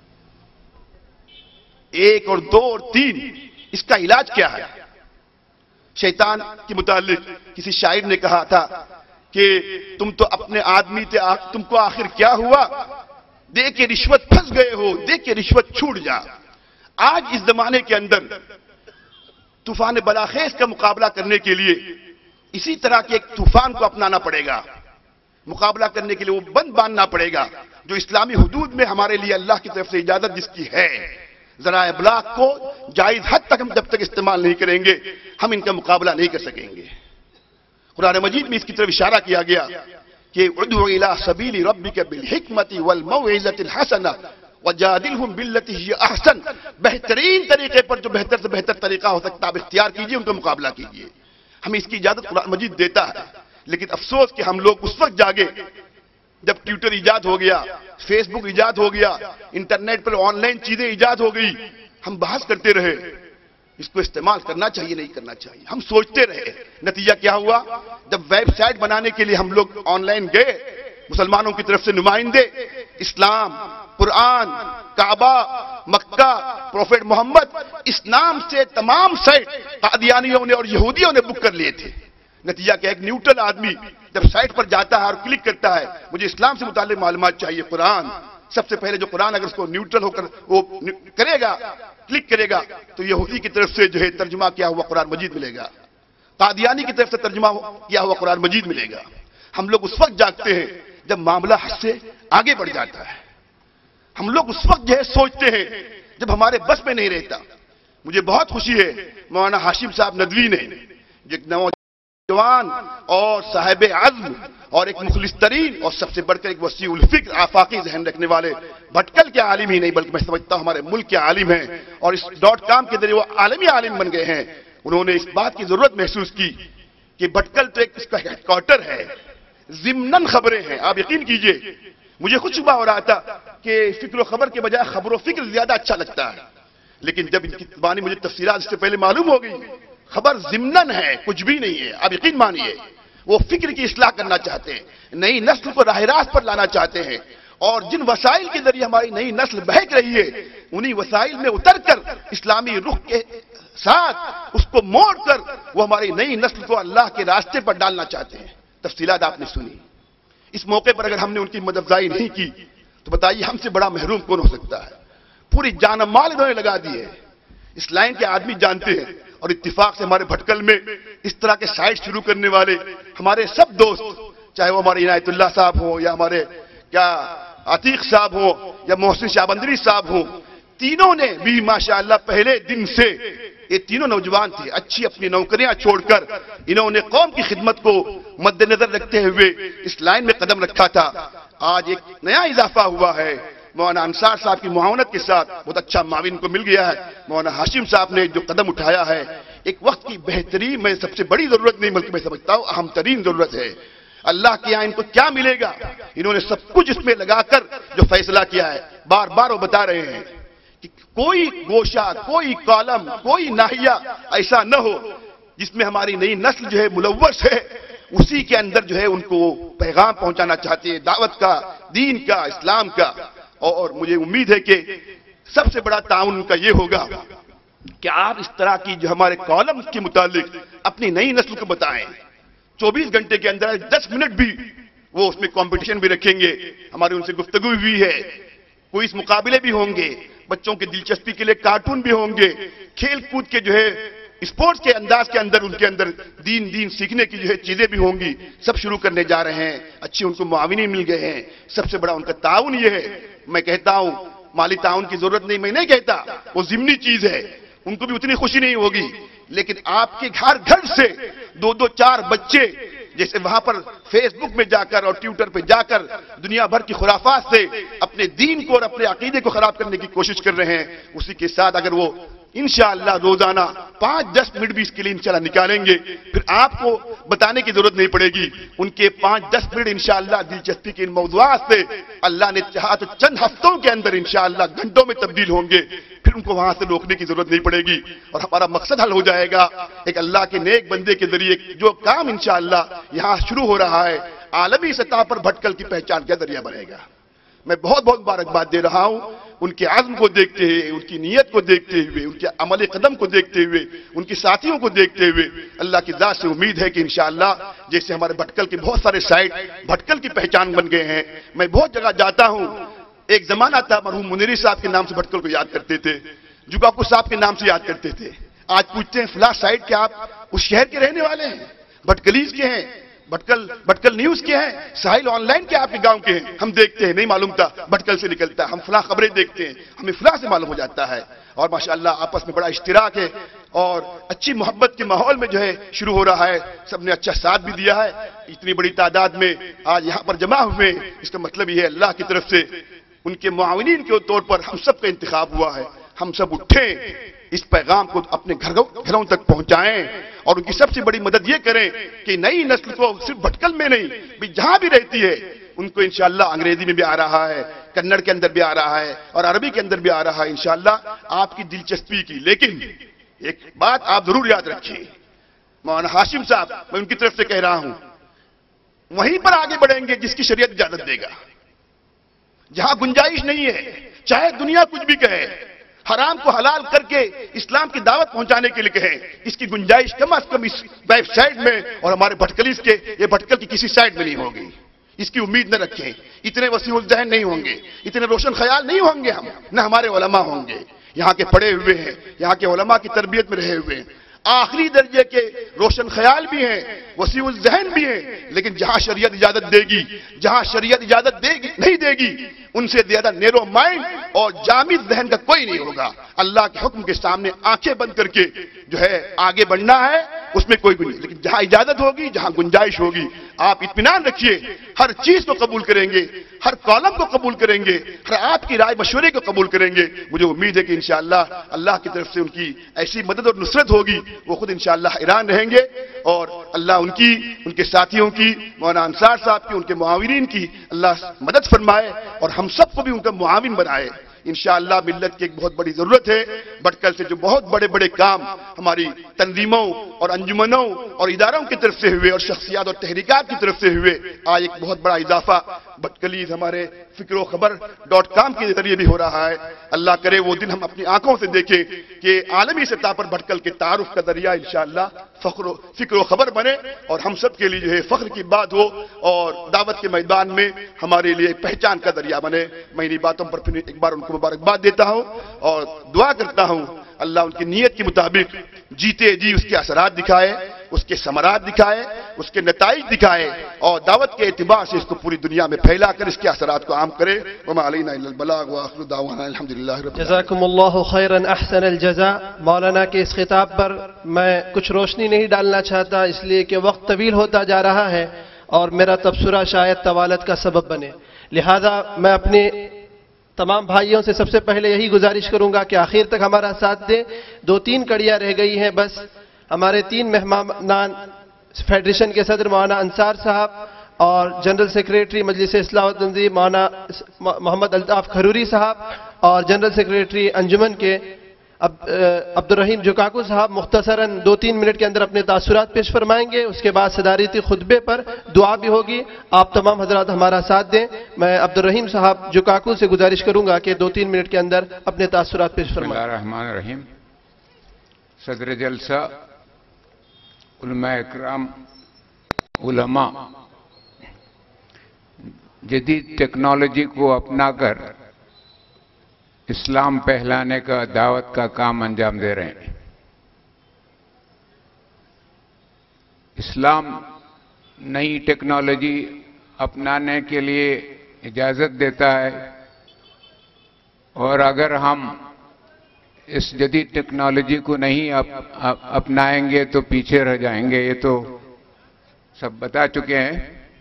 1 اور 2 اور 3 اس کا علاج کیا ہے؟ شیطان کے متعلق کسی شاعر نے کہا تھا کہ تم تو اپنے آدمی تھے، تم کو آخر کیا ہوا، دے کے رشوت پھنس گئے ہو، دے کے رشوت چھوٹ جا۔ آج اس زمانے کے اندر طوفان بلاخیز کا مقابلہ کرنے کے لیے اسی طرح کے ایک طوفان کو اپنانا پڑے گا، مقابلہ کرنے کے لیے وہ بند باندھنا پڑے گا جو اسلامی حدود میں ہمارے لیے اللہ کی طرف سے اجازت جس کی ہے۔ ذرائع ابلاغ کو جائز حد تک ہم جب تک استعمال نہیں کریں گے ہم ان کا مقابلہ نہیں کر سکیں گے۔ قرآن مجید میں اس کی طرف اشارہ کیا گیا کہ ادعو الی سبیل ربک بالحکمت والموعظۃ الحسنہ وجادلہم باللتی ہی احسن، بہترین طریقے پر جو بہتر سے بہتر طریقہ ہو سکتا آپ اختیار کیجئے، ان کا مقابلہ کیجئے۔ ہمیں اس کی اجازت قرآن مجید دیتا ہے، لیکن افسوس کہ ہم لوگ اس وقت جاگے جب ٹویٹر ایجاد ہو گیا، فیس بک ایجاد ہو گیا، انٹرنیٹ پر آن لائن چیزیں ایجاد ہو گئی، ہم بحث کرتے رہے اس کو استعمال کرنا چاہیے نہیں کرنا چاہیے، ہم سوچتے رہے۔ نتیجہ کیا ہوا؟ جب ویب سائٹ بنانے کے لیے ہم لوگ آن لائن گئے، مسلمانوں کی طرف سے نمائندے اسلام، قرآن، کعبہ، مکہ، پروفیٹ محمد، اس نام سے تمام سائٹ قادیانیوں نے اور یہودیوں نے بک کر لیے تھے۔ نتیجہ کہ ایک نیوٹرل آدمی جب سائٹ پر جاتا ہے اور کلک کرتا ہے مجھے اسلام سے متعلق معلومات چاہیے، قرآن، سب سے پہلے جو قرآن اگر اس کو نیوٹرل ہو کر وہ کرے گا، کلک کرے گا تو یہودی کی طرف سے جو ہے ترجمہ کیا ہوا قرآن مجید ملے گا، قادیانی کی طرف سے ترجمہ کیا ہوا قرآن مجید ملے گا۔ ہم لوگ اس وقت جاگتے ہیں جب معاملہ حد سے آگے بڑھ جاتا ہے، ہم لوگ اس وقت جو ہے سوچتے ہیں جب ہمارے بس میں نہیں رہتا۔ مجھے بہت خوشی ہے مولانا ہاشم صاحب ندوی نے جو ایک نوجوان اور صاحب عزم اور ایک مخلص ترین اور سب سے بڑھ کر ایک وسیع الفکر آفاقی ذہن رکھنے والے بھٹکل کے عالم ہی نہیں بلکہ میں سمجھتا ہوں ہمارے ملک کے عالم ہیں، اور اس .com کے ذریعے وہ عالمی عالم بن گئے ہیں۔ انہوں نے اس بات کی ضرورت محسوس کی کہ بھٹکل تو ایک اس کا ہیڈ کوارٹر ہے، ضمناً خبریں ہیں۔ آپ یقین کیجئے مجھے خود شبہ ہو رہا تھا کہ فکر و خبر کے بجائے خبر و فکر زیادہ اچھا لگتا ہے، لیکن جب ان کی زبانی مجھے تفصیلات اس سے پہلے معلوم ہو گئی، خبر ضمناً ہے، کچھ بھی نہیں ہے۔ آپ یقین مانیے وہ فکر کی اصلاح کرنا چاہتے ہیں، نئی نسل کو راہ راست پر لانا چاہتے ہیں، اور جن وسائل کے ذریعے ہماری نئی نسل بہک رہی ہے انہی وسائل میں اتر کر اسلامی رخ کے ساتھ اس کو موڑ کر وہ ہماری نئی نسل کو اللہ کے راستے پر ڈالنا چاہتے ہیں۔ تفصیلات آپ نے سنی، اس موقع پر اگر ہم نے ان کی مدد افزائی نہیں کی تو بتائیے ہم سے بڑا محروم کون ہو سکتا ہے؟ پوری جان مال انہوں نے لگا دی ہے۔ اس لائن کے آدمی جانتے ہیں، اور اتفاق سے ہمارے بھٹکل میں اس طرح کے سائٹ شروع کرنے والے ہمارے سب دوست، چاہے وہ ہمارے عنایت اللہ صاحب ہوں یا ہمارے عتیق صاحب ہوں یا محسن شاہبندری صاحب ہوں، تینوں نے بھی ماشاءاللہ پہلے دن سے، یہ تینوں نوجوان تھے، اچھی اپنی نوکریاں چھوڑ کر انہوں نے قوم کی خدمت کو مد نظر رکھتے ہوئے اس لائن میں قدم رکھا تھا۔ آج ایک نیا اضافہ ہوا ہے، مولانا انصار صاحب کی معاونت کے ساتھ بہت اچھا معاون کو مل گیا ہے۔ مولانا ہاشم صاحب نے جو قدم اٹھایا ہے، ایک وقت کی بہترین، میں سب سے بڑی ضرورت نہیں بلکہ میں سمجھتا ہوں اہم ترین ضرورت ہے۔ اللہ کے یہاں ان کو کیا ملے گا؟ انہوں نے سب کچھ اس میں لگا کر جو فیصلہ کیا ہے، بار بار وہ بتا رہے ہیں کہ کوئی گوشہ، کوئی کالم، کوئی ناحیہ ایسا نہ ہو جس میں ہماری نئی نسل جو ہے ملوث ہے، اسی کے اندر جو ہے ان کو پیغام پہنچانا چاہتے ہیں، دعوت کا، دین کا، اسلام کا. اور مجھے امید ہے کہ سب سے بڑا تعاون ان کا یہ ہوگا کہ آپ اس طرح کی جو ہمارے کالمز کے متعلق اپنی نئی نسل کو بتائیں. 24 گھنٹے کے اندر 10 منٹ بھی وہ اس میں کمپٹیشن بھی رکھیں گے، ہماری ان سے گفتگو بھی ہے، کوئز مقابلے بھی ہوں گے، بچوں کی دلچسپی کے لیے کارٹون بھی ہوں گے، کھیل کود کے جو ہے اسپورٹس کے انداز کے اندر ان کے اندر دین سیکھنے کی جو ہے چیزیں بھی ہوں گی. سب شروع کرنے جا رہے ہیں. اچھے ان کو معاونین مل گئے ہیں. سب سے بڑا ان کا تعاون یہ ہے. میں کہتا ہوں مالی تعاون کی ضرورت نہیں، میں نہیں کہتا، وہ ضمنی چیز ہے، ان کو بھی اتنی خوشی نہیں ہوگی، لیکن آپ کے گھر سے 2 4 بچے جیسے وہاں پر فیس بک میں جا کر اور ٹویٹر پہ جا کر دنیا بھر کی خرافات سے اپنے دین کو اور اپنے عقیدے کو خراب کرنے کی کوشش کر رہے ہیں، اسی کے ساتھ اگر وہ انشاءاللہ روزانہ 5-10 منٹ بھی اس کے لیے انشاءاللہ نکالیں گے، پھر آپ کو بتانے کی ضرورت نہیں پڑے گی. ان کے 5-10 منٹ انشاءاللہ دلچسپی کے ان موضوعات سے اللہ نے چاہا تو چند ہفتوں کے اندر انشاءاللہ گھنٹوں میں تبدیل ہوں گے. پھر ان کو وہاں سے روکنے کی ضرورت نہیں پڑے گی اور ہمارا مقصد حل ہو جائے گا. ایک اللہ کے نیک بندے کے ذریعے جو کام انشاءاللہ یہاں شروع ہو رہا ہے، عالمی سطح پر بھٹکل کی پہچان کا ذریعہ بنے گا. میں بہت مبارکباد دے رہا ہوں ان کے عزم کو دیکھتے ہوئے، ان کی نیت کو دیکھتے ہوئے، ان کے عمل قدم کو دیکھتے ہوئے، ان کے ساتھیوں کو دیکھتے ہوئے. اللہ کی ذات سے امید ہے کہ انشاءاللہ جیسے ہمارے بھٹکل کے بہت سارے سائٹ بھٹکل کی پہچان بن گئے ہیں. میں بہت جگہ جاتا ہوں. ایک زمانہ تھا مرحوم منیری صاحب کے نام سے بھٹکل کو یاد کرتے تھے، جگاپور صاحب کے نام سے یاد کرتے تھے. آج پوچھتے ہیں فلاں سائٹ کے آپ اس شہر کے رہنے والے ہیں، بھٹکلیز کے ہیں، بھٹکل نیوز کے ہیں، ساحل آن لائن کے آپ کے گاؤں کے ہیں. ہم دیکھتے ہیں، نہیں معلوم تھا بھٹکل سے نکلتا ہے. ہم فلاں خبریں دیکھتے ہیں، ہمیں فلاں سے معلوم ہو جاتا ہے. اور ماشاءاللہ آپس میں بڑا اشتراک ہے اور اچھی محبت کے ماحول میں جو ہے شروع ہو رہا ہے. سب نے اچھا ساتھ بھی دیا ہے. اتنی بڑی تعداد میں آج یہاں پر جمع ہوئے، اس کا مطلب یہ ہے اللہ کی طرف سے ان کے معاونین کے طور پر ہم سب کا انتخاب ہوا ہے. ہم سب اٹھیں، اس پیغام کو اپنے گھروں تک پہنچائیں اور ان کی سب سے بڑی مدد یہ کریں کہ نئی نسل کو صرف بھٹکل میں نہیں بھی جہاں بھی رہتی ہے ان کو انشاءاللہ انگریزی میں بھی آ رہا ہے، کنڑ کے اندر بھی آ رہا ہے اور عربی کے اندر بھی آ رہا ہے انشاءاللہ آپ کی دلچسپی کی. لیکن ایک بات آپ ضرور یاد رکھیں، مولانا ہاشم صاحب میں ان کی طرف سے کہہ رہا ہوں، وہیں پر آگے بڑھیں گے جس کی شریعت اجازت دے گا. جہاں گنجائش نہیں ہے، چاہے دنیا کچھ بھی کہے، حرام کو حلال کر کے اسلام کی دعوت پہنچانے کے لیے کہیں، اس کی گنجائش کم از کم اس ویب سائٹ میں اور ہمارے بھٹکلیز کے یہ بھٹکل کی کسی سائٹ میں نہیں ہوگی. اس کی امید نہ رکھیں. اتنے وسیع الذہن نہیں ہوں گے، اتنے روشن خیال نہیں ہوں گے ہم، نہ ہمارے علماء ہوں گے. یہاں کے پڑھے ہوئے ہیں، یہاں کے علماء کی تربیت میں رہے ہوئے ہیں، آخری درجے کے روشن خیال بھی ہیں، وسیع الذہن بھی ہیں. لیکن جہاں شریعت اجازت دے گی، جہاں شریعت اجازت دے گی نہیں دے گی، ان سے زیادہ نیرو مائنڈ اور جامد ذہن کا کوئی نہیں ہوگا. اللہ کے حکم کے سامنے آنکھیں بند کر کے جو ہے آگے بڑھنا ہے، اس میں کوئی نہیں. لیکن جہاں اجازت ہوگی، جہاں گنجائش ہوگی، آپ اطمینان رکھیے، ہر چیز کو قبول کریں گے، ہر کالم کو قبول کریں گے، ہر آپ کی رائے مشورے کو قبول کریں گے. مجھے امید ہے کہ انشاءاللہ اللہ کی طرف سے ان کی ایسی مدد اور نصرت ہوگی، وہ خود انشاءاللہ حیران رہیں گے اور اللہ ان کی، ان کے ساتھیوں کی، مولانا انصار صاحب کی، ان کے معاونین کی اللہ مدد فرمائے اور ہم سب کو بھی ان کا معاون بنائے. انشاءاللہ ملت کی ایک بہت بڑی ضرورت ہے. بھٹکل سے جو بہت بڑے بڑے کام ہماری تنظیموں اور انجمنوں اور اداروں کی طرف سے ہوئے اور شخصیات اور تحریکات کی طرف سے ہوئے، آج ایک بہت بڑا اضافہ بھٹکلیز ہمارے fikrokhbar.com کے ذریعے بھی ہو رہا ہے. اللہ کرے وہ دن ہم اپنی آنکھوں سے دیکھیں کہ عالمی سطح پر بھٹکل کے تعارف کا ذریعہ انشاءاللہ فکر و خبر بنے اور ہم سب کے لیے جو ہے فخر کی بات ہو اور دعوت کے میدان میں ہمارے لیے پہچان کا ذریعہ بنے. میں انہی باتوں پر پھر ایک بار ان کو مبارکباد دیتا ہوں اور دعا کرتا ہوں اللہ ان کی نیت کے مطابق جیتے جی اس کے اثرات دکھائے، اس کے ثمرات دکھائے، اس کے نتائج دکھائے اور دعوت کے اعتبار سے اس کو پوری دنیا میں پھیلا کر اس کے اثرات کو عام کرے. وما علینا الا البلاغ واخر دعوانا الحمدللہ رب العالمین. جزاکم اللہ خیرا احسن الجزاء. مولانا کے اس خطاب پر میں کچھ روشنی نہیں ڈالنا چاہتا اس لیے کہ وقت طویل ہوتا جا رہا ہے اور میرا تبصرہ شاید طوالت کا سبب بنے. لہذا میں اپنے تمام بھائیوں سے سب سے پہلے یہی گزارش کروں گا کہ آخر تک ہمارا ساتھ دیں. 2-3 کڑیاں رہ گئی ہیں بس. ہمارے 3 مہمانان فیڈریشن کے صدر مولانا انصار صاحب اور جنرل سیکریٹری مجلس اصلاح و تنظیم مولانا محمد الطاف کھروری صاحب اور جنرل سیکریٹری انجمن کے عبدالرحیم جکاکو صاحب مختصراً 2-3 منٹ کے اندر اپنے تاثرات پیش فرمائیں گے. اس کے بعد صدارتی خطبے پر دعا بھی ہوگی. آپ تمام حضرات ہمارا ساتھ دیں. میں عبدالرحیم صاحب جکاکو سے گزارش کروں گا کہ 2-3 منٹ کے اندر اپنے تاثرات پیش فرمائیں. بسم اللہ الرحمن الرحیم. صدر جلسہ، علماء اکرام، علماء، جدید ٹیکنالوجی کو اپنا کر اسلام پھیلانے کا، دعوت کا کام انجام دے رہے ہیں. اسلام نئی ٹیکنالوجی اپنانے کے لیے اجازت دیتا ہے، اور اگر ہم اس جدید ٹیکنالوجی کو نہیں اپنائیں گے تو پیچھے رہ جائیں گے. یہ تو سب بتا چکے ہیں.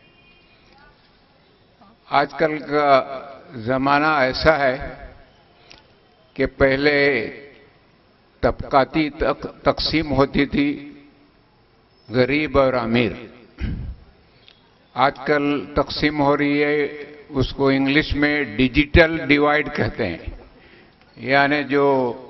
آج کل کا زمانہ ایسا ہے کہ پہلے طبقاتی تقسیم ہوتی تھی، غریب اور امیر. آج کل تقسیم ہو رہی ہے، اس کو انگلش میں ڈیجیٹل ڈیوائیڈ کہتے ہیں. یعنی جو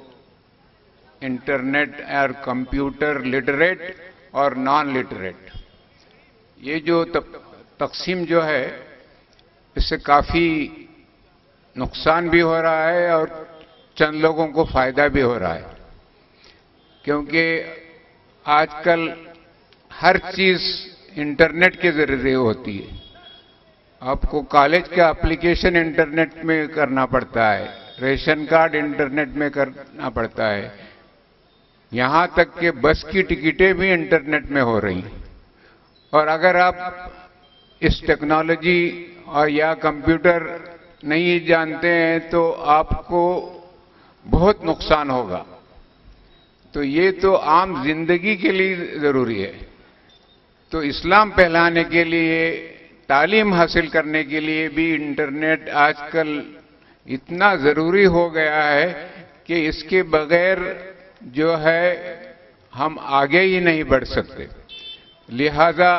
انٹرنیٹ اور کمپیوٹر لٹریٹ اور نان لٹریٹ، یہ جو تقسیم جو ہے اس سے کافی نقصان بھی ہو رہا ہے اور چند لوگوں کو فائدہ بھی ہو رہا ہے. کیونکہ آج کل ہر چیز انٹرنیٹ کے ذریعے ہوتی ہے. آپ کو کالج کا اپلیکیشن انٹرنیٹ میں کرنا پڑتا ہے، ریشن کارڈ انٹرنیٹ میں کرنا پڑتا ہے، یہاں تک کہ بس کی ٹکٹیں بھی انٹرنیٹ میں ہو رہی ہیں. اور اگر آپ اس ٹیکنالوجی اور یا کمپیوٹر نہیں جانتے ہیں تو آپ کو بہت نقصان ہوگا. تو یہ تو عام زندگی کے لیے ضروری ہے. تو اسلام پھیلانے کے لیے، تعلیم حاصل کرنے کے لیے بھی انٹرنیٹ آج کل اتنا ضروری ہو گیا ہے کہ اس کے بغیر جو ہے ہم آگے ہی نہیں بڑھ سکتے. لہذا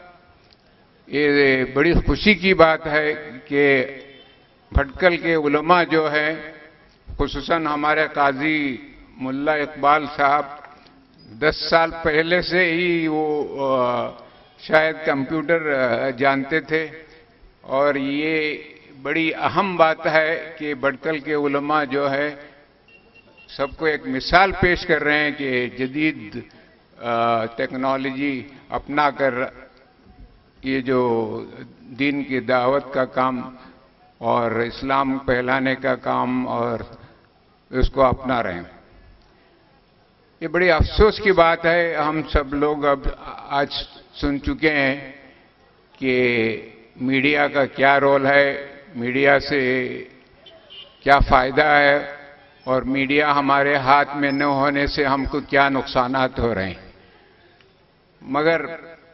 یہ بڑی خوشی کی بات ہے کہ بھٹکل کے علماء جو ہے، خصوصاً ہمارے قاضی ملا اقبال صاحب 10 سال پہلے سے ہی وہ شاید کمپیوٹر جانتے تھے، اور یہ بڑی اہم بات ہے کہ بھٹکل کے علماء جو ہے سب کو ایک مثال پیش کر رہے ہیں کہ جدید ٹیکنالوجی اپنا کر یہ جو دین کی دعوت کا کام اور اسلام پھیلانے کا کام اور اس کو اپنا رہے ہیں. یہ بڑی افسوس کی بات ہے. ہم سب لوگ اب آج سن چکے ہیں کہ میڈیا کا کیا رول ہے، میڈیا سے کیا فائدہ ہے، اور میڈیا ہمارے ہاتھ میں نہ ہونے سے ہم کو کیا نقصانات ہو رہے ہیں. مگر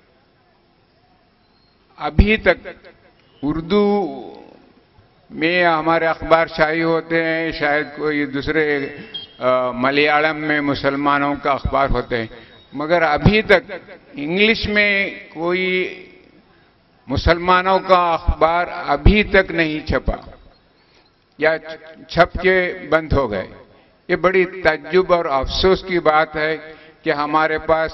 ابھی تک اردو میں ہمارے اخبار شائع ہوتے ہیں، شاید کوئی دوسرے ملیالم میں مسلمانوں کا اخبار ہوتے ہیں، مگر ابھی تک انگلش میں کوئی مسلمانوں کا اخبار ابھی تک نہیں چھپا یا چھپ کے بند ہو گئے. یہ بڑی تعجب اور افسوس کی بات ہے کہ ہمارے پاس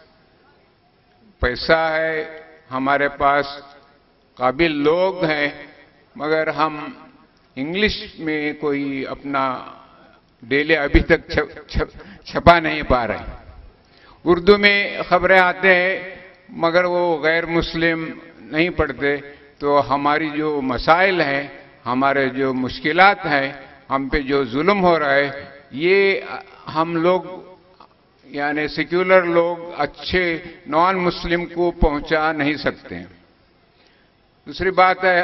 پیسہ ہے، ہمارے پاس قابل لوگ ہیں، مگر ہم انگلش میں کوئی اپنا ڈیلی ابھی تک چھپا نہیں پا رہے. اردو میں خبریں آتے ہیں مگر وہ غیر مسلم نہیں پڑھتے. تو ہماری جو مسائل ہیں، ہمارے جو مشکلات ہیں، ہم پہ جو ظلم ہو رہا ہے، یہ ہم لوگ یعنی سیکولر لوگ اچھے نان مسلم کو پہنچا نہیں سکتے ہیں. دوسری بات ہے،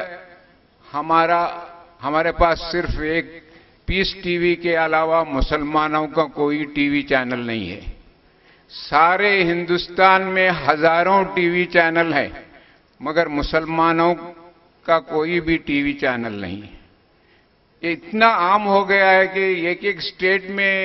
ہمارے پاس صرف ایک پیس ٹی وی کے علاوہ مسلمانوں کا کوئی ٹی وی چینل نہیں ہے. سارے ہندوستان میں ہزاروں ٹی وی چینل ہیں، مگر مسلمانوں کا کوئی بھی ٹی وی چینل نہیں ہے. یہ اتنا عام ہو گیا ہے کہ ایک اسٹیٹ میں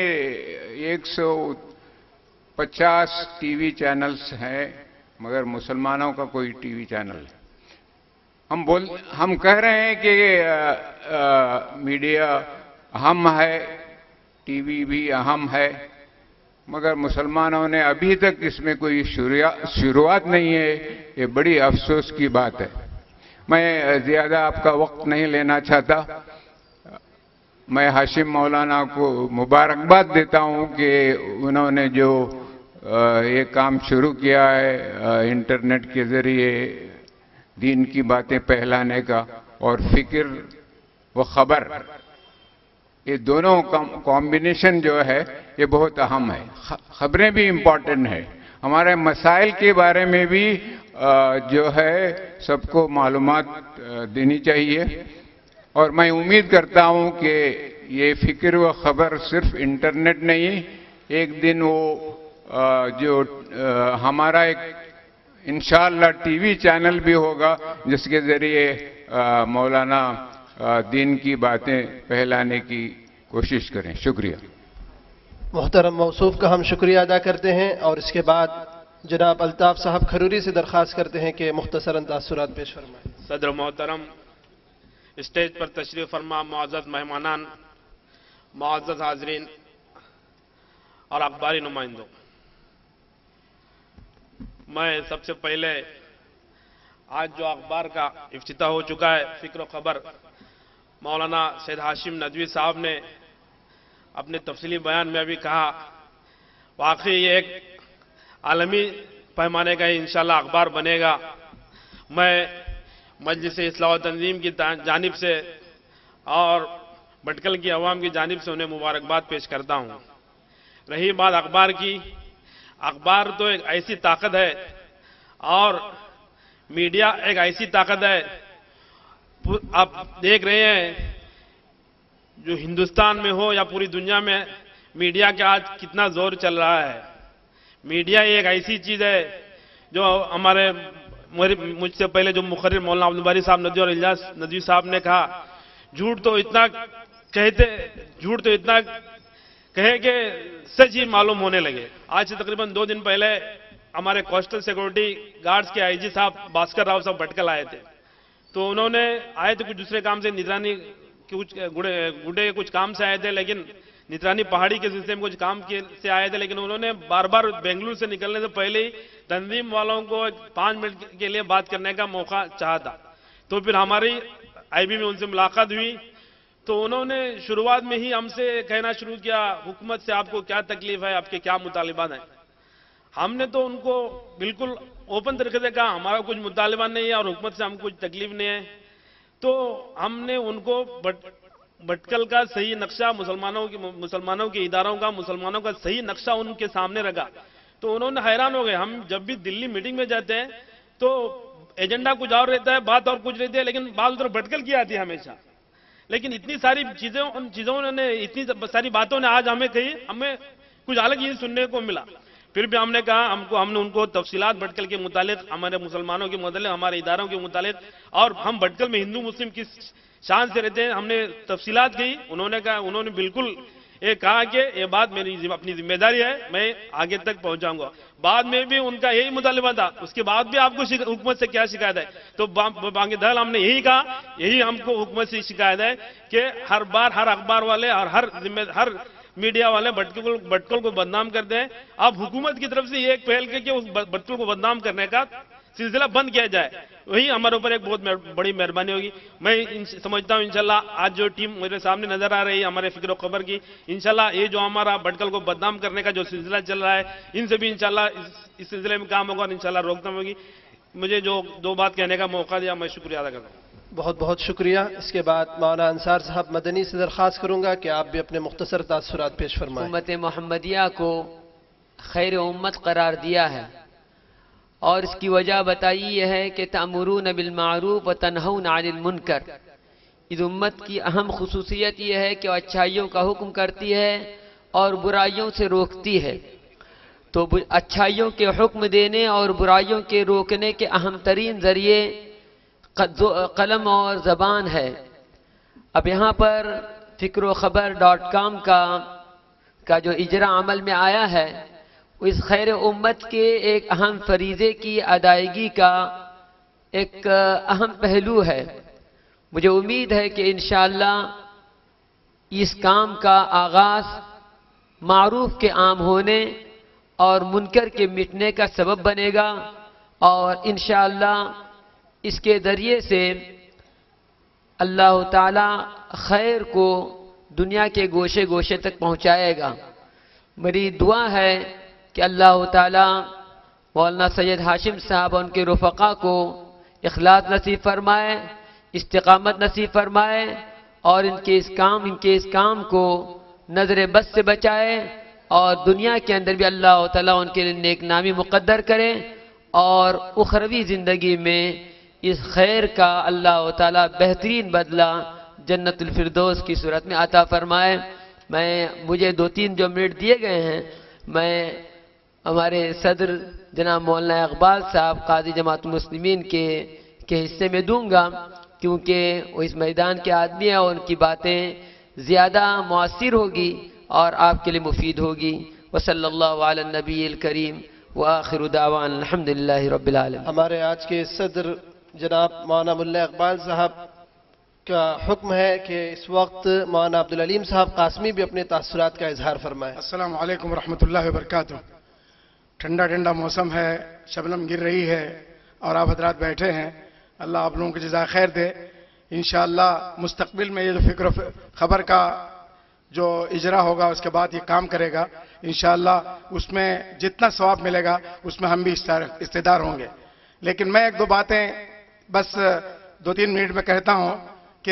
150 ٹی وی چینلز ہیں، مگر مسلمانوں کا کوئی ٹی وی چینل ہے. ہم کہہ رہے ہیں کہ میڈیا اہم ہے، ٹی وی بھی اہم ہے، مگر مسلمانوں نے ابھی تک اس میں کوئی شروعات نہیں ہے. یہ بڑی افسوس کی بات ہے. میں زیادہ آپ کا وقت نہیں لینا چاہتا. میں ہاشم مولانا کو مبارکباد دیتا ہوں کہ انہوں نے جو یہ کام شروع کیا ہے انٹرنیٹ کے ذریعے دین کی باتیں پھیلانے کا، اور فکر و خبر، یہ دونوں کمبینیشن جو ہے یہ بہت اہم ہے. خبریں بھی امپورٹنٹ ہیں، ہمارے مسائل کے بارے میں بھی جو ہے سب کو معلومات دینی چاہیے. اور میں امید کرتا ہوں کہ یہ فکر و خبر صرف انٹرنیٹ نہیں، ایک دن وہ جو ہمارا ایک انشاءاللہ ٹی وی چینل بھی ہوگا جس کے ذریعے مولانا دین کی باتیں پھیلانے کی کوشش کریں. شکریہ. محترم موصوف کا ہم شکریہ ادا کرتے ہیں، اور اس کے بعد جناب الطاف صاحب کھروری سے درخواست کرتے ہیں کہ مختصراً تاثرات پیش فرمائیں. صدر محترم، اسٹیج پر تشریف فرما معزز مہمانان، معزز حاضرین اور اخباری نمائندوں، میں سب سے پہلے آج جو اخبار کا افتتاح ہو چکا ہے فکر و خبر، مولانا سید ہاشم ندوی صاحب نے اپنے تفصیلی بیان میں ابھی کہا، واقعی یہ ایک عالمی پیمانے کا انشاءاللہ اخبار بنے گا. میں مجلس اصلاح و تنظیم کی جانب سے اور بھٹکل کی عوام کی جانب سے انہیں مبارکباد پیش کرتا ہوں. رہی بات اخبار کی، اخبار تو ایک ایسی طاقت ہے اور میڈیا ایک ایسی طاقت ہے. آپ دیکھ رہے ہیں جو ہندوستان میں ہو یا پوری دنیا میں میڈیا کا آج کتنا زور چل رہا ہے. میڈیا ایک ایسی چیز ہے جو ہمارے مجھ سے پہلے جو مقرر مولانا عبدالباری صاحب ندوی اور الیاس ندوی صاحب نے کہا، جھوٹ تو اتنا کہے کہ سچ ہی معلوم ہونے لگے. آج سے تقریباً 2 دن پہلے ہمارے کوسٹل سیکورٹی گارڈز کے آئی جی صاحب بھاسکر راؤ صاحب بھٹکل آئے تھے. تو انہوں نے آئے تھے کچھ دوسرے کام سے، نگرانی گڈے کچھ کام سے آئے تھے، لیکن نگرانی پہاڑی کے سلسلے میں کچھ کام سے آئے تھے، لیکن انہوں نے بار بار بنگلور سے نکلنے سے پہلے ہی تنظیم والوں کو 5 منٹ کے لیے بات کرنے کا موقع چاہا تھا. تو پھر ہماری آئی بی میں ان سے ملاقات ہوئی تو انہوں نے شروعات میں ہی ہم سے کہنا شروع کیا، حکومت سے آپ کو کیا تکلیف ہے، آپ کے کیا مطالبات ہیں. ہم نے تو ان کو بالکل اوپن طریقے سے کہا ہمارا کچھ مطالبات نہیں ہے اور حکومت سے ہم کچھ تکلیف نہیں ہے. تو ہم نے ان کو بھٹکل کا صحیح نقشہ، مسلمانوں کے اداروں کا، مسلمانوں کا صحیح نقشہ ان کے سامنے رکھا. تو انہوں نے حیران ہو گئے. ہم جب بھی دلی میٹنگ میں جاتے ہیں تو ایجنڈا کچھ اور رہتا ہے، بات اور کچھ رہتی ہے، لیکن بات ادھر بھٹکل کی آتی ہے ہمیشہ. لیکن اتنی ساری چیزیں، ان چیزوں نے، اتنی ساری باتوں نے آج ہمیں کہی، ہمیں کچھ الگ ہی سننے کو ملا. پھر بھی ہم نے کہا ہم نے ان کو تفصیلات بھٹکل کے متعلق، ہمارے مسلمانوں کے متعلق، ہمارے اداروں کے متعلق، اور ہم بھٹکل میں ہندو مسلم کس شان سے رہتے ہیں، ہم نے تفصیلات کی. انہوں نے کہا، انہوں نے بالکل یہ کہا کہ یہ بات میری اپنی ذمہ داری ہے، میں آگے تک پہنچاؤں گا. بعد میں بھی ان کا یہی مطالبہ تھا، اس کے بعد بھی آپ کو حکومت سے کیا شکایت ہے؟ تو بانگ دہل ہم نے یہی کہا، یہی ہم کو حکومت سے شکایت ہے کہ ہر بار ہر اخبار والے اور ہر میڈیا والے بھٹکل کو بدنام کرتے ہیں. اب حکومت کی طرف سے یہ ایک پہل کہ اس بھٹکل کو بدنام کرنے کا سلسلہ بند کیا جائے، وہی ہمارے اوپر ایک بہت بڑی مہربانی ہوگی. میں سمجھتا ہوں انشاءاللہ آج جو ٹیم میرے سامنے نظر آ رہی ہے ہمارے فکر و خبر کی، انشاءاللہ یہ جو ہمارا بھٹکل کو بدنام کرنے کا جو سلسلہ چل رہا ہے، ان سے بھی انشاءاللہ اس سلسلے میں کام ہوگا اور انشاءاللہ روک تھام ہوگی. مجھے جو 2 بات کہنے کا موقع دیا، میں شکریہ ادا کرتا ہوں. بہت بہت شکریہ. اس کے بعد مولانا انصار صاحب مدنی سے درخواست کروں گا کہ آپ بھی اپنے مختصر تاثرات پیش فرمائیں. امت محمدیہ کو خیر امت قرار دیا ہے اور اس کی وجہ بتائی یہ ہے کہ تأمرون بالمعروف و تنہون عن المنکر. اس امت کی اہم خصوصیت یہ ہے کہ وہ اچھائیوں کا حکم کرتی ہے اور برائیوں سے روکتی ہے. تو اچھائیوں کے حکم دینے اور برائیوں کے روکنے کے اہم ترین ذریعے قلم اور زبان ہے. اب یہاں پر فکر و خبر.com کا جو اجرا عمل میں آیا ہے، اس خیر امت کے ایک اہم فریضے کی ادائیگی کا ایک اہم پہلو ہے. مجھے امید ہے کہ انشاءاللہ اس کام کا آغاز معروف کے عام ہونے اور منکر کے مٹنے کا سبب بنے گا، اور انشاءاللہ اس کے ذریعے سے اللہ تعالی خیر کو دنیا کے گوشے گوشے تک پہنچائے گا۔ میری دعا ہے کہ اللہ تعالی مولانا سید ہاشم صاحب اور ان کے رفقا کو اخلاص نصیب فرمائے، استقامت نصیب فرمائے، اور ان کے اس کام کو نظر بد سے بچائے، اور دنیا کے اندر بھی اللہ تعالیٰ ان کے لیے نیک نامی مقدر کرے، اور اخروی زندگی میں اس خیر کا اللہ تعالیٰ بہترین بدلہ جنت الفردوس کی صورت میں عطا فرمائے۔ مجھے 2-3 جو منٹ دیے گئے ہیں، میں ہمارے صدر جناب مولانا اقبال صاحب قاضی جماعت المسلمین کے حصے میں دوں گا، کیونکہ وہ اس میدان کے آدمی ہیں اور ان کی باتیں زیادہ مؤثر ہوگی اور آپ کے لیے مفید ہوگی۔ وصلی اللہ علی النبی الکریم وآخر دعوانا الحمدللہ رب العالمین۔ ہمارے آج کے صدر جناب مولانا ملا اقبال صاحب کا حکم ہے کہ اس وقت مولانا عبدالعلیم صاحب قاسمی بھی اپنے تاثرات کا اظہار فرمائیں۔ السلام علیکم ورحمۃ اللہ وبرکاتہ۔ ٹھنڈا ٹھنڈا موسم ہے، شبنم گر رہی ہے اور آپ حضرات بیٹھے ہیں، اللہ آپ لوگوں کو جزائے خیر دے۔ انشاءاللہ مستقبل میں یہ جو فکر و خبر کا جو اجرا ہوگا اس کے بعد یہ کام کرے گا، انشاءاللہ اس میں جتنا ثواب ملے گا اس میں ہم بھی استعدار ہوں گے۔ لیکن میں 1-2 باتیں بس 2-3 منٹ میں کہتا ہوں کہ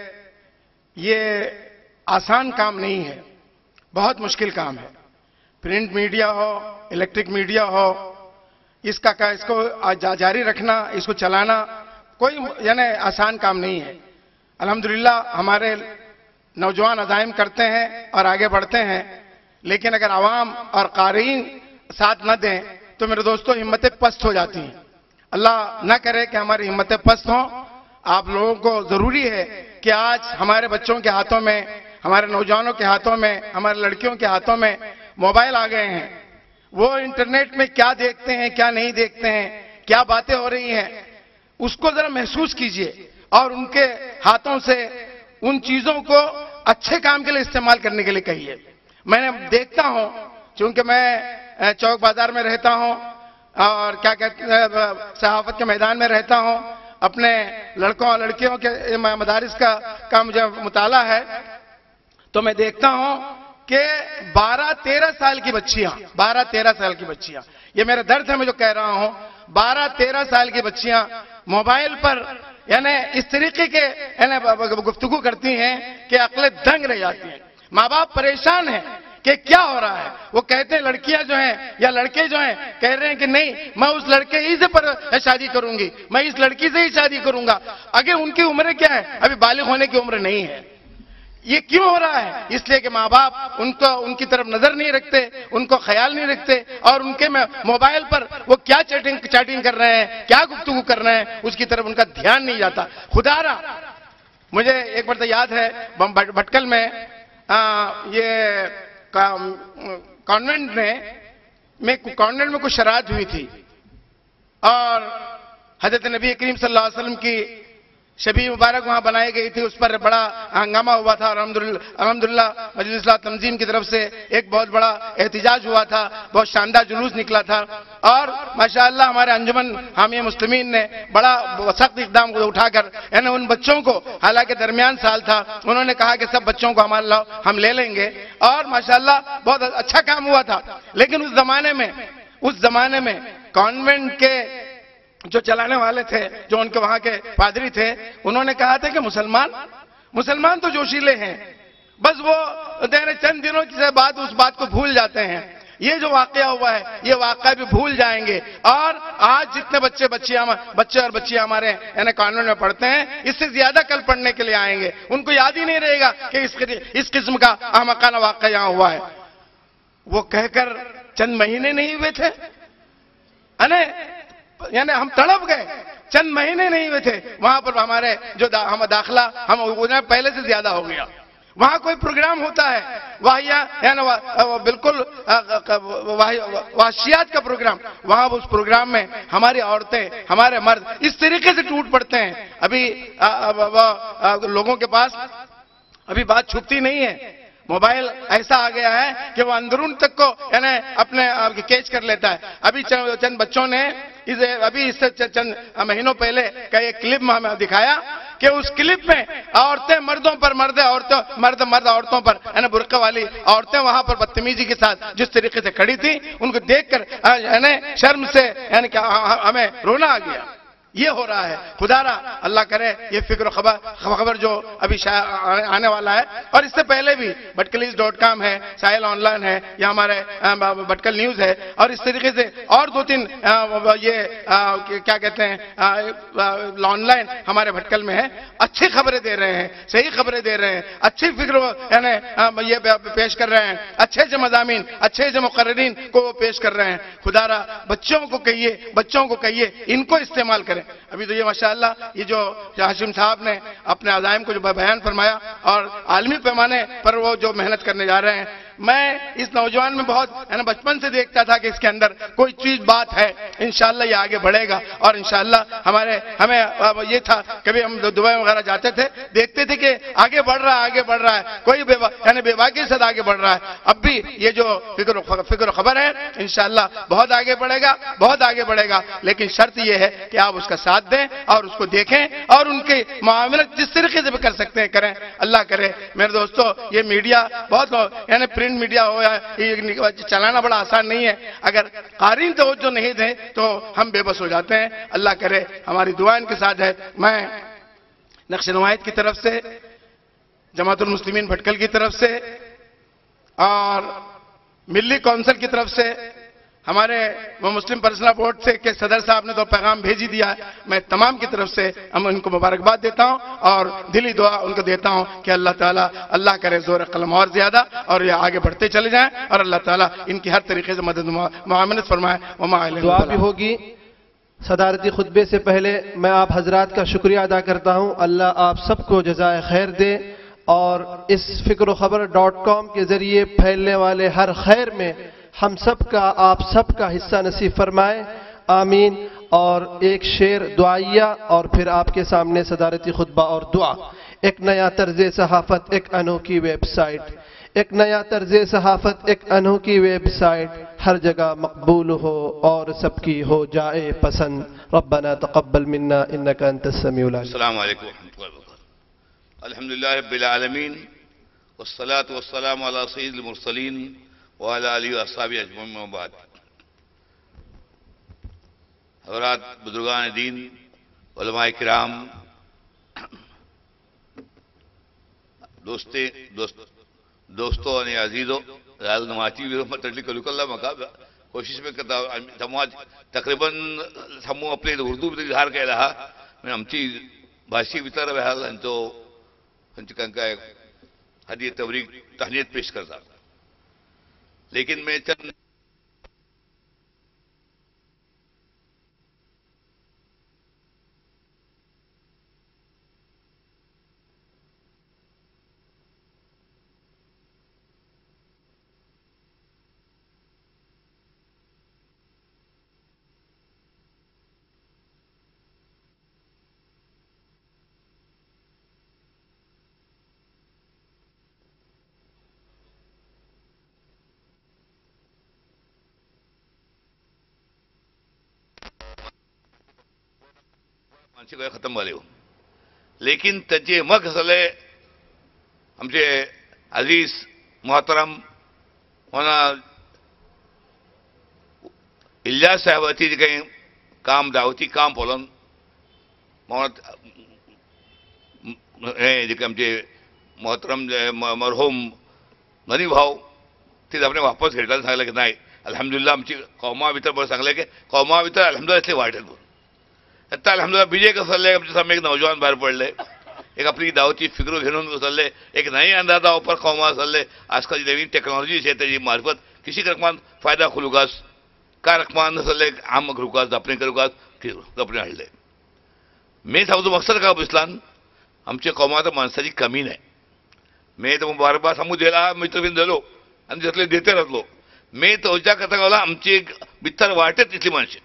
یہ آسان کام نہیں ہے، بہت مشکل کام ہے۔ پرنٹ میڈیا ہو، الیکٹرک میڈیا ہو، اس کو جاری رکھنا، اس کو چلانا کوئی آسان کام نہیں ہے۔ الحمدللہ ہمارے نوجوان عزائم کرتے ہیں اور آگے بڑھتے ہیں، لیکن اگر عوام اور قارئین ساتھ نہ دیں تو میرے دوستو ہمتیں پست ہو جاتی ہیں۔ اللہ نہ کرے کہ ہماری ہمتیں پست ہوں۔ آپ لوگوں کو ضروری ہے کہ آج ہمارے بچوں کے ہاتھوں میں، ہمارے نوجوانوں کے ہاتھوں میں، ہمارے لڑکیوں کے ہاتھوں میں موبائل آ گئے ہیں۔ وہ انٹرنیٹ میں کیا دیکھتے ہیں، کیا نہیں دیکھتے ہیں، کیا باتیں ہو رہی ہیں، اس کو ذرا محسوس کیجئے اور ان کے ہاتھوں سے ان چیزوں کو اچھے کام کے لیے استعمال کرنے کے لیے کہیے۔ میں نے دیکھتا ہوں، چونکہ میں چوک بازار میں رہتا ہوں اور کیا کہتے ہیں صحافت کے میدان میں رہتا ہوں، اپنے لڑکوں اور لڑکیوں کے مدارس کا مجھے مطالعہ ہے، تو میں دیکھتا ہوں کہ 12-13 سال کی بچیاں، یہ میرا درد ہے میں جو کہہ رہا ہوں، 12-13 سال کی بچیاں موبائل پر اس طریقے کے گفتگو کرتی ہیں کہ عقلیں دنگ رہ جاتی ہیں۔ ماں باپ پریشان ہیں کہ کیا ہو رہا ہے۔ وہ کہتے ہیں لڑکیاں جو ہیں یا لڑکے جو ہیں کہہ رہے ہیں کہ نہیں، میں اس لڑکے ہی سے شادی کروں گی، میں اس لڑکی سے ہی شادی کروں گا۔ اگر ان کی عمر کیا ہے؟ ابھی بالغ ہونے کی عمر نہیں ہے۔ یہ کیوں ہو رہا ہے؟ اس لیے کہ ماں باپ ان کی طرف نظر نہیں رکھتے، ان کو خیال نہیں رکھتے، اور ان کے موبائل پر وہ کیا چیٹنگ کر رہے ہیں، کیا گفتگو کر رہے ہیں، اس کی طرف ان کا دھیان نہیں جاتا۔ خدا را مجھے ایک بار تو یاد ہے بھٹکل میں یہ کانوینٹ میں کچھ شرارت ہوئی تھی، اور حضرت نبی کریم صلی اللہ علیہ وسلم کی شبیہ مبارک وہاں بنائی گئی تھی، اس پر بڑا ہنگامہ ہوا تھا، اور الحمدللہ مجلس اصلاح تنظیم کی طرف سے ایک بہت بڑا احتجاج ہوا تھا، بہت شاندار جلوس نکلا تھا، اور ماشاءاللہ ہمارے انجمن حامی مسلمین نے بڑا سخت اقدام اٹھا کر ان بچوں کو، حالانکہ درمیان سال تھا، انہوں نے کہا کہ سب بچوں کو ہم لے لیں گے، اور ماشاءاللہ بہت اچھا کام ہوا تھا۔ لیکن اس زمانے میں کانوینٹ کے جو چلانے والے تھے، جو ان کے وہاں کے پادری تھے، انہوں نے کہا تھا کہ مسلمان تو جوشیلے ہیں، بس وہ چند دنوں سے بعد اس بات کو بھول جاتے ہیں۔ یہ جو واقعہ ہوا ہے یہ واقعہ بھی بھول جائیں گے، اور آج جتنے بچے اور بچیاں ہمارے کانوینٹ میں پڑھتے ہیں، اس سے زیادہ کل پڑھنے کے لیے آئیں گے، ان کو یاد ہی نہیں رہے گا کہ اس قسم کا احمقانہ واقعہ یہاں ہوا ہے۔ وہ کہہ کر چند مہینے نہیں ہوئے تھے، ہم تڑپ گئے، چند مہینے نہیں ہوئے تھے، وہاں پر ہمارے جو داخلہ ہم پہلے سے زیادہ ہو گیا۔ وہاں کوئی پروگرام ہوتا ہے بالکل وحشیات کا پروگرام، وہاں اس پروگرام میں ہماری عورتیں، ہمارے مرد اس طریقے سے ٹوٹ پڑتے ہیں۔ ابھی لوگوں کے پاس अभी बात छुपती नहीं है। मोबाइल ऐसा आ गया है कि वो अंदरून तक को यानी अपने कैच कर लेता है। अभी चंद बच्चों ने इससे चंद महीनों पहले का एक क्लिप में हमें दिखाया कि उस क्लिप में औरतें मर्दों पर, मर्द औरतों पर, यानी बुर्का वाली औरतें वहां पर बदतमीजी के साथ जिस तरीके से खड़ी थी, उनको देखकर यानी शर्म से यानी हमें रोना आ गया। ये हो रहा है। खुदारा अल्लाह करे ये फिक्र खबर जो अभी आने वाला है, और इससे पहले भी भटकलीज.com है, साहिल ऑनलाइन है, या हमारे भटकल न्यूज है, और इस तरीके से और 2-3 ये क्या कहते हैं ऑनलाइन हमारे भटकल में है। अच्छी खबरें दे रहे हैं, सही खबरें दे रहे हैं, अच्छी फिक्र यानी ये पेश कर रहे हैं, अच्छे से मज़ामीन, अच्छे से मुकर्रिरीन को वो पेश कर रहे हैं। खुदारा बच्चों को कहिए इनको इस्तेमाल करें। अभी तो ये माशाअल्लाह ये जो हाशिम साहब ने अपने अज़ाइम को जो बयान फरमाया और आलमी पैमाने पर वो जो मेहनत करने जा रहे हैं, मैं इस नौजवान में बहुत बचपन से देखता था कि इसके अंदर कोई चीज बात है। इंशाअल्लाह ये आगे बढ़ेगा और इंशाअल्लाह हमें ये था, कभी हम दुबई वगैरह जाते थे, देखते थे कि आगे बढ़ रहा है, कोई बेबाकी से आगे बढ़ रहा है। अब भी ये जो फिक्र खबर है इंशाअल्लाह बहुत आगे बढ़ेगा, लेकिन शर्त ये है कि आप उसका साथ दें और उसको देखें और उनके मामलत जिस तरीके से भी कर सकते हैं करें। अल्लाह करे। मेरे दोस्तों, ये मीडिया बहुत यानी प्रिंट मीडिया हो या चलाना बड़ा आसान नहीं है। अगर कारीन तवज्जो नहीं दें तो हम बेबस हो जाते हैं। अल्लाह करे। हमारी दुआ इनके साथ है। मैं नक्श नवायत की तरफ से, जमातुल मुस्लिमीन भटकल की तरफ से और मिल्ली काउंसिल की तरफ से, हमारे मुस्लिम पर्सनल बोर्ड से के सदर साहब ने तो पैगाम भेज ही दिया है। मैं तमाम की तरफ से हम उनको मुबारकबाद देता हूं और दिली दुआ उनको देता हूं कि अल्लाह ताला अल्लाह करे ज़ोर कलम और ज्यादा और ये आगे बढ़ते चले जाएं और अल्लाह ताला इनकी हर तरीके से मदद मुआवनत फरमाए। दुआ भी होगी। सदारती खुतबे से पहले मैं आप हजरात का शुक्रिया अदा करता हूं। अल्लाह आप सबको जज़ाए खैर दे और इस fikrokhabar.com के जरिए फैलने वाले हर खैर में हम सब का, आप सब का हिस्सा नसीब फरमाए। आमीन। और एक शेर दुआइया और फिर आपके सामने सदारती खुतबा और दुआ। एक नया तर्ज़े सहाफ़त, एक अनोखी वेबसाइट, एक नया तर्ज़े सहाफ़त, एक अनोखी वेबसाइट, हर जगह मकबूल हो और सबकी हो जाए पसंद। रब्बना तक़ब्बल मिन्ना इन्नका अंतस समीउल अलीम। अस्सलामु अलैकुम वरहमतुल्लाहि वबरकातुहू। अल्हम्दुलिल्लाहि रब्बिल आलमीन वस्सलातु वस्सलामु अला सय्यिदिल मुरसलीन व अला आलिहि व अस्हाबिहि अजमईन व बाद। हज़रात बुजुर्गान दीन, उलमाए किराम, दोस्तों और अजीज़ों, नमाची मका कोशिश में करता समाज तकरीबन समूह अपने उर्दू भी इजहार कह रहा मैं आमची भाषी भितर हाल तो काय हदी तबरीक तहनीयत पेश करता। लेकिन मैं चंद खत्म वाले हो, लेकिन तजे मग असले आमचे अजीज मोहतरम होना इलियास साहेबाची जे काही काम दावती काम पळोवन हे जे आमचे मोहतरम मरहूम गनी भाव ते आपणे वापस घेतल्यान सांगले की नाही अल्हम्दुलिल्लाह आमची कौमा भितर बरं सांगले की कौमा भितर अल्हम्दुलिल्लाह इतले वाईट आहेत। आता अल्हम्दुलिल्लाह बीजे कसं चाललंय, आमच्या सामने एक नौजवान बाहेर पडले, एक आपली दावची फिक्र घेऊन चालले, एक नई अंदाजा ऊपर कौमा चालले। आजकाल जी नवीन टेक्नॉलॉजी है त्याची मार्फत किसी रकमान फायदा खुलुगास का रकमान चालले आम घरुगास दपणे करुगास दपणे हाडले। मी सांगतो मकसद का बिस्लान आमच्या कौमात माणसाची कमी नाही। मी तो बारबार सांगू दिला मी तो दिलो आणि त्यातले देते राहलो। मी तोच्या कथा गावला आमची भितर वाटत तिथली माणसे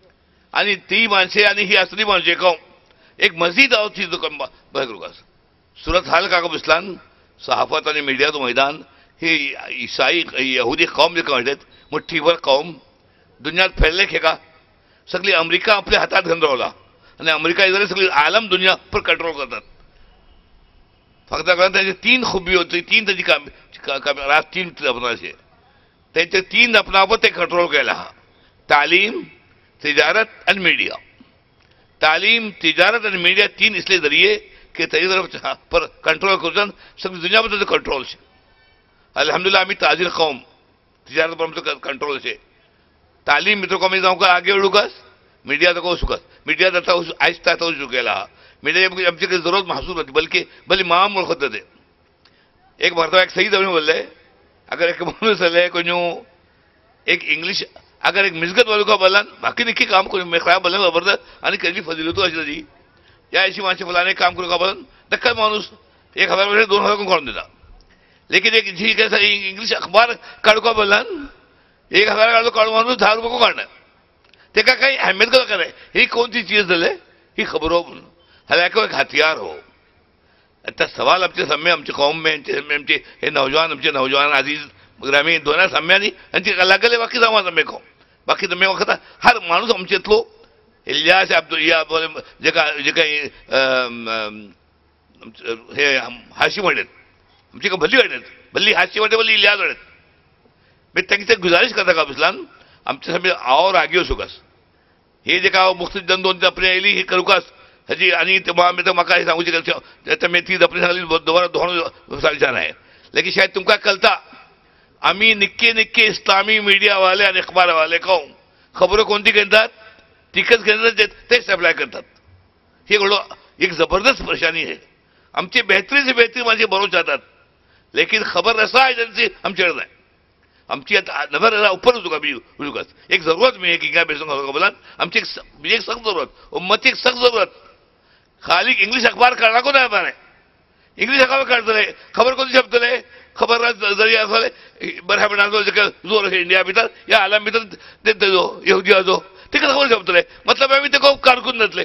आणि ती माणसे आणि ही असली माणसे एक मस्जिद आवती जो बघरुगास सूरत हाल का कब्रिस्तान सहाफत आणि मीडियाचं मैदान हे ईसाई यहुदी कौम जे कळतात मुठ्ठीभर कौम दुनियात फैलले खे का सगळी अमेरिका आपल्या हातात घेऊन राहिला आणि अमेरिका इधर सगळी आलम दुनिया पर कंट्रोल करतात फक्त त्यांची 3 खूबी होती 3 त्याची रात 3 अपनाचे त्यांचे 3 अपनावर ते कंट्रोल केला तालीम तिजारत और मीडिया तालीम तिजारत और मीडिया 3 इसलिए जरिए कि तेजी तरफ पर कंट्रोल कर सगळी दुनिया पर कंट्रोल है अल्हम्दुलिल्लाह आम्ही ताजीर कौम तिजारत पर कंट्रोल है तालीम मित्रों को मैं जाऊँ का आगे उड़ूकस मीडिया तक हो सुकस मीडिया तक आहिस्ता हो चुकेला मीडिया आमची काही जरूरत महसूस होती बल्कि भले माम ओळखत होते एक मरतबा एक सही दवणी बोलले अगर एक माणूस आले कोणी एक इंग्लिश अगर एक मिसगत वालों का बोला बाकी निकी काम करो मैं खराब बोलने जबरदस्त आणि कधी फजिलतो अशी जी या ऐसी माणसे फलाने काम करू का बोला दक्कन माणूस 1000 रुपये 2000 को काढून देता लेकिन एक जी कैसा इंग्लिश अखबार काढू का बोला 1000 काढू काढू माणूस 10 रुपये को काढणार ते का काही अहमियत का करे ही कोणती चीज झाले ही खबर हो हालांकि एक हथियार हो आता सवाल आमचे सम्य आमची कौम में आमचे हे नौजवान अजीज ग्रामीण दोन सम्यानी आणि लागले बाकी समाज सम्य कौम बाकी सम्य वखत हर माणूस आमचेतलो इलियास या जे काही हे हाशी म्हणत आमची का भल्ली हाशी म्हणते भल्ली इलियास म्हणत मी त्यांची गुजारिश करता का बिस्लान आमच्या सम्य और आगे हो सुकास हे जे का मुख्त जन दोन अपने आयली हे करू कास हजी आणि मी तर म्हाका सांगू शकता मी ती अपनी सांगली दोबारा दोन सालच्यान आहे लेकिन शायद तुमका कळता आम्ही निक्के इस्लामी मीडिया वाले आणि अखबार वाले कहूँ खबरों कोणती घेतात तिकच घेतात तेच अप्लाय करतात हे एक जबरदस्त परेशानी है आमची बेहतरी से बेहतरी माझे बरो चाहतात लेकिन खबर रसा एजेंसी आमच्याकडे नाही आमची नजर ऊपर उजुकस एक जरूरत में है कि क्या बेसंग बोला आमची एक सख्त जरूरत उम्मती एक सख्त जरूरत खाली इंग्लिश अखबार काढा को नाही पाने इंग्लिश अखबार काढतले खबर कोणती छापतले खबर जरिया असले बरं बनातो जोर है इंडिया भीतर या आलम भीतर देते जो यहुदी आजो ते खबर छापतले मतलब आम्ही ते खूप काढकून जातले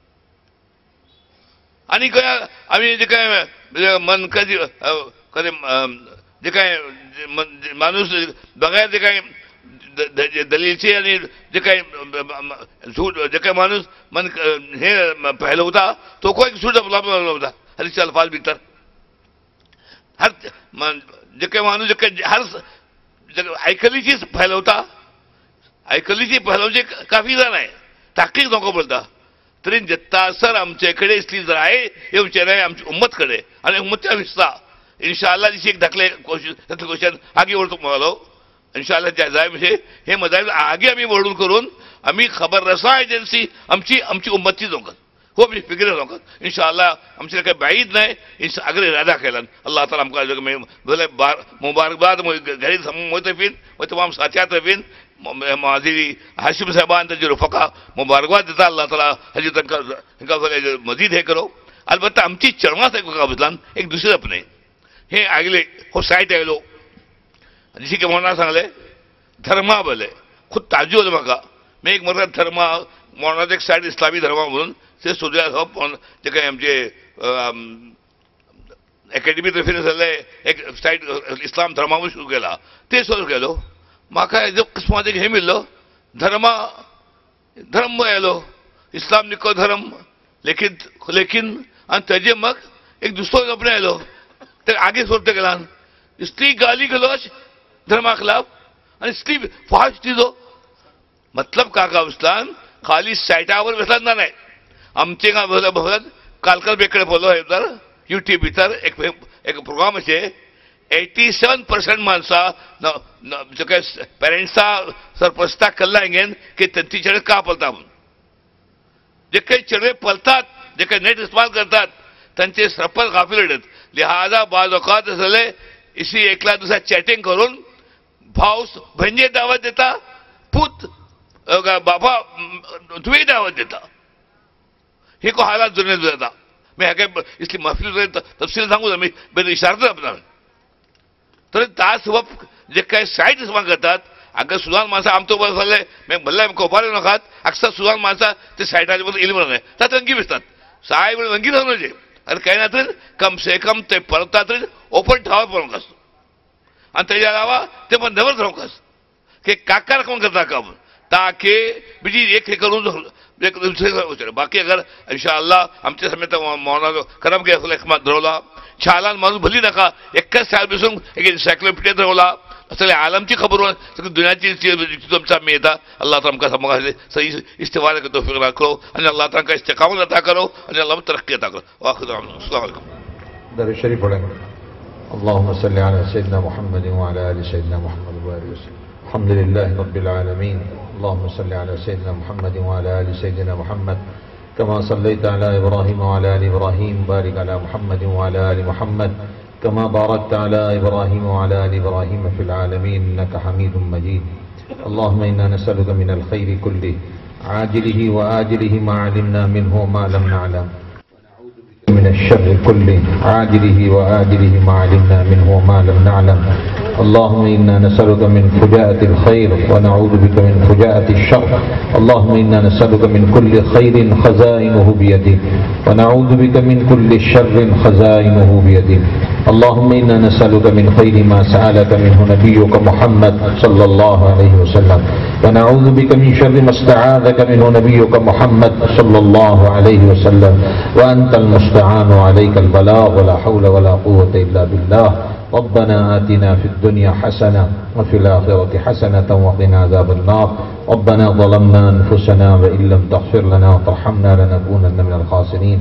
आणि काय आम्ही जे काय मन कधी जे काय माणूस बघायला जे काय दलीलचे आणि जे काही झूठ जे काही माणूस मन हे फैलवता तो कोई झूठ होता हरीचे अल्फाज भीतर हर जे काही माणूस जे काही हर ऐकली चीज फैलवता ऐकली चीज फैलवचे काफी जण आहे ताकीद नको बोलता तरी जितना असर आमच्याकडे इसलिए जर आहे हे विचार आहे आमची उम्मतकडे आणि उम्मतचा हिस्सा इंशाअल्लाह जिसकी एक ढकले कोशिश आगे ओढतो मला इंशाअल्लाह जाय म्हणजे हे मजाईल आगे आम्ही वळून करून आम्ही खबर रसा एजन्सी आमची उम्मतची जोकत हो भी फिक्र जोकत इंशाअल्लाह आमचे काही बाईद नाही अगर इरादा केला अल्लाह ताला हमका जग में भले मुबारकबाद घरी मोतफिन व तमाम साथियात रफिन माजी हाशिम साहबान तजी रफका मुबारकबाद देता अल्लाह ताला हजी तक मजीद हे करो अलबत्ता आमची चळवळ आहे एक दुसरे अपने हे आगले हो साईट आयलो जशी की मोना सांगले धर्मा बोले खूप ताजू होतं म्हाका मी एक मरत धर्मा मोनाचं एक साईड इस्लामी धर्मा म्हणून ते सोदया जे काही आमचे अकॅडमी झाले एक साईड इस्लाम धर्मावर सुरू केला ते सुरू केलो म्हाका हेजो किस्मात एक हे मिळलो धर्म आयलो इस्लाम निको धर्म लेकिन आणि तेजे मग एक दुसरो अपने आयलो ते आगे सोडते गेला इसली गाली गलोच धर्मा खिलाफ आणि इसली फाश चीजो मतलब काका उस्तान खाली साइटावर बसला नाही आमचे का भवत कालकाल बेकडे बोलो है तर यूट्यूब भीतर एक प्रोग्राम असे 87% माणसा जो काय पेरेंट्सचा सरपस्ता कल्ला इंगेन की त्यांची चढे का पलता म्हणून जे काही चढे पलतात जे काही नेट इस्तेमाल करतात त्यांचे सरपंच गाफिल आहेत लिहाजा बाज औकात असले इसी एकला दुसरा चॅटिंग करून भाव भंजे दावत देता पुत बाबा तुम्ही दावत देता हे को हालात जुने जाता मैं काय इसलिए महफिल तफसील सांगू मी बेन इशारा अपना तर तास वप जे काय साइट इस्तेमाल करतात अगर सुदान माणसा आमतो बसले मैं भल्ला कोपारे नखात अक्सर सुदान माणसा ते साइटाच्या मध्ये इल्म नाही त्यात रंगी बसतात साहेब रंगी राहून जे अरे काही ना कम से कम ते परतता तरी ओपन ठावा पळोवंक आसता आनी तेज्या अलावा ते बंदवर रावंक आसता के काकार कोण करता काम ताकि बीजी एक करूं बाकी अगर इंशाअल्लाह आमच्या समेत मौना करम के एकमत धरवला शालान माणूस भली नाका एकच साल बसून एक एन्सायक्लोपिडिया धरवला असले आलमची खबर सगळी दुनियाची तुमचा मिळता अल्लाह ताला आमकां सही इस्तेमाल के तौफीक अता करो और अल्लाह ताला इस्तिकामत अता करो और अल्लाह तरक्की अता करो वाखिर अस्सलाम वालेकुम दरूद शरीफ पढ़ेंगे अल्लाहुम्मा सल्लि अला सय्यिदिना मुहम्मद व अला आलि सय्यिदिना मुहम्मद व बारिक वसल्लम अल्हम्दुलिल्लाहि रब्बिल आलमीन अल्लाहुम्मा सल्लि अला सय्यिदिना मुहम्मद व अला आलि सय्यिदिना मुहम्मद कमा सल्लैता अला इब्राहीम व अला आलि इब्राहीम बारिक अला मुहम्मद व अला आलि मुहम्मद कमा बारकता अला इब्राहीम व अला आलि इब्राहीम फिल आलमीन इन्नका हमीदुम मजीद अल्लाहुम्मा इन्ना नसअलुका मिनल खैरि कुल्लिहि आजिलिहि व आजिलिहि मा अलिमना मिन्हु व मा लम नअलम من الشر كله عاجله وآجله ما علمنا منه وما لم نعلم اللهم إنا نسألك من فجاءة الخير ونعوذ بك من فجاءة الشر اللهم إنا نسألك من كل خير خزائنه بيدك ونعوذ بك من كل شر خزائنه بيدك اللهم إنا نسألك من خير ما سألك منه نبيك محمد صلى الله عليه وسلم ونعوذ بك من شر ما استعاذك منه نبيك محمد صلى الله عليه وسلم وأنت المستعان عليك البلاغ ولا حول ولا قوة إلا بالله ربنا آتنا في الدنيا حسنة وفي الآخرة حسنة وقنا عذاب النار ربنا ظلمنا أنفسنا وإن لم تغفر لنا وترحمنا لنكونن من الخاسرين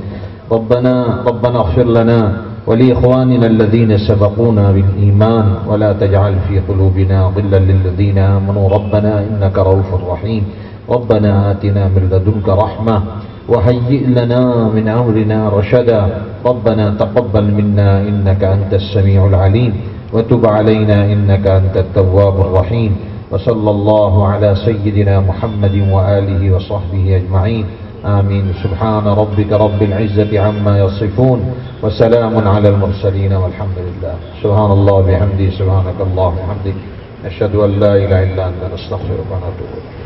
ربنا اغفر لنا ولإخواننا الذين سبقونا بالإيمان ولا تجعل في قلوبنا غلا للذين آمنوا ربنا إنك رؤوف رحيم ربنا آتنا من لدنك رحمة وهيئ لنا من أمرنا رشدا ربنا تقبل منا إنك أنت السميع العليم وتب علينا إنك أنت التواب الرحيم وصلى الله على سيدنا محمد وآله وصحبه أجمعين آمين سبحان ربك رب العزة عما يصفون وسلام على المرسلين والحمد لله سبحان الله بحمده سبحانك الله وبحمدك نشهد أن لا إله إلا أنت نستغفرك ونتوب إليك